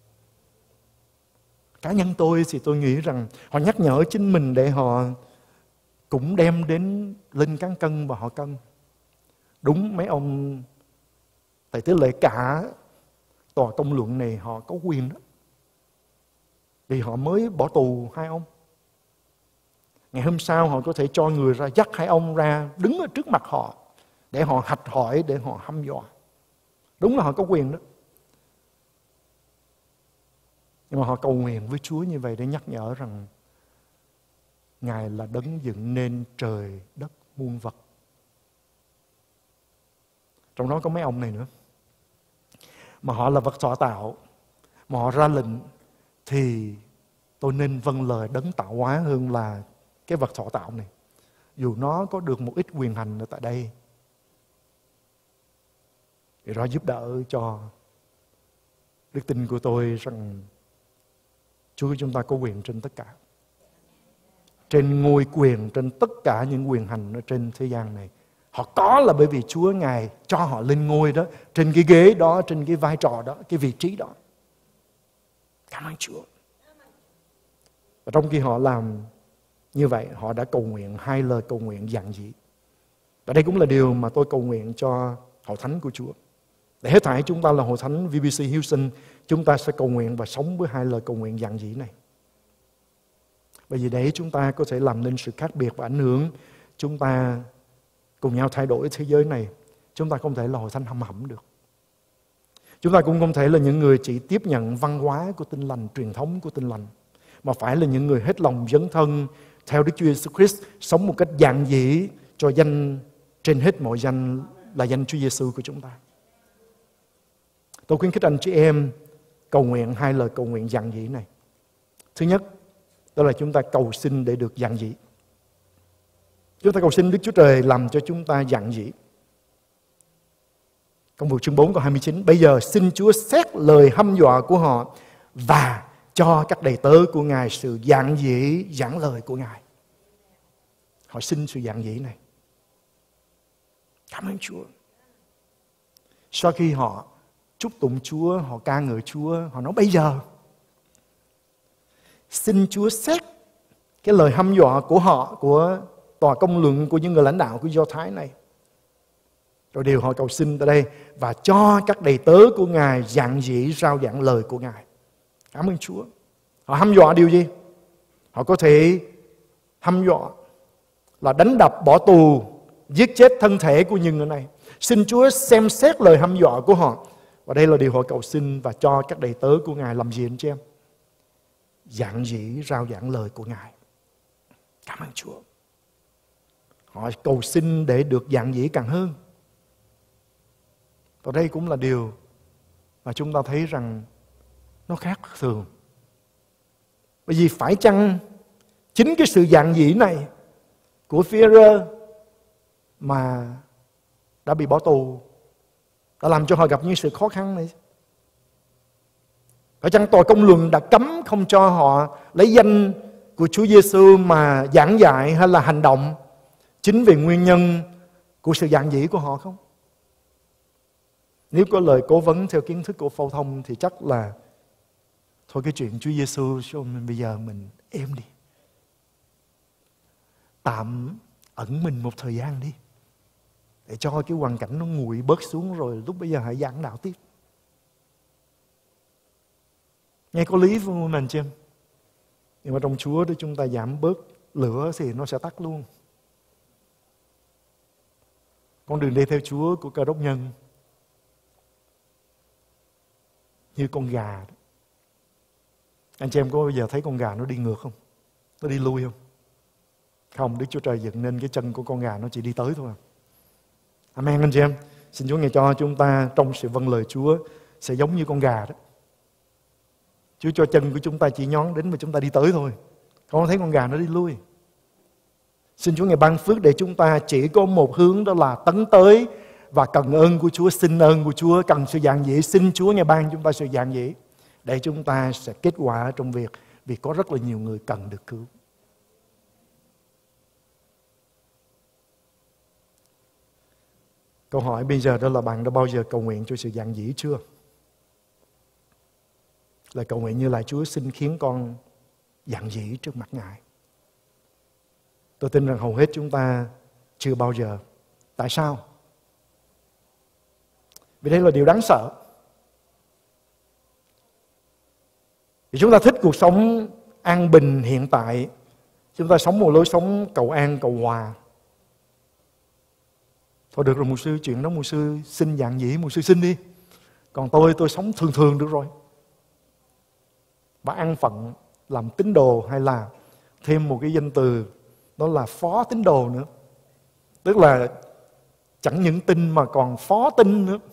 Cá nhân tôi thì tôi nghĩ rằng họ nhắc nhở chính mình để họ cũng đem đến lên cán cân và họ cân. Đúng, mấy ông thầy tế lễ cả tòa công luận này họ có quyền đó. Vì họ mới bỏ tù 2 ông. Ngày hôm sau họ có thể cho người ra dắt 2 ông ra đứng ở trước mặt họ để họ hạch hỏi, để họ hăm dọa. Đúng là họ có quyền đó. Nhưng mà họ cầu nguyện với Chúa như vậy để nhắc nhở rằng Ngài là đấng dựng nên trời đất muôn vật. Trong đó có mấy ông này nữa. Mà họ là vật thọ tạo, mà họ ra lệnh thì tôi nên vâng lời đấng tạo hóa hơn là cái vật thọ tạo này. Dù nó có được một ít quyền hành ở tại đây, thì đó giúp đỡ cho đức tin của tôi rằng Chúa của chúng ta có quyền trên tất cả. Trên ngôi quyền, trên tất cả những quyền hành ở trên thế gian này. Họ có là bởi vì Chúa Ngài cho họ lên ngôi đó, trên cái ghế đó, trên cái vai trò đó, cái vị trí đó. Cảm ơn Chúa. Và trong khi họ làm như vậy, họ đã cầu nguyện 2 lời cầu nguyện giản dị. Và đây cũng là điều mà tôi cầu nguyện cho hội thánh của Chúa. Để hết thảy chúng ta là hội thánh VBC Houston, chúng ta sẽ cầu nguyện và sống với 2 lời cầu nguyện giản dị này. Bởi vì để chúng ta có thể làm nên sự khác biệt và ảnh hưởng, chúng ta cùng nhau thay đổi thế giới này. Chúng ta không thể là hội thánh hầm hẩm được. Chúng ta cũng không thể là những người chỉ tiếp nhận văn hóa của Tin Lành, truyền thống của Tin Lành, mà phải là những người hết lòng dấn thân theo Đức Chúa Jesus Christ, sống một cách giản dị cho danh trên hết mọi danh là danh Chúa Giêsu của chúng ta. Tôi khuyến khích anh chị em cầu nguyện 2 lời cầu nguyện giản dị này. Thứ nhất, đó là chúng ta cầu xin để được giản dị. Chúng ta cầu xin Đức Chúa Trời làm cho chúng ta giản dị. Công vụ chương 4 câu 29. Bây giờ xin Chúa xét lời hăm dọa của họ và cho các đầy tớ của Ngài sự giản dị giảng lời của Ngài. Họ xin sự giản dị này. Cảm ơn Chúa. Sau khi họ chúc tụng Chúa, họ ca ngợi Chúa, họ nói bây giờ xin Chúa xét cái lời hăm dọa của họ, của tòa công luận, của những người lãnh đạo của Do Thái này. Rồi điều họ cầu xin tại đây, và cho các đầy tớ của Ngài dạn dĩ rao giảng lời của Ngài. Cảm ơn Chúa. Họ hăm dọa điều gì? Họ có thể hăm dọa là đánh đập, bỏ tù, giết chết thân thể của những người này. Xin Chúa xem xét lời hăm dọa của họ. Và đây là điều họ cầu xin, và cho các đầy tớ của Ngài làm gì anh chị em? Dạn dĩ rao giảng lời của Ngài. Cảm ơn Chúa. Họ cầu xin để được dạn dĩ càng hơn. Và đây cũng là điều mà chúng ta thấy rằng nó khác thường. Bởi vì phải chăng chính cái sự dạn dĩ này của Phi-e-rơ mà đã bị bỏ tù, đã làm cho họ gặp những sự khó khăn này? Phải chăng tòa công luận đã cấm không cho họ lấy danh của Chúa Giêsu mà giảng dạy hay là hành động chính vì nguyên nhân của sự dạn dĩ của họ không? Nếu có lời cố vấn theo kiến thức của phổ thông thì chắc là thôi cái chuyện Chúa Giêsu bây giờ mình êm đi, tạm ẩn mình một thời gian đi, để cho cái hoàn cảnh nó nguội bớt xuống, rồi lúc bây giờ hãy giảng đạo tiếp. Nghe có lý không anh chị em? Nhưng mà trong Chúa để chúng ta giảm bớt lửa thì nó sẽ tắt luôn. Con đường đi theo Chúa của Cơ Đốc nhân như con gà đó. Anh chị em có bao giờ thấy con gà nó đi ngược không? Nó đi lui không? Không, Đức Chúa Trời dựng nên cái chân của con gà nó chỉ đi tới thôi. Amen anh chị em. Xin Chúa ngài cho chúng ta trong sự vâng lời Chúa sẽ giống như con gà đó. Chúa cho chân của chúng ta chỉ nhón đến mà chúng ta đi tới thôi. Không thấy con gà nó đi lui. Xin Chúa ngài ban phước để chúng ta chỉ có một hướng, đó là tấn tới và cần ơn của Chúa, xin ơn của Chúa, cần sự dạn dĩ. Xin Chúa ngài ban chúng ta sự dạn dĩ để chúng ta sẽ kết quả trong việc, vì có rất là nhiều người cần được cứu. Câu hỏi bây giờ đó là bạn đã bao giờ cầu nguyện cho sự dạn dĩ chưa? Là cầu nguyện như là Chúa xin khiến con dạn dĩ trước mặt Ngài. Tôi tin rằng hầu hết chúng ta chưa bao giờ. Tại sao? Vì đây là điều đáng sợ. Vì chúng ta thích cuộc sống an bình hiện tại. Chúng ta sống một lối sống cầu an, cầu hòa. Thôi được rồi mục sư, chuyện đó mục sư xin dạn dĩ, mục sư xin đi. Còn tôi sống thường thường được rồi. Và an phận làm tín đồ, hay là thêm một cái danh từ đó là phó tín đồ nữa. Tức là chẳng những tin mà còn phó tin nữa.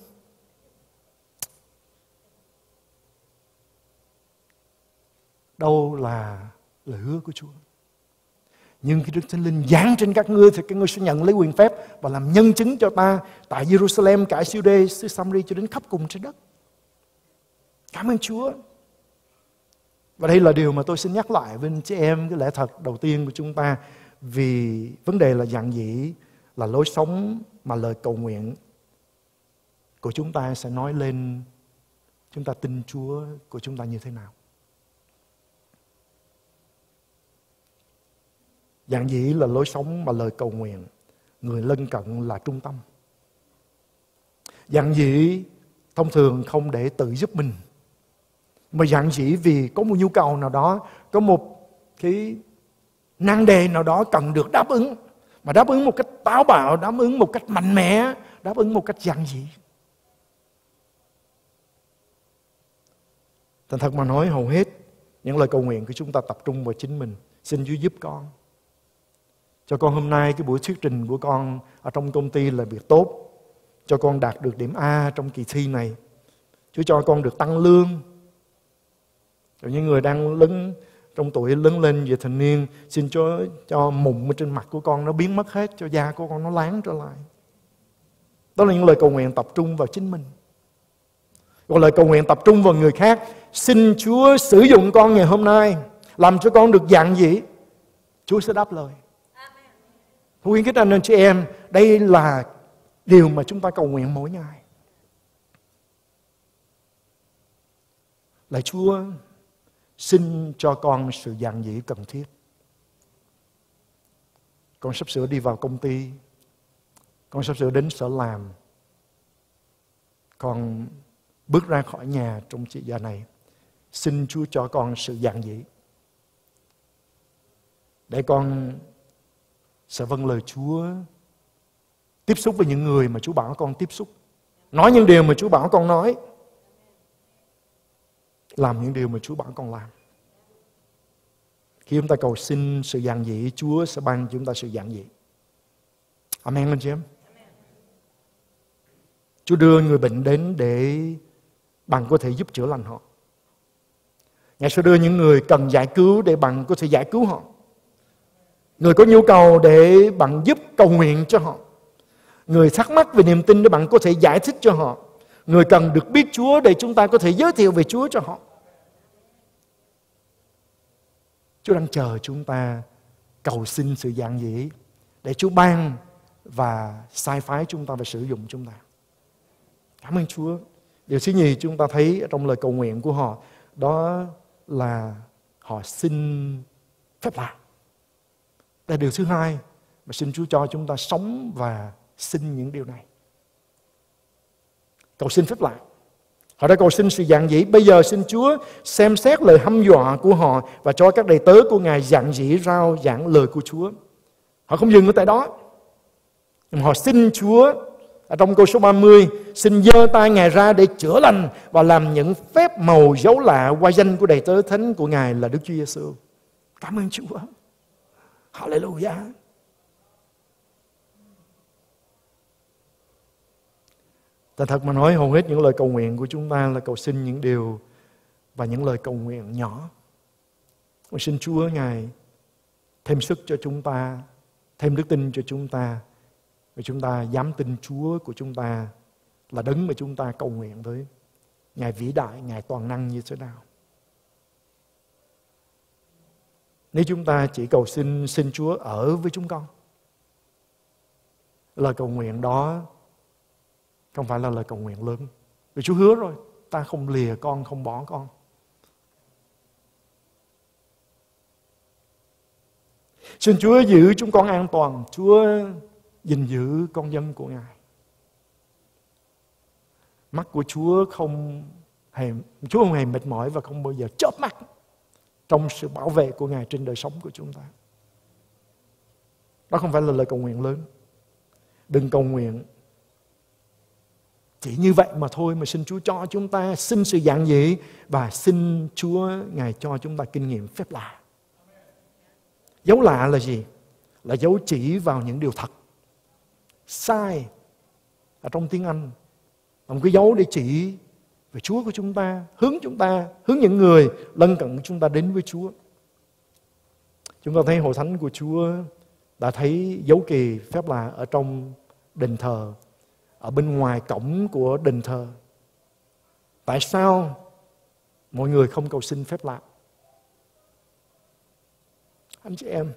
Đâu là lời hứa của Chúa? Nhưng khi Đức Thánh Linh giáng trên các ngươi thì các ngươi sẽ nhận lấy quyền phép và làm nhân chứng cho ta tại Jerusalem, cả Jude, xứ Samri cho đến khắp cùng trên đất. Cảm ơn Chúa. Và đây là điều mà tôi xin nhắc lại với anh chị em, cái lẽ thật đầu tiên của chúng ta. Vì vấn đề là dạn dĩ là lối sống mà lời cầu nguyện của chúng ta sẽ nói lên chúng ta tin Chúa của chúng ta như thế nào. Dạn dĩ là lối sống mà lời cầu nguyện người lân cận là trung tâm. Dạn dĩ thông thường không để tự giúp mình, mà dạn dĩ vì có một nhu cầu nào đó, có một cái nan đề nào đó cần được đáp ứng, mà đáp ứng một cách táo bạo, đáp ứng một cách mạnh mẽ, đáp ứng một cách dạn dĩ. Thành thật mà nói, hầu hết những lời cầu nguyện của chúng ta tập trung vào chính mình. Xin Chúa giúp con. Cho con hôm nay cái buổi thuyết trình của con ở trong công ty là việc tốt. Cho con đạt được điểm A trong kỳ thi này. Chúa cho con được tăng lương. Rồi những người đang lớn trong tuổi lớn lên về thành niên, xin Chúa cho mụn ở trên mặt của con nó biến mất hết, cho da của con nó láng trở lại. Đó là những lời cầu nguyện tập trung vào chính mình. Còn lời cầu nguyện tập trung vào người khác, xin Chúa sử dụng con ngày hôm nay, làm cho con được dạn dĩ. Chúa sẽ đáp lời. Tôi khuyến khích anh chị em, đây điều mà chúng ta cầu nguyện mỗi ngày. Lạy Chúa, xin cho con sự dạn dĩ cần thiết. Con sắp sửa đi vào công ty, con sắp sửa đến sở làm, con bước ra khỏi nhà trong giờ này. Xin Chúa cho con sự dạn dĩ, để con sẽ vâng lời Chúa, tiếp xúc với những người mà Chúa bảo con tiếp xúc, nói những điều mà Chúa bảo con nói, làm những điều mà Chúa bảo con làm. Khi chúng ta cầu xin sự dạn dĩ, Chúa sẽ ban chúng ta sự dạn dĩ. Amen anh chị em. Chúa đưa người bệnh đến để bạn có thể giúp chữa lành họ. Ngài sẽ đưa những người cần giải cứu để bạn có thể giải cứu họ. Người có nhu cầu để bạn giúp cầu nguyện cho họ. Người thắc mắc về niềm tin để bạn có thể giải thích cho họ. Người cần được biết Chúa để chúng ta có thể giới thiệu về Chúa cho họ. Chúa đang chờ chúng ta cầu xin sự dạn dĩ để Chúa ban và sai phái chúng ta và sử dụng chúng ta. Cảm ơn Chúa. Điều thứ nhì chúng ta thấy trong lời cầu nguyện của họ, đó là họ xin phép lạ. Đây là điều thứ hai mà xin Chúa cho chúng ta sống và xin những điều này. Cầu xin phép lạ. Họ đã cầu xin sự dạn dĩ. Bây giờ xin Chúa xem xét lời hăm dọa của họ và cho các đầy tớ của Ngài dạn dĩ rao giảng lời của Chúa. Họ không dừng ở tại đó. Họ xin Chúa ở trong câu số 30, xin giơ tay Ngài ra để chữa lành và làm những phép màu dấu lạ qua danh của đầy tớ thánh của Ngài là Đức Chúa Giêsu. Cảm ơn Chúa. Hallelujah. Thật thật mà nói, hầu hết những lời cầu nguyện của chúng ta là cầu xin những điều và những lời cầu nguyện nhỏ. Và xin Chúa Ngài thêm sức cho chúng ta, thêm đức tin cho chúng ta, và chúng ta dám tin Chúa của chúng ta là đấng mà chúng ta cầu nguyện với. Ngài vĩ đại, Ngài toàn năng như thế nào. Nếu chúng ta chỉ cầu xin Chúa ở với chúng con, lời cầu nguyện đó không phải là lời cầu nguyện lớn. Vì Chúa hứa rồi, ta không lìa con, không bỏ con. Xin Chúa giữ chúng con an toàn. Chúa gìn giữ con dân của Ngài. Mắt của Chúa không hề mệt mỏi và không bao giờ chớp mắt trong sự bảo vệ của Ngài trên đời sống của chúng ta. Đó không phải là lời cầu nguyện lớn. Đừng cầu nguyện chỉ như vậy mà thôi, mà xin Chúa cho chúng ta xin sự dạn dĩ và xin Chúa Ngài cho chúng ta kinh nghiệm phép lạ. Dấu lạ là gì? Là dấu chỉ vào những điều thật. Sai ở trong tiếng Anh là một cái dấu để chỉ về Chúa của chúng ta, hướng những người lân cận chúng ta đến với Chúa. Chúng ta thấy hội thánh của Chúa đã thấy dấu kỳ phép lạ ở trong đền thờ, ở bên ngoài cổng của đền thờ. Tại sao mọi người không cầu xin phép lạ? Anh chị em,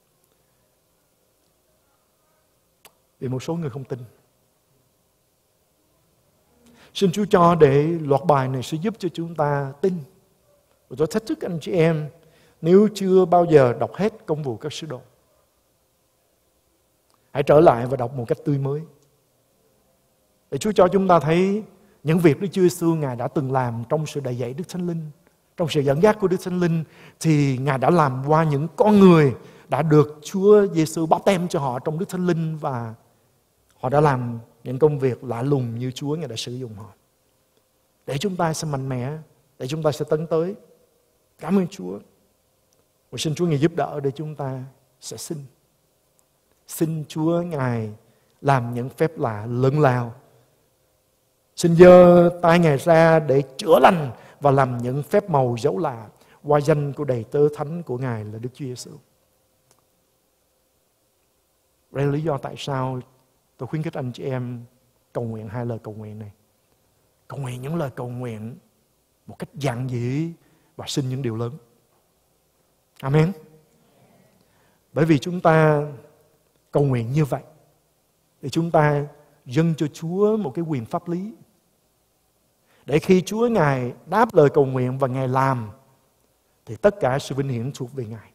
vì một số người không tin. Xin Chúa cho để loạt bài này sẽ giúp cho chúng ta tin. Và tôi thách thức anh chị em, nếu chưa bao giờ đọc hết Công vụ các sứ đồ, hãy trở lại và đọc một cách tươi mới. Để Chúa cho chúng ta thấy những việc Đức Chúa Giêsu Ngài đã từng làm trong sự đầy dạy Đức Thánh Linh, trong sự dẫn dắt của Đức Thánh Linh, thì Ngài đã làm qua những con người đã được Chúa Giêsu báp tem cho họ trong Đức Thánh Linh, và họ đã làm những công việc lạ lùng như Chúa Ngài đã sử dụng họ. Để chúng ta sẽ mạnh mẽ, để chúng ta sẽ tấn tới. Cảm ơn Chúa. Và xin Chúa Ngài giúp đỡ để chúng ta sẽ xin. Xin Chúa Ngài làm những phép lạ lớn lao. Xin giơ tay Ngài ra để chữa lành và làm những phép màu dấu lạ qua danh của đầy tớ thánh của Ngài là Đức Chúa Giêsu. Đây là lý do tại sao tôi khuyến khích anh chị em cầu nguyện hai lời cầu nguyện này. Cầu nguyện những lời cầu nguyện một cách dạn dĩ và xin những điều lớn. Amen. Bởi vì chúng ta cầu nguyện như vậy thì chúng ta dâng cho Chúa một cái quyền pháp lý. Để khi Chúa Ngài đáp lời cầu nguyện và Ngài làm, thì tất cả sự vinh hiển thuộc về Ngài.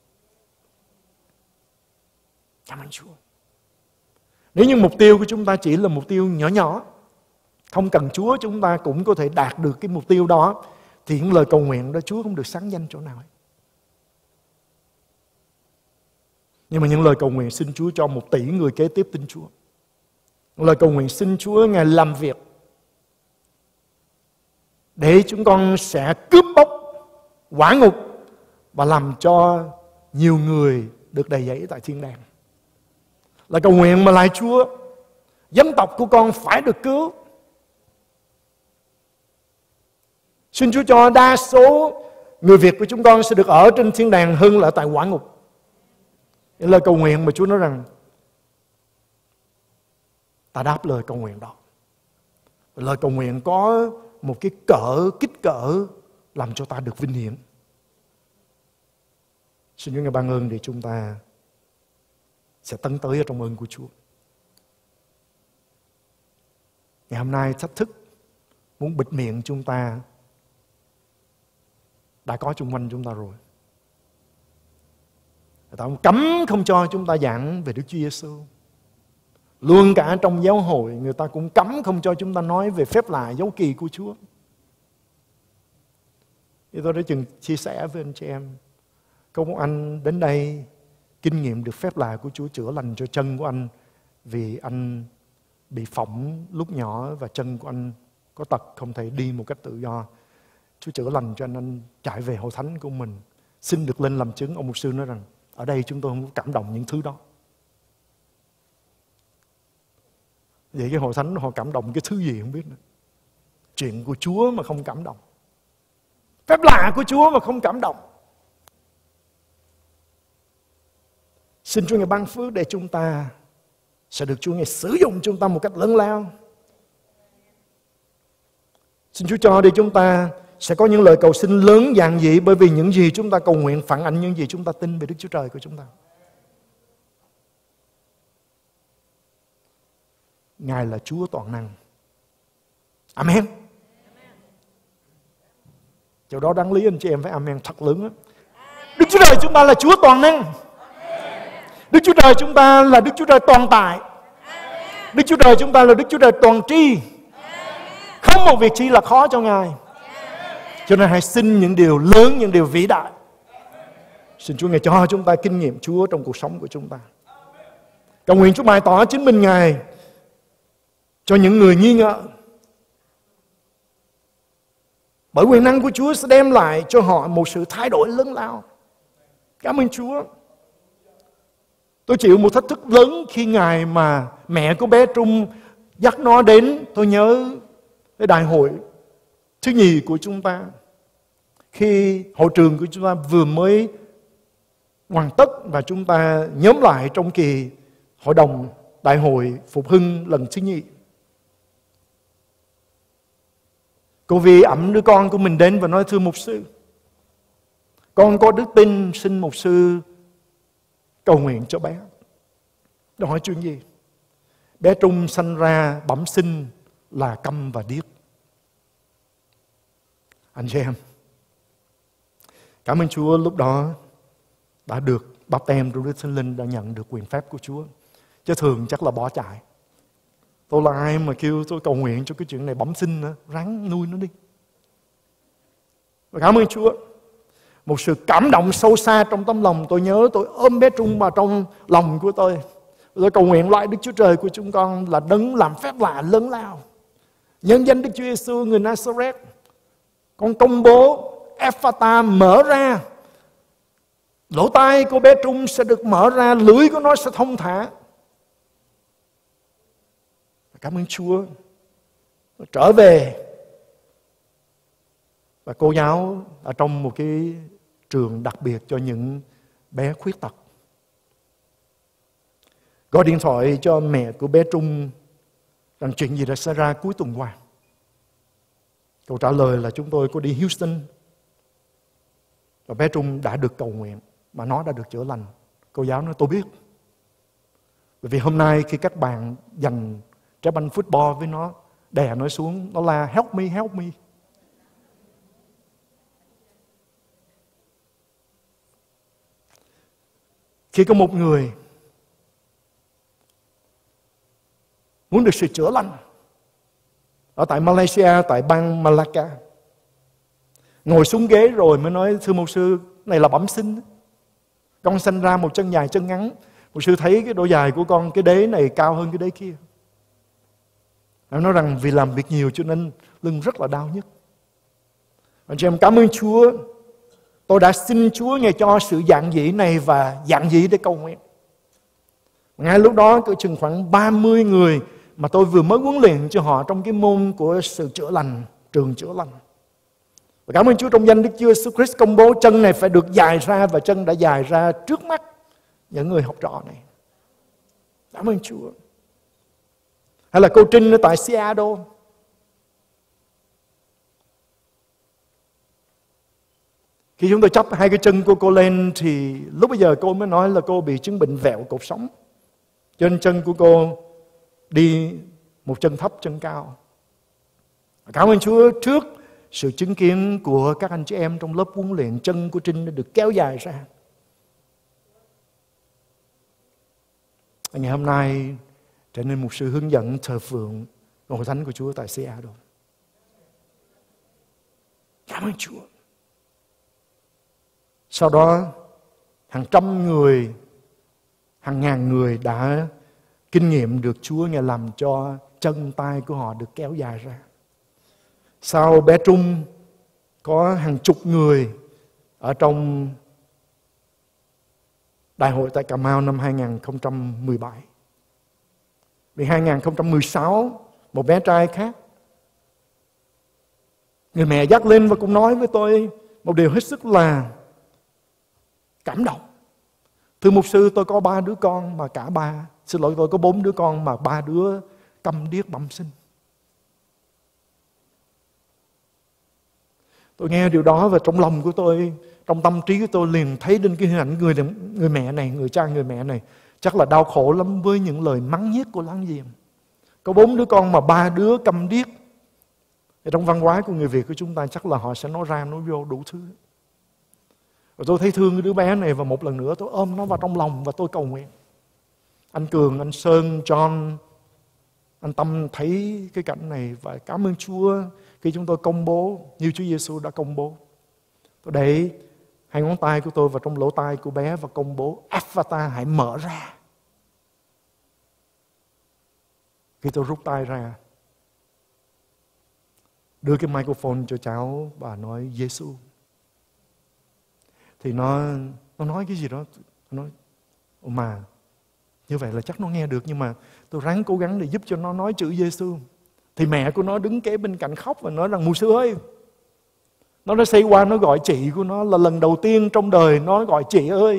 Cảm ơn Chúa. Nếu như mục tiêu của chúng ta chỉ là mục tiêu nhỏ nhỏ, không cần Chúa chúng ta cũng có thể đạt được cái mục tiêu đó, thì những lời cầu nguyện đó Chúa không được sáng danh chỗ nào hết. Nhưng mà những lời cầu nguyện xin Chúa cho 1 tỷ người kế tiếp tin Chúa. Những lời cầu nguyện xin Chúa Ngài làm việc để chúng con sẽ cướp bóc quả ngục và làm cho nhiều người được đầy dẫy tại thiên đàng. Là cầu nguyện mà lại Chúa, dân tộc của con phải được cứu. Xin Chúa cho đa số người Việt của chúng con sẽ được ở trên thiên đàng hơn là tại quả ngục. Những lời cầu nguyện mà Chúa nói rằng ta đáp lời cầu nguyện đó. Lời cầu nguyện có một cái kích cỡ làm cho ta được vinh hiển. Xin Chúa Ngài ban ơn để chúng ta sẽ tấn tới ở trong ơn của Chúa. Ngày hôm nay thách thức muốn bịt miệng chúng ta đã có chung quanh chúng ta rồi. Người ta cấm không cho chúng ta giảng về Đức Chúa Giêsu. Luôn cả trong giáo hội người ta cũng cấm không cho chúng ta nói về phép lạ dấu kỳ của Chúa. Thì tôi đã từng chia sẻ với anh chị em, có một anh đến đây kinh nghiệm được phép lạ của Chúa chữa lành cho chân của anh, vì anh bị phỏng lúc nhỏ và chân của anh có tật không thể đi một cách tự do. Chúa chữa lành cho anh chạy về hội thánh của mình, xin được lên làm chứng. Ông mục sư nói rằng ở đây chúng tôi không có cảm động những thứ đó. Vậy cái hội thánh họ cảm động cái thứ gì không biết nữa. Chuyện của Chúa mà không cảm động, phép lạ của Chúa mà không cảm động. Xin Chúa Ngài ban phước để chúng ta sẽ được Chúa Ngài sử dụng chúng ta một cách lớn lao. Xin Chúa cho để chúng ta sẽ có những lời cầu xin lớn dạn dĩ, bởi vì những gì chúng ta cầu nguyện phản ánh những gì chúng ta tin về Đức Chúa Trời của chúng ta. Ngài là Chúa toàn năng. Amen. Chỗ đó đáng lý anh chị em phải amen thật lớn đó. Đức Chúa Trời chúng ta là Chúa toàn năng. Đức Chúa Trời chúng ta là Đức Chúa Trời toàn tại. Đức Chúa Trời chúng ta là Đức Chúa Trời toàn tri. Không một việc chi là khó cho Ngài. Cho nên hãy xin những điều lớn, những điều vĩ đại. Xin Chúa Ngài cho chúng ta kinh nghiệm Chúa trong cuộc sống của chúng ta. Cầu nguyện Chúa bày tỏ chính mình Ngài cho những người nghi ngờ. Bởi quyền năng của Chúa sẽ đem lại cho họ một sự thay đổi lớn lao. Cảm ơn Chúa. Tôi chịu một thách thức lớn khi ngày mà mẹ của bé Trung dắt nó đến. Tôi nhớ cái đại hội thứ nhì của chúng ta, khi hội trường của chúng ta vừa mới hoàn tất và chúng ta nhóm lại trong kỳ hội đồng đại hội phục hưng lần thứ nhì. Cô Vi ẵm đứa con của mình đến và nói: thưa mục sư, con có đức tin, xin mục sư cầu nguyện cho bé. Tôi hỏi chuyện gì? Bé Trung sanh ra bẩm sinh là câm và điếc. Anh chị em, cảm ơn Chúa lúc đó đã được báp tem trong Đức Thánh Linh, đã nhận được quyền phép của Chúa. Chứ thường chắc là bỏ chạy. Tôi là ai mà kêu tôi cầu nguyện cho cái chuyện này bẩm sinh nữa, ráng nuôi nó đi. Và cảm ơn Chúa. Một sự cảm động sâu xa trong tấm lòng. Tôi nhớ tôi ôm bé Trung vào trong lòng của tôi. Tôi cầu nguyện lại Đức Chúa Trời của chúng con là đấng làm phép lạ lớn lao. Nhân danh Đức Chúa Giêsu người Nazareth, con công bố Ephata mở ra. Lỗ tai của bé Trung sẽ được mở ra, lưỡi của nó sẽ thông thả. Cảm ơn Chúa. Trở về và cô giáo ở trong một cái trường đặc biệt cho những bé khuyết tật. Gọi điện thoại cho mẹ của bé Trung rằng chuyện gì đã xảy ra cuối tuần qua. Câu trả lời là chúng tôi có đi Houston và bé Trung đã được cầu nguyện mà nó đã được chữa lành. Cô giáo nói tôi biết. Bởi vì hôm nay khi các bạn dành trái banh football với nó, đè nó xuống, nó la help me, help me. Khi có một người muốn được sự chữa lành ở tại Malaysia, tại bang Malacca, ngồi xuống ghế rồi mới nói: thưa mục sư, này là bẩm sinh. Con sanh ra một chân dài chân ngắn. Mục sư thấy cái độ dài của con, cái đế này cao hơn cái đế kia. Em nói rằng vì làm việc nhiều cho nên lưng rất là đau nhức. Anh chị em, cảm ơn Chúa. Tôi đã xin Chúa Ngài cho sự giản dị này và giản dị để cầu nguyện. Ngay lúc đó có chừng khoảng 30 người mà tôi vừa mới huấn luyện cho họ trong cái môn của sự chữa lành, trường chữa lành. Và cảm ơn Chúa, trong danh Đức Chúa Jesus Christ công bố chân này phải được dài ra, và chân đã dài ra trước mắt những người học trò này. Cảm ơn Chúa. Hay là cô Trinh ở tại Seattle, khi chúng tôi chắp hai cái chân của cô lên thì lúc bây giờ cô mới nói là cô bị chứng bệnh vẹo cột sống. Cho nên chân của cô đi một chân thấp chân cao. Cảm ơn Chúa, trước sự chứng kiến của các anh chị em trong lớp huấn luyện, chân của Trinh đã được kéo dài ra. Ngày hôm nay trở nên một sự hướng dẫn thờ phượng hội thánh của Chúa tại Seattle. Cảm ơn Chúa. Sau đó hàng trăm người, hàng ngàn người đã kinh nghiệm được Chúa Ngài làm cho chân tay của họ được kéo dài ra. Sau bé Trung có hàng chục người ở trong đại hội tại Cà Mau năm 2017. Vì 2016, một bé trai khác, người mẹ dắt lên và cũng nói với tôi một điều hết sức là cảm động. Thưa mục sư, tôi có 3 đứa con mà tôi có 4 đứa con mà 3 đứa câm điếc bẩm sinh. Tôi nghe điều đó và trong lòng của tôi, trong tâm trí của tôi liền thấy đến cái hình ảnh người mẹ này, người cha người mẹ này chắc là đau khổ lắm với những lời mắng nhiếc của láng giềng. Có 4 đứa con mà 3 đứa câm điếc. Thì trong văn hóa của người Việt của chúng ta chắc là họ sẽ nói ra nói vô đủ thứ. Và tôi thấy thương cái đứa bé này, và một lần nữa tôi ôm nó vào trong lòng và tôi cầu nguyện. Anh Cường, anh Sơn, John, anh Tâm thấy cái cảnh này và cảm ơn Chúa khi chúng tôi công bố như Chúa Giêsu đã công bố. Tôi để hai ngón tay của tôi vào trong lỗ tai của bé và công bố Ephphatha, hãy mở ra. Khi tôi rút tay ra, đưa cái microphone cho cháu và nói Giêsu, thì nó nói cái gì đó. Nó nói mà như vậy là chắc nó nghe được, nhưng mà tôi ráng cố gắng để giúp cho nó nói chữ Giêsu. Thì mẹ của nó đứng kế bên cạnh khóc và nói rằng: mục sư ơi, nó đã xây qua, nó gọi chị của nó là lần đầu tiên trong đời nó gọi chị ơi.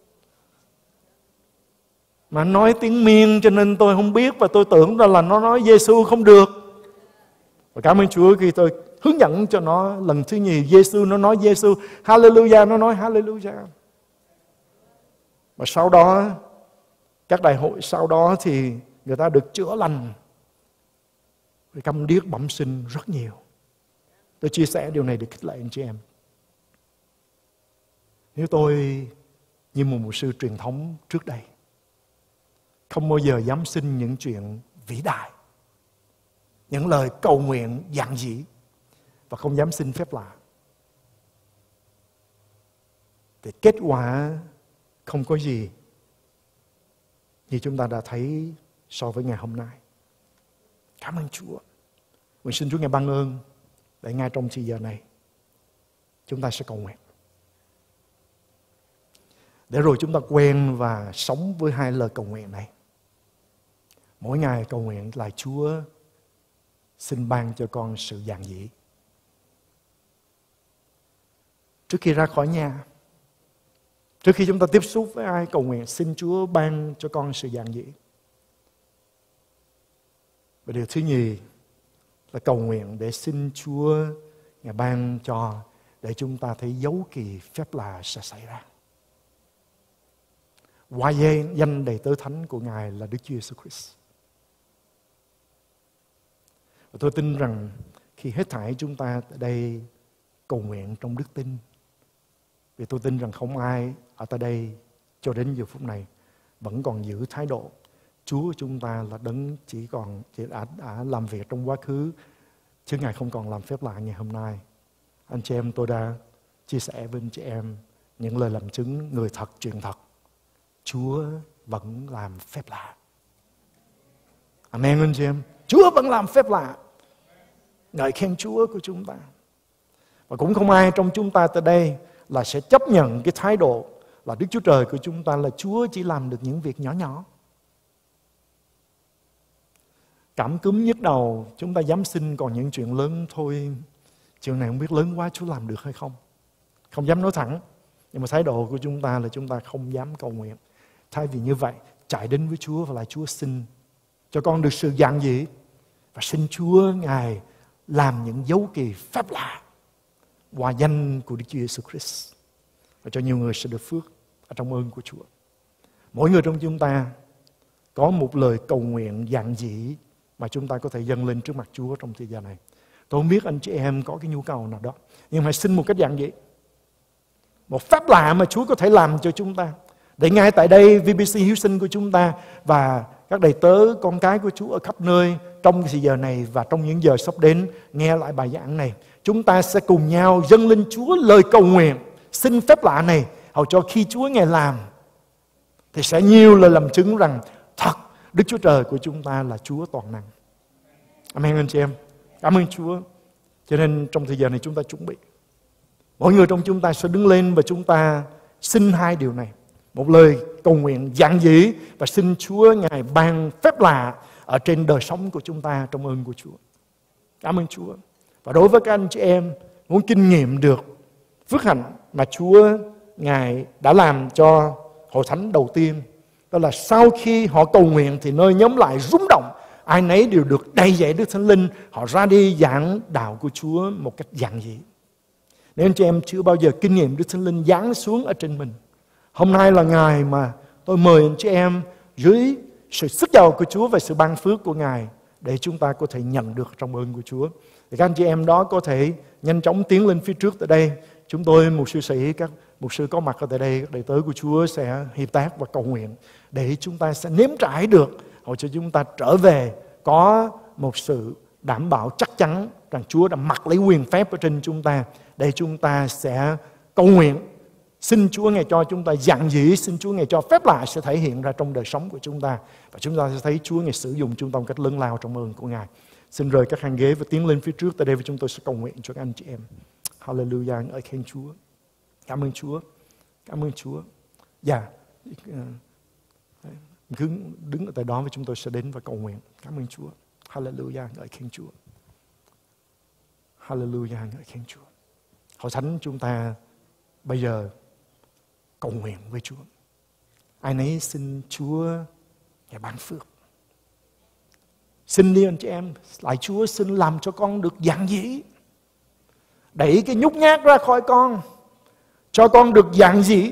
Mà nói tiếng Miên cho nên tôi không biết, và tôi tưởng là nó nói Giêsu không được. Và cảm ơn Chúa khi tôi hướng dẫn cho nó lần thứ nhì Giêsu, nó nói Giêsu, Hallelujah, nó nói Hallelujah. Và sau đó, các đại hội sau đó thì người ta được chữa lành về câm điếc bẩm sinh rất nhiều. Tôi chia sẻ điều này để khích lệ anh chị em. Nếu tôi như một mục sư truyền thống trước đây, không bao giờ dám xin những chuyện vĩ đại, những lời cầu nguyện giản dị, và không dám xin phép lạ, thì kết quả không có gì như chúng ta đã thấy so với ngày hôm nay. Cảm ơn Chúa. Nguyện xin Chúa Ngài ban ơn để ngay trong thời giờ này chúng ta sẽ cầu nguyện, để rồi chúng ta quen và sống với hai lời cầu nguyện này. Mỗi ngày cầu nguyện là Chúa xin ban cho con sự giản dị. Trước khi ra khỏi nhà, trước khi chúng ta tiếp xúc với ai, cầu nguyện xin Chúa ban cho con sự giản dị. Và điều thứ nhì là cầu nguyện để xin Chúa Ngài ban cho, để chúng ta thấy dấu kỳ phép lạ sẽ xảy ra. Qua danh đầy tớ thánh của Ngài là Đức Chúa Jesus Christ. Và tôi tin rằng khi hết thảy chúng ta tại đây cầu nguyện trong đức tin, vì tôi tin rằng không ai ở tại đây cho đến giờ phút này vẫn còn giữ thái độ Chúa chúng ta là đấng chỉ đã làm việc trong quá khứ, chứ Ngài không còn làm phép lạ ngày hôm nay. Anh chị em, tôi đã chia sẻ với anh chị em những lời làm chứng người thật truyền thật. Chúa vẫn làm phép lạ. Amen anh chị em. Chúa vẫn làm phép lạ. Ngợi khen Chúa của chúng ta. Và cũng không ai trong chúng ta tới đây là sẽ chấp nhận cái thái độ là Đức Chúa Trời của chúng ta là Chúa chỉ làm được những việc nhỏ nhỏ. Cảm cúm nhức đầu, chúng ta dám xin, còn những chuyện lớn thôi, chuyện này không biết lớn quá Chúa làm được hay không. Không dám nói thẳng, nhưng mà thái độ của chúng ta là chúng ta không dám cầu nguyện. Thay vì như vậy, chạy đến với Chúa và lại Chúa xin cho con được sự giản dị, và xin Chúa Ngài làm những dấu kỳ phép lạ qua danh của Đức Chúa Giêsu Christ, và cho nhiều người sẽ được phước ở trong ơn của Chúa. Mỗi người trong chúng ta có một lời cầu nguyện giản dị mà chúng ta có thể dâng lên trước mặt Chúa trong thời gian này. Tôi không biết anh chị em có cái nhu cầu nào đó, nhưng hãy xin một cách giản dị, một phép lạ mà Chúa có thể làm cho chúng ta. Để ngay tại đây, VBC Hiếu Sinh của chúng ta và các đầy tớ, con cái của Chúa ở khắp nơi trong thời giờ này và trong những giờ sắp đến nghe lại bài giảng này, chúng ta sẽ cùng nhau dâng lên Chúa lời cầu nguyện, xin phép lạ này, hầu cho khi Chúa Ngài làm thì sẽ nhiều lời làm chứng rằng thật Đức Chúa Trời của chúng ta là Chúa toàn năng. Amen anh chị em. Cảm ơn Chúa. Cho nên trong thời giờ này chúng ta chuẩn bị. Mỗi người trong chúng ta sẽ đứng lên và chúng ta xin hai điều này. Một lời cầu nguyện giản dị và xin Chúa Ngài ban phép lạ ở trên đời sống của chúng ta trong ơn của Chúa. Cảm ơn Chúa. Và đối với các anh chị em muốn kinh nghiệm được phước hạnh mà Chúa Ngài đã làm cho hội thánh đầu tiên, đó là sau khi họ cầu nguyện thì nơi nhóm lại rung động, ai nấy đều được đầy dạy Đức Thánh Linh, họ ra đi giảng đạo của Chúa một cách giản dị. Nếu anh chị em chưa bao giờ kinh nghiệm Đức Thánh Linh giáng xuống ở trên mình, hôm nay là ngày mà tôi mời anh chị em dưới sự sức giàu của Chúa và sự ban phước của Ngài để chúng ta có thể nhận được trong ơn của Chúa. Thì các anh chị em đó có thể nhanh chóng tiến lên phía trước tại đây. Chúng tôi, một sư sĩ, các mục sư có mặt ở tại đây, các đầy tớ của Chúa sẽ hiệp tác và cầu nguyện để chúng ta sẽ nếm trải được, hầu cho chúng ta trở về có một sự đảm bảo chắc chắn rằng Chúa đã mặc lấy quyền phép ở trên chúng ta, để chúng ta sẽ cầu nguyện. Xin Chúa Ngài cho chúng ta giản dị, xin Chúa Ngài cho phép lạ sẽ thể hiện ra trong đời sống của chúng ta, và chúng ta sẽ thấy Chúa Ngài sử dụng chúng ta một cách lớn lao trong ơn của Ngài. Xin rời các hàng ghế và tiến lên phía trước tại đây, và chúng tôi sẽ cầu nguyện cho các anh chị em. Hallelujah, ngợi khen Chúa. Cảm ơn Chúa. Cảm ơn Chúa. Dạ, cứ đứng ở tại đó và chúng tôi sẽ đến và cầu nguyện. Cảm ơn Chúa. Hallelujah, ngợi khen Chúa. Hallelujah, ngợi khen Chúa. Hội thánh chúng ta bây giờ cầu nguyện với Chúa. Ai nấy xin Chúa Ngài ban phước. Xin đi anh chị em, lại Chúa xin làm cho con được giản dị. Đẩy cái nhút nhát ra khỏi con, cho con được giản dị.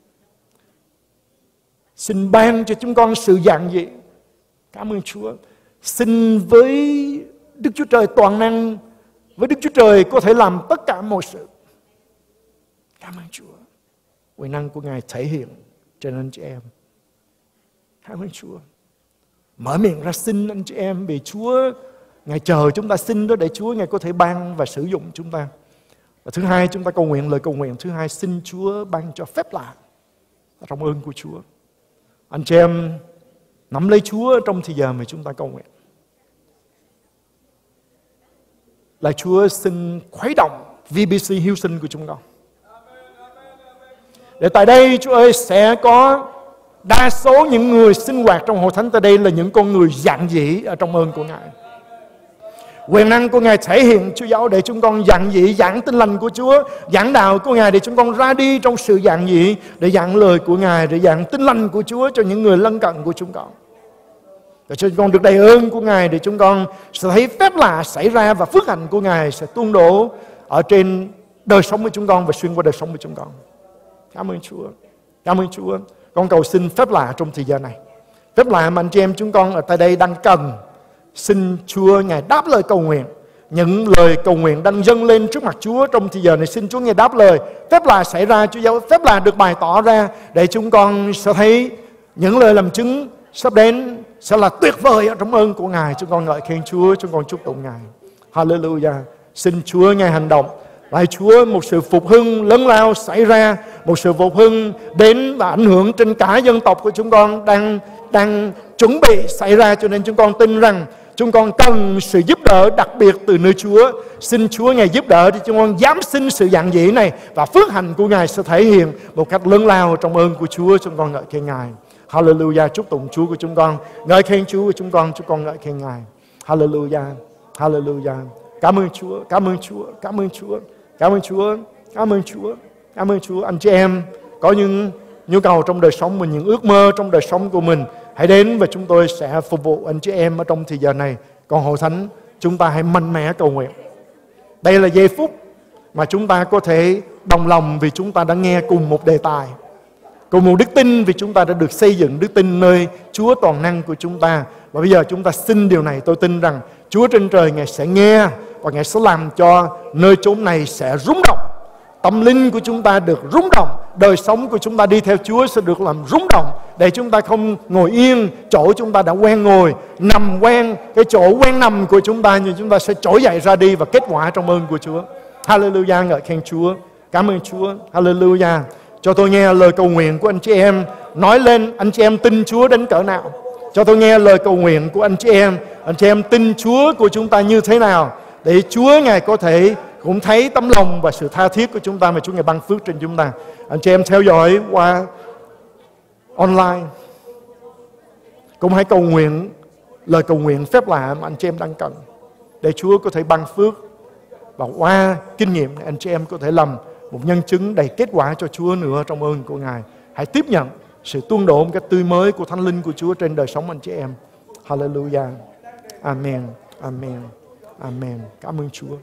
Xin ban cho chúng con sự giản dị. Cảm ơn Chúa. Xin với Đức Chúa Trời toàn năng, với Đức Chúa Trời có thể làm tất cả mọi sự. Cảm ơn Chúa. Quyền năng của Ngài thể hiện trên anh chị em. Cảm ơn Chúa. Mở miệng ra xin anh chị em, vì Chúa Ngài chờ chúng ta xin đó, để Chúa Ngài có thể ban và sử dụng chúng ta. Và thứ hai, chúng ta cầu nguyện lời cầu nguyện thứ hai, xin Chúa ban cho phép lạ trong ơn của Chúa. Anh chị em nắm lấy Chúa trong thời giờ mà chúng ta cầu nguyện. Là Chúa xin khuấy động VBC Hiếu Sinh của chúng con. Để tại đây Chúa ơi sẽ có đa số những người sinh hoạt trong hội thánh tại đây là những con người giản dị ở trong ơn của Ngài. Quyền năng của Ngài thể hiện Chúa giáo để chúng con giản dị, giảng tin lành của Chúa, giảng đạo của Ngài để chúng con ra đi trong sự giản dị, để giảng lời của Ngài, để giảng tin lành của Chúa cho những người lân cận của chúng con. Để cho chúng con được đầy ơn của Ngài, để chúng con sẽ thấy phép lạ xảy ra và phước hạnh của Ngài sẽ tuôn đổ ở trên đời sống của chúng con và xuyên qua đời sống của chúng con. Cảm ơn Chúa. Cảm ơn Chúa. Con cầu xin phép lạ trong thời gian này. Phép lạ mà anh chị em chúng con ở tại đây đang cần. Xin Chúa Ngài đáp lời cầu nguyện. Những lời cầu nguyện đang dâng lên trước mặt Chúa trong thời giờ này, xin Chúa Ngài đáp lời. Phép lạ xảy ra, Chúa giáo phép lạ được bày tỏ ra, để chúng con sẽ thấy những lời làm chứng sắp đến sẽ là tuyệt vời ở trong ơn của Ngài. Chúng con ngợi khen Chúa, chúng con chúc tụng Ngài. Hallelujah. Xin Chúa Ngài hành động. Lạy Chúa, một sự phục hưng lớn lao xảy ra, một sự phục hưng đến và ảnh hưởng trên cả dân tộc của chúng con đang chuẩn bị xảy ra, cho nên chúng con tin rằng chúng con cần sự giúp đỡ đặc biệt từ nơi Chúa. Xin Chúa Ngài giúp đỡ để chúng con dám xin sự dạng dĩ này, và phước hạnh của Ngài sẽ thể hiện một cách lớn lao trong ơn của Chúa. Chúng con ngợi khen Ngài. Hallelujah. Chúc tụng Chúa của chúng con, ngợi khen Chúa của chúng con ngợi khen Ngài. Hallelujah. Hallelujah. Cảm ơn Chúa, cảm ơn Chúa, cảm ơn Chúa, cảm ơn Chúa, cảm ơn Chúa, cảm ơn Chúa. Anh chị em có những nhu cầu trong đời sống mình, những ước mơ trong đời sống của mình, hãy đến và chúng tôi sẽ phục vụ anh chị em ở trong thời giờ này. Còn hội thánh, chúng ta hãy mạnh mẽ cầu nguyện. Đây là giây phút mà chúng ta có thể đồng lòng, vì chúng ta đã nghe cùng một đề tài, cùng một đức tin, vì chúng ta đã được xây dựng đức tin nơi Chúa toàn năng của chúng ta. Và bây giờ chúng ta xin điều này. Tôi tin rằng Chúa trên trời Ngài sẽ nghe, và Ngài sẽ làm cho nơi chốn này sẽ rung động. Tâm linh của chúng ta được rung động, đời sống của chúng ta đi theo Chúa sẽ được làm rung động, để chúng ta không ngồi yên chỗ chúng ta đã quen ngồi, nằm quen cái chỗ quen nằm của chúng ta, nhưng chúng ta sẽ trỗi dậy ra đi và kết quả trong ơn của Chúa. Hallelujah. Ngợi khen Chúa, cảm ơn Chúa. Hallelujah. Cho tôi nghe lời cầu nguyện của anh chị em nói lên anh chị em tin Chúa đến cỡ nào. Cho tôi nghe lời cầu nguyện của anh chị em tin Chúa của chúng ta như thế nào, để Chúa Ngài có thể cũng thấy tấm lòng và sự tha thiết của chúng ta, mà Chúa Ngài ban phước trên chúng ta. Anh chị em theo dõi qua online cũng hãy cầu nguyện lời cầu nguyện phép lạ mà anh chị em đang cần, để Chúa có thể ban phước, và qua kinh nghiệm này anh chị em có thể làm một nhân chứng đầy kết quả cho Chúa nữa trong ơn của Ngài. Hãy tiếp nhận sự tuôn đổ một cách tươi mới của Thánh Linh của Chúa trên đời sống anh chị em. Hallelujah. Amen. Amen. Amen. Cảm ơn Chúa.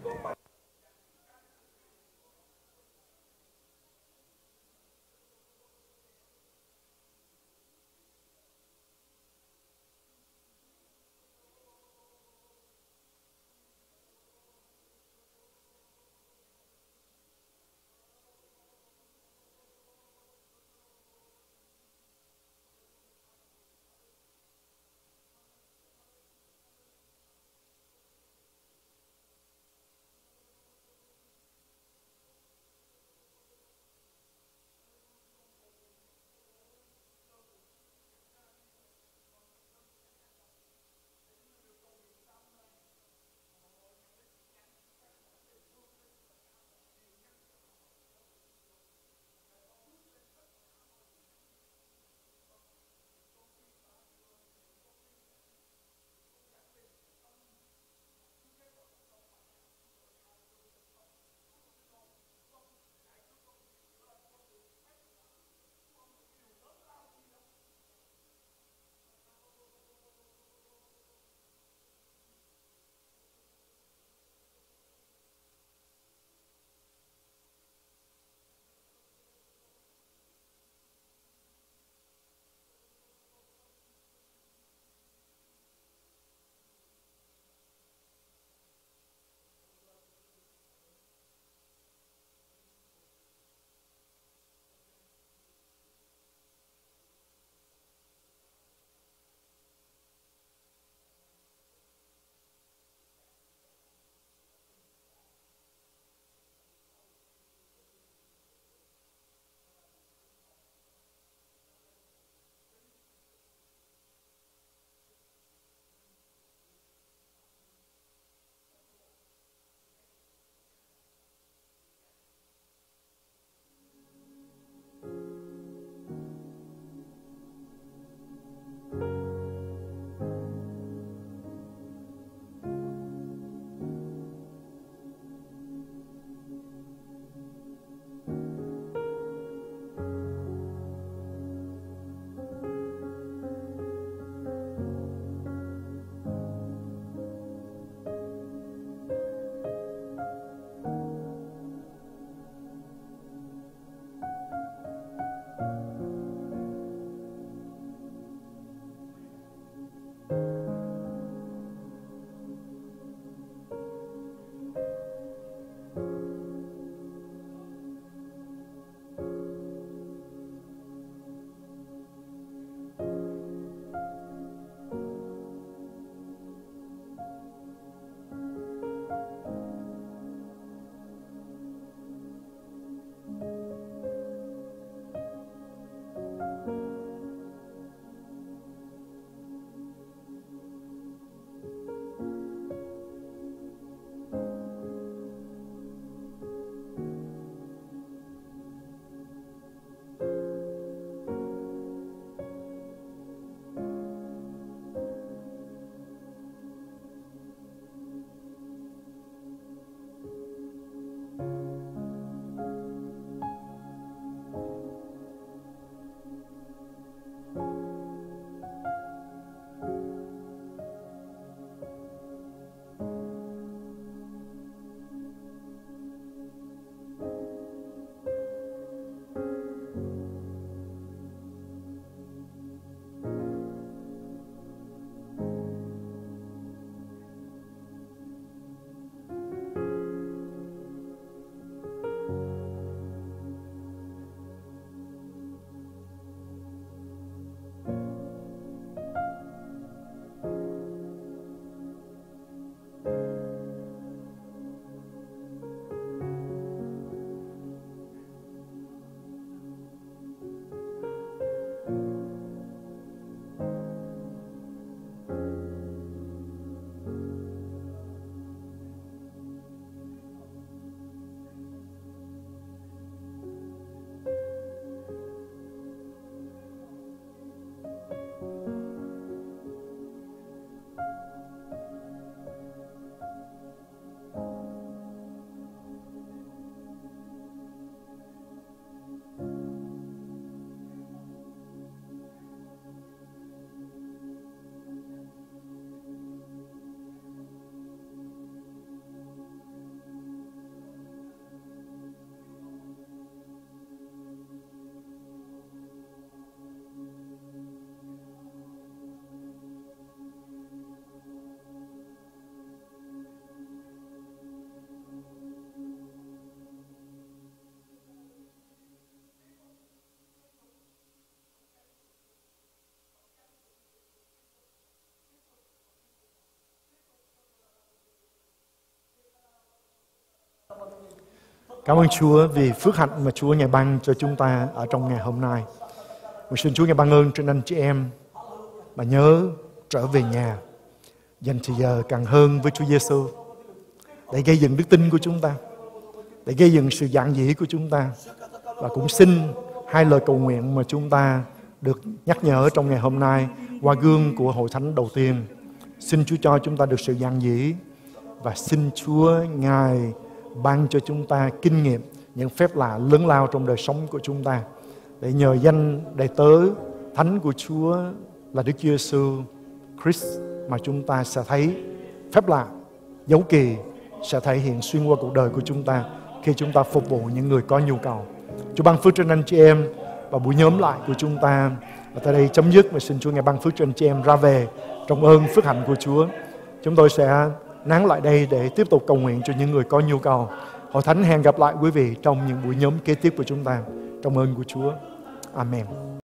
Cảm ơn Chúa vì phước hạnh mà Chúa Ngài ban cho chúng ta ở trong ngày hôm nay. Mình xin Chúa Ngài ban ơn trên anh chị em mà nhớ trở về nhà, dành thời giờ càng hơn với Chúa Giêsu để gây dựng đức tin của chúng ta, để gây dựng sự giản dị của chúng ta. Và cũng xin hai lời cầu nguyện mà chúng ta được nhắc nhở trong ngày hôm nay qua gương của hội thánh đầu tiên. Xin Chúa cho chúng ta được sự giản dị, và xin Chúa Ngài ban cho chúng ta kinh nghiệm những phép lạ lớn lao trong đời sống của chúng ta, để nhờ danh đầy tớ thánh của Chúa là Đức Chúa Giêsu Christ mà chúng ta sẽ thấy phép lạ, dấu kỳ sẽ thể hiện xuyên qua cuộc đời của chúng ta khi chúng ta phục vụ những người có nhu cầu. Chúa ban phước trên anh chị em và buổi nhóm lại của chúng ta và tại đây chấm dứt. Và xin Chúa Ngài ban phước cho anh chị em ra về trong ơn phước hạnh của Chúa. Chúng tôi sẽ nán lại đây để tiếp tục cầu nguyện cho những người có nhu cầu. Hội thánh hẹn gặp lại quý vị trong những buổi nhóm kế tiếp của chúng ta trong ơn của Chúa. Amen.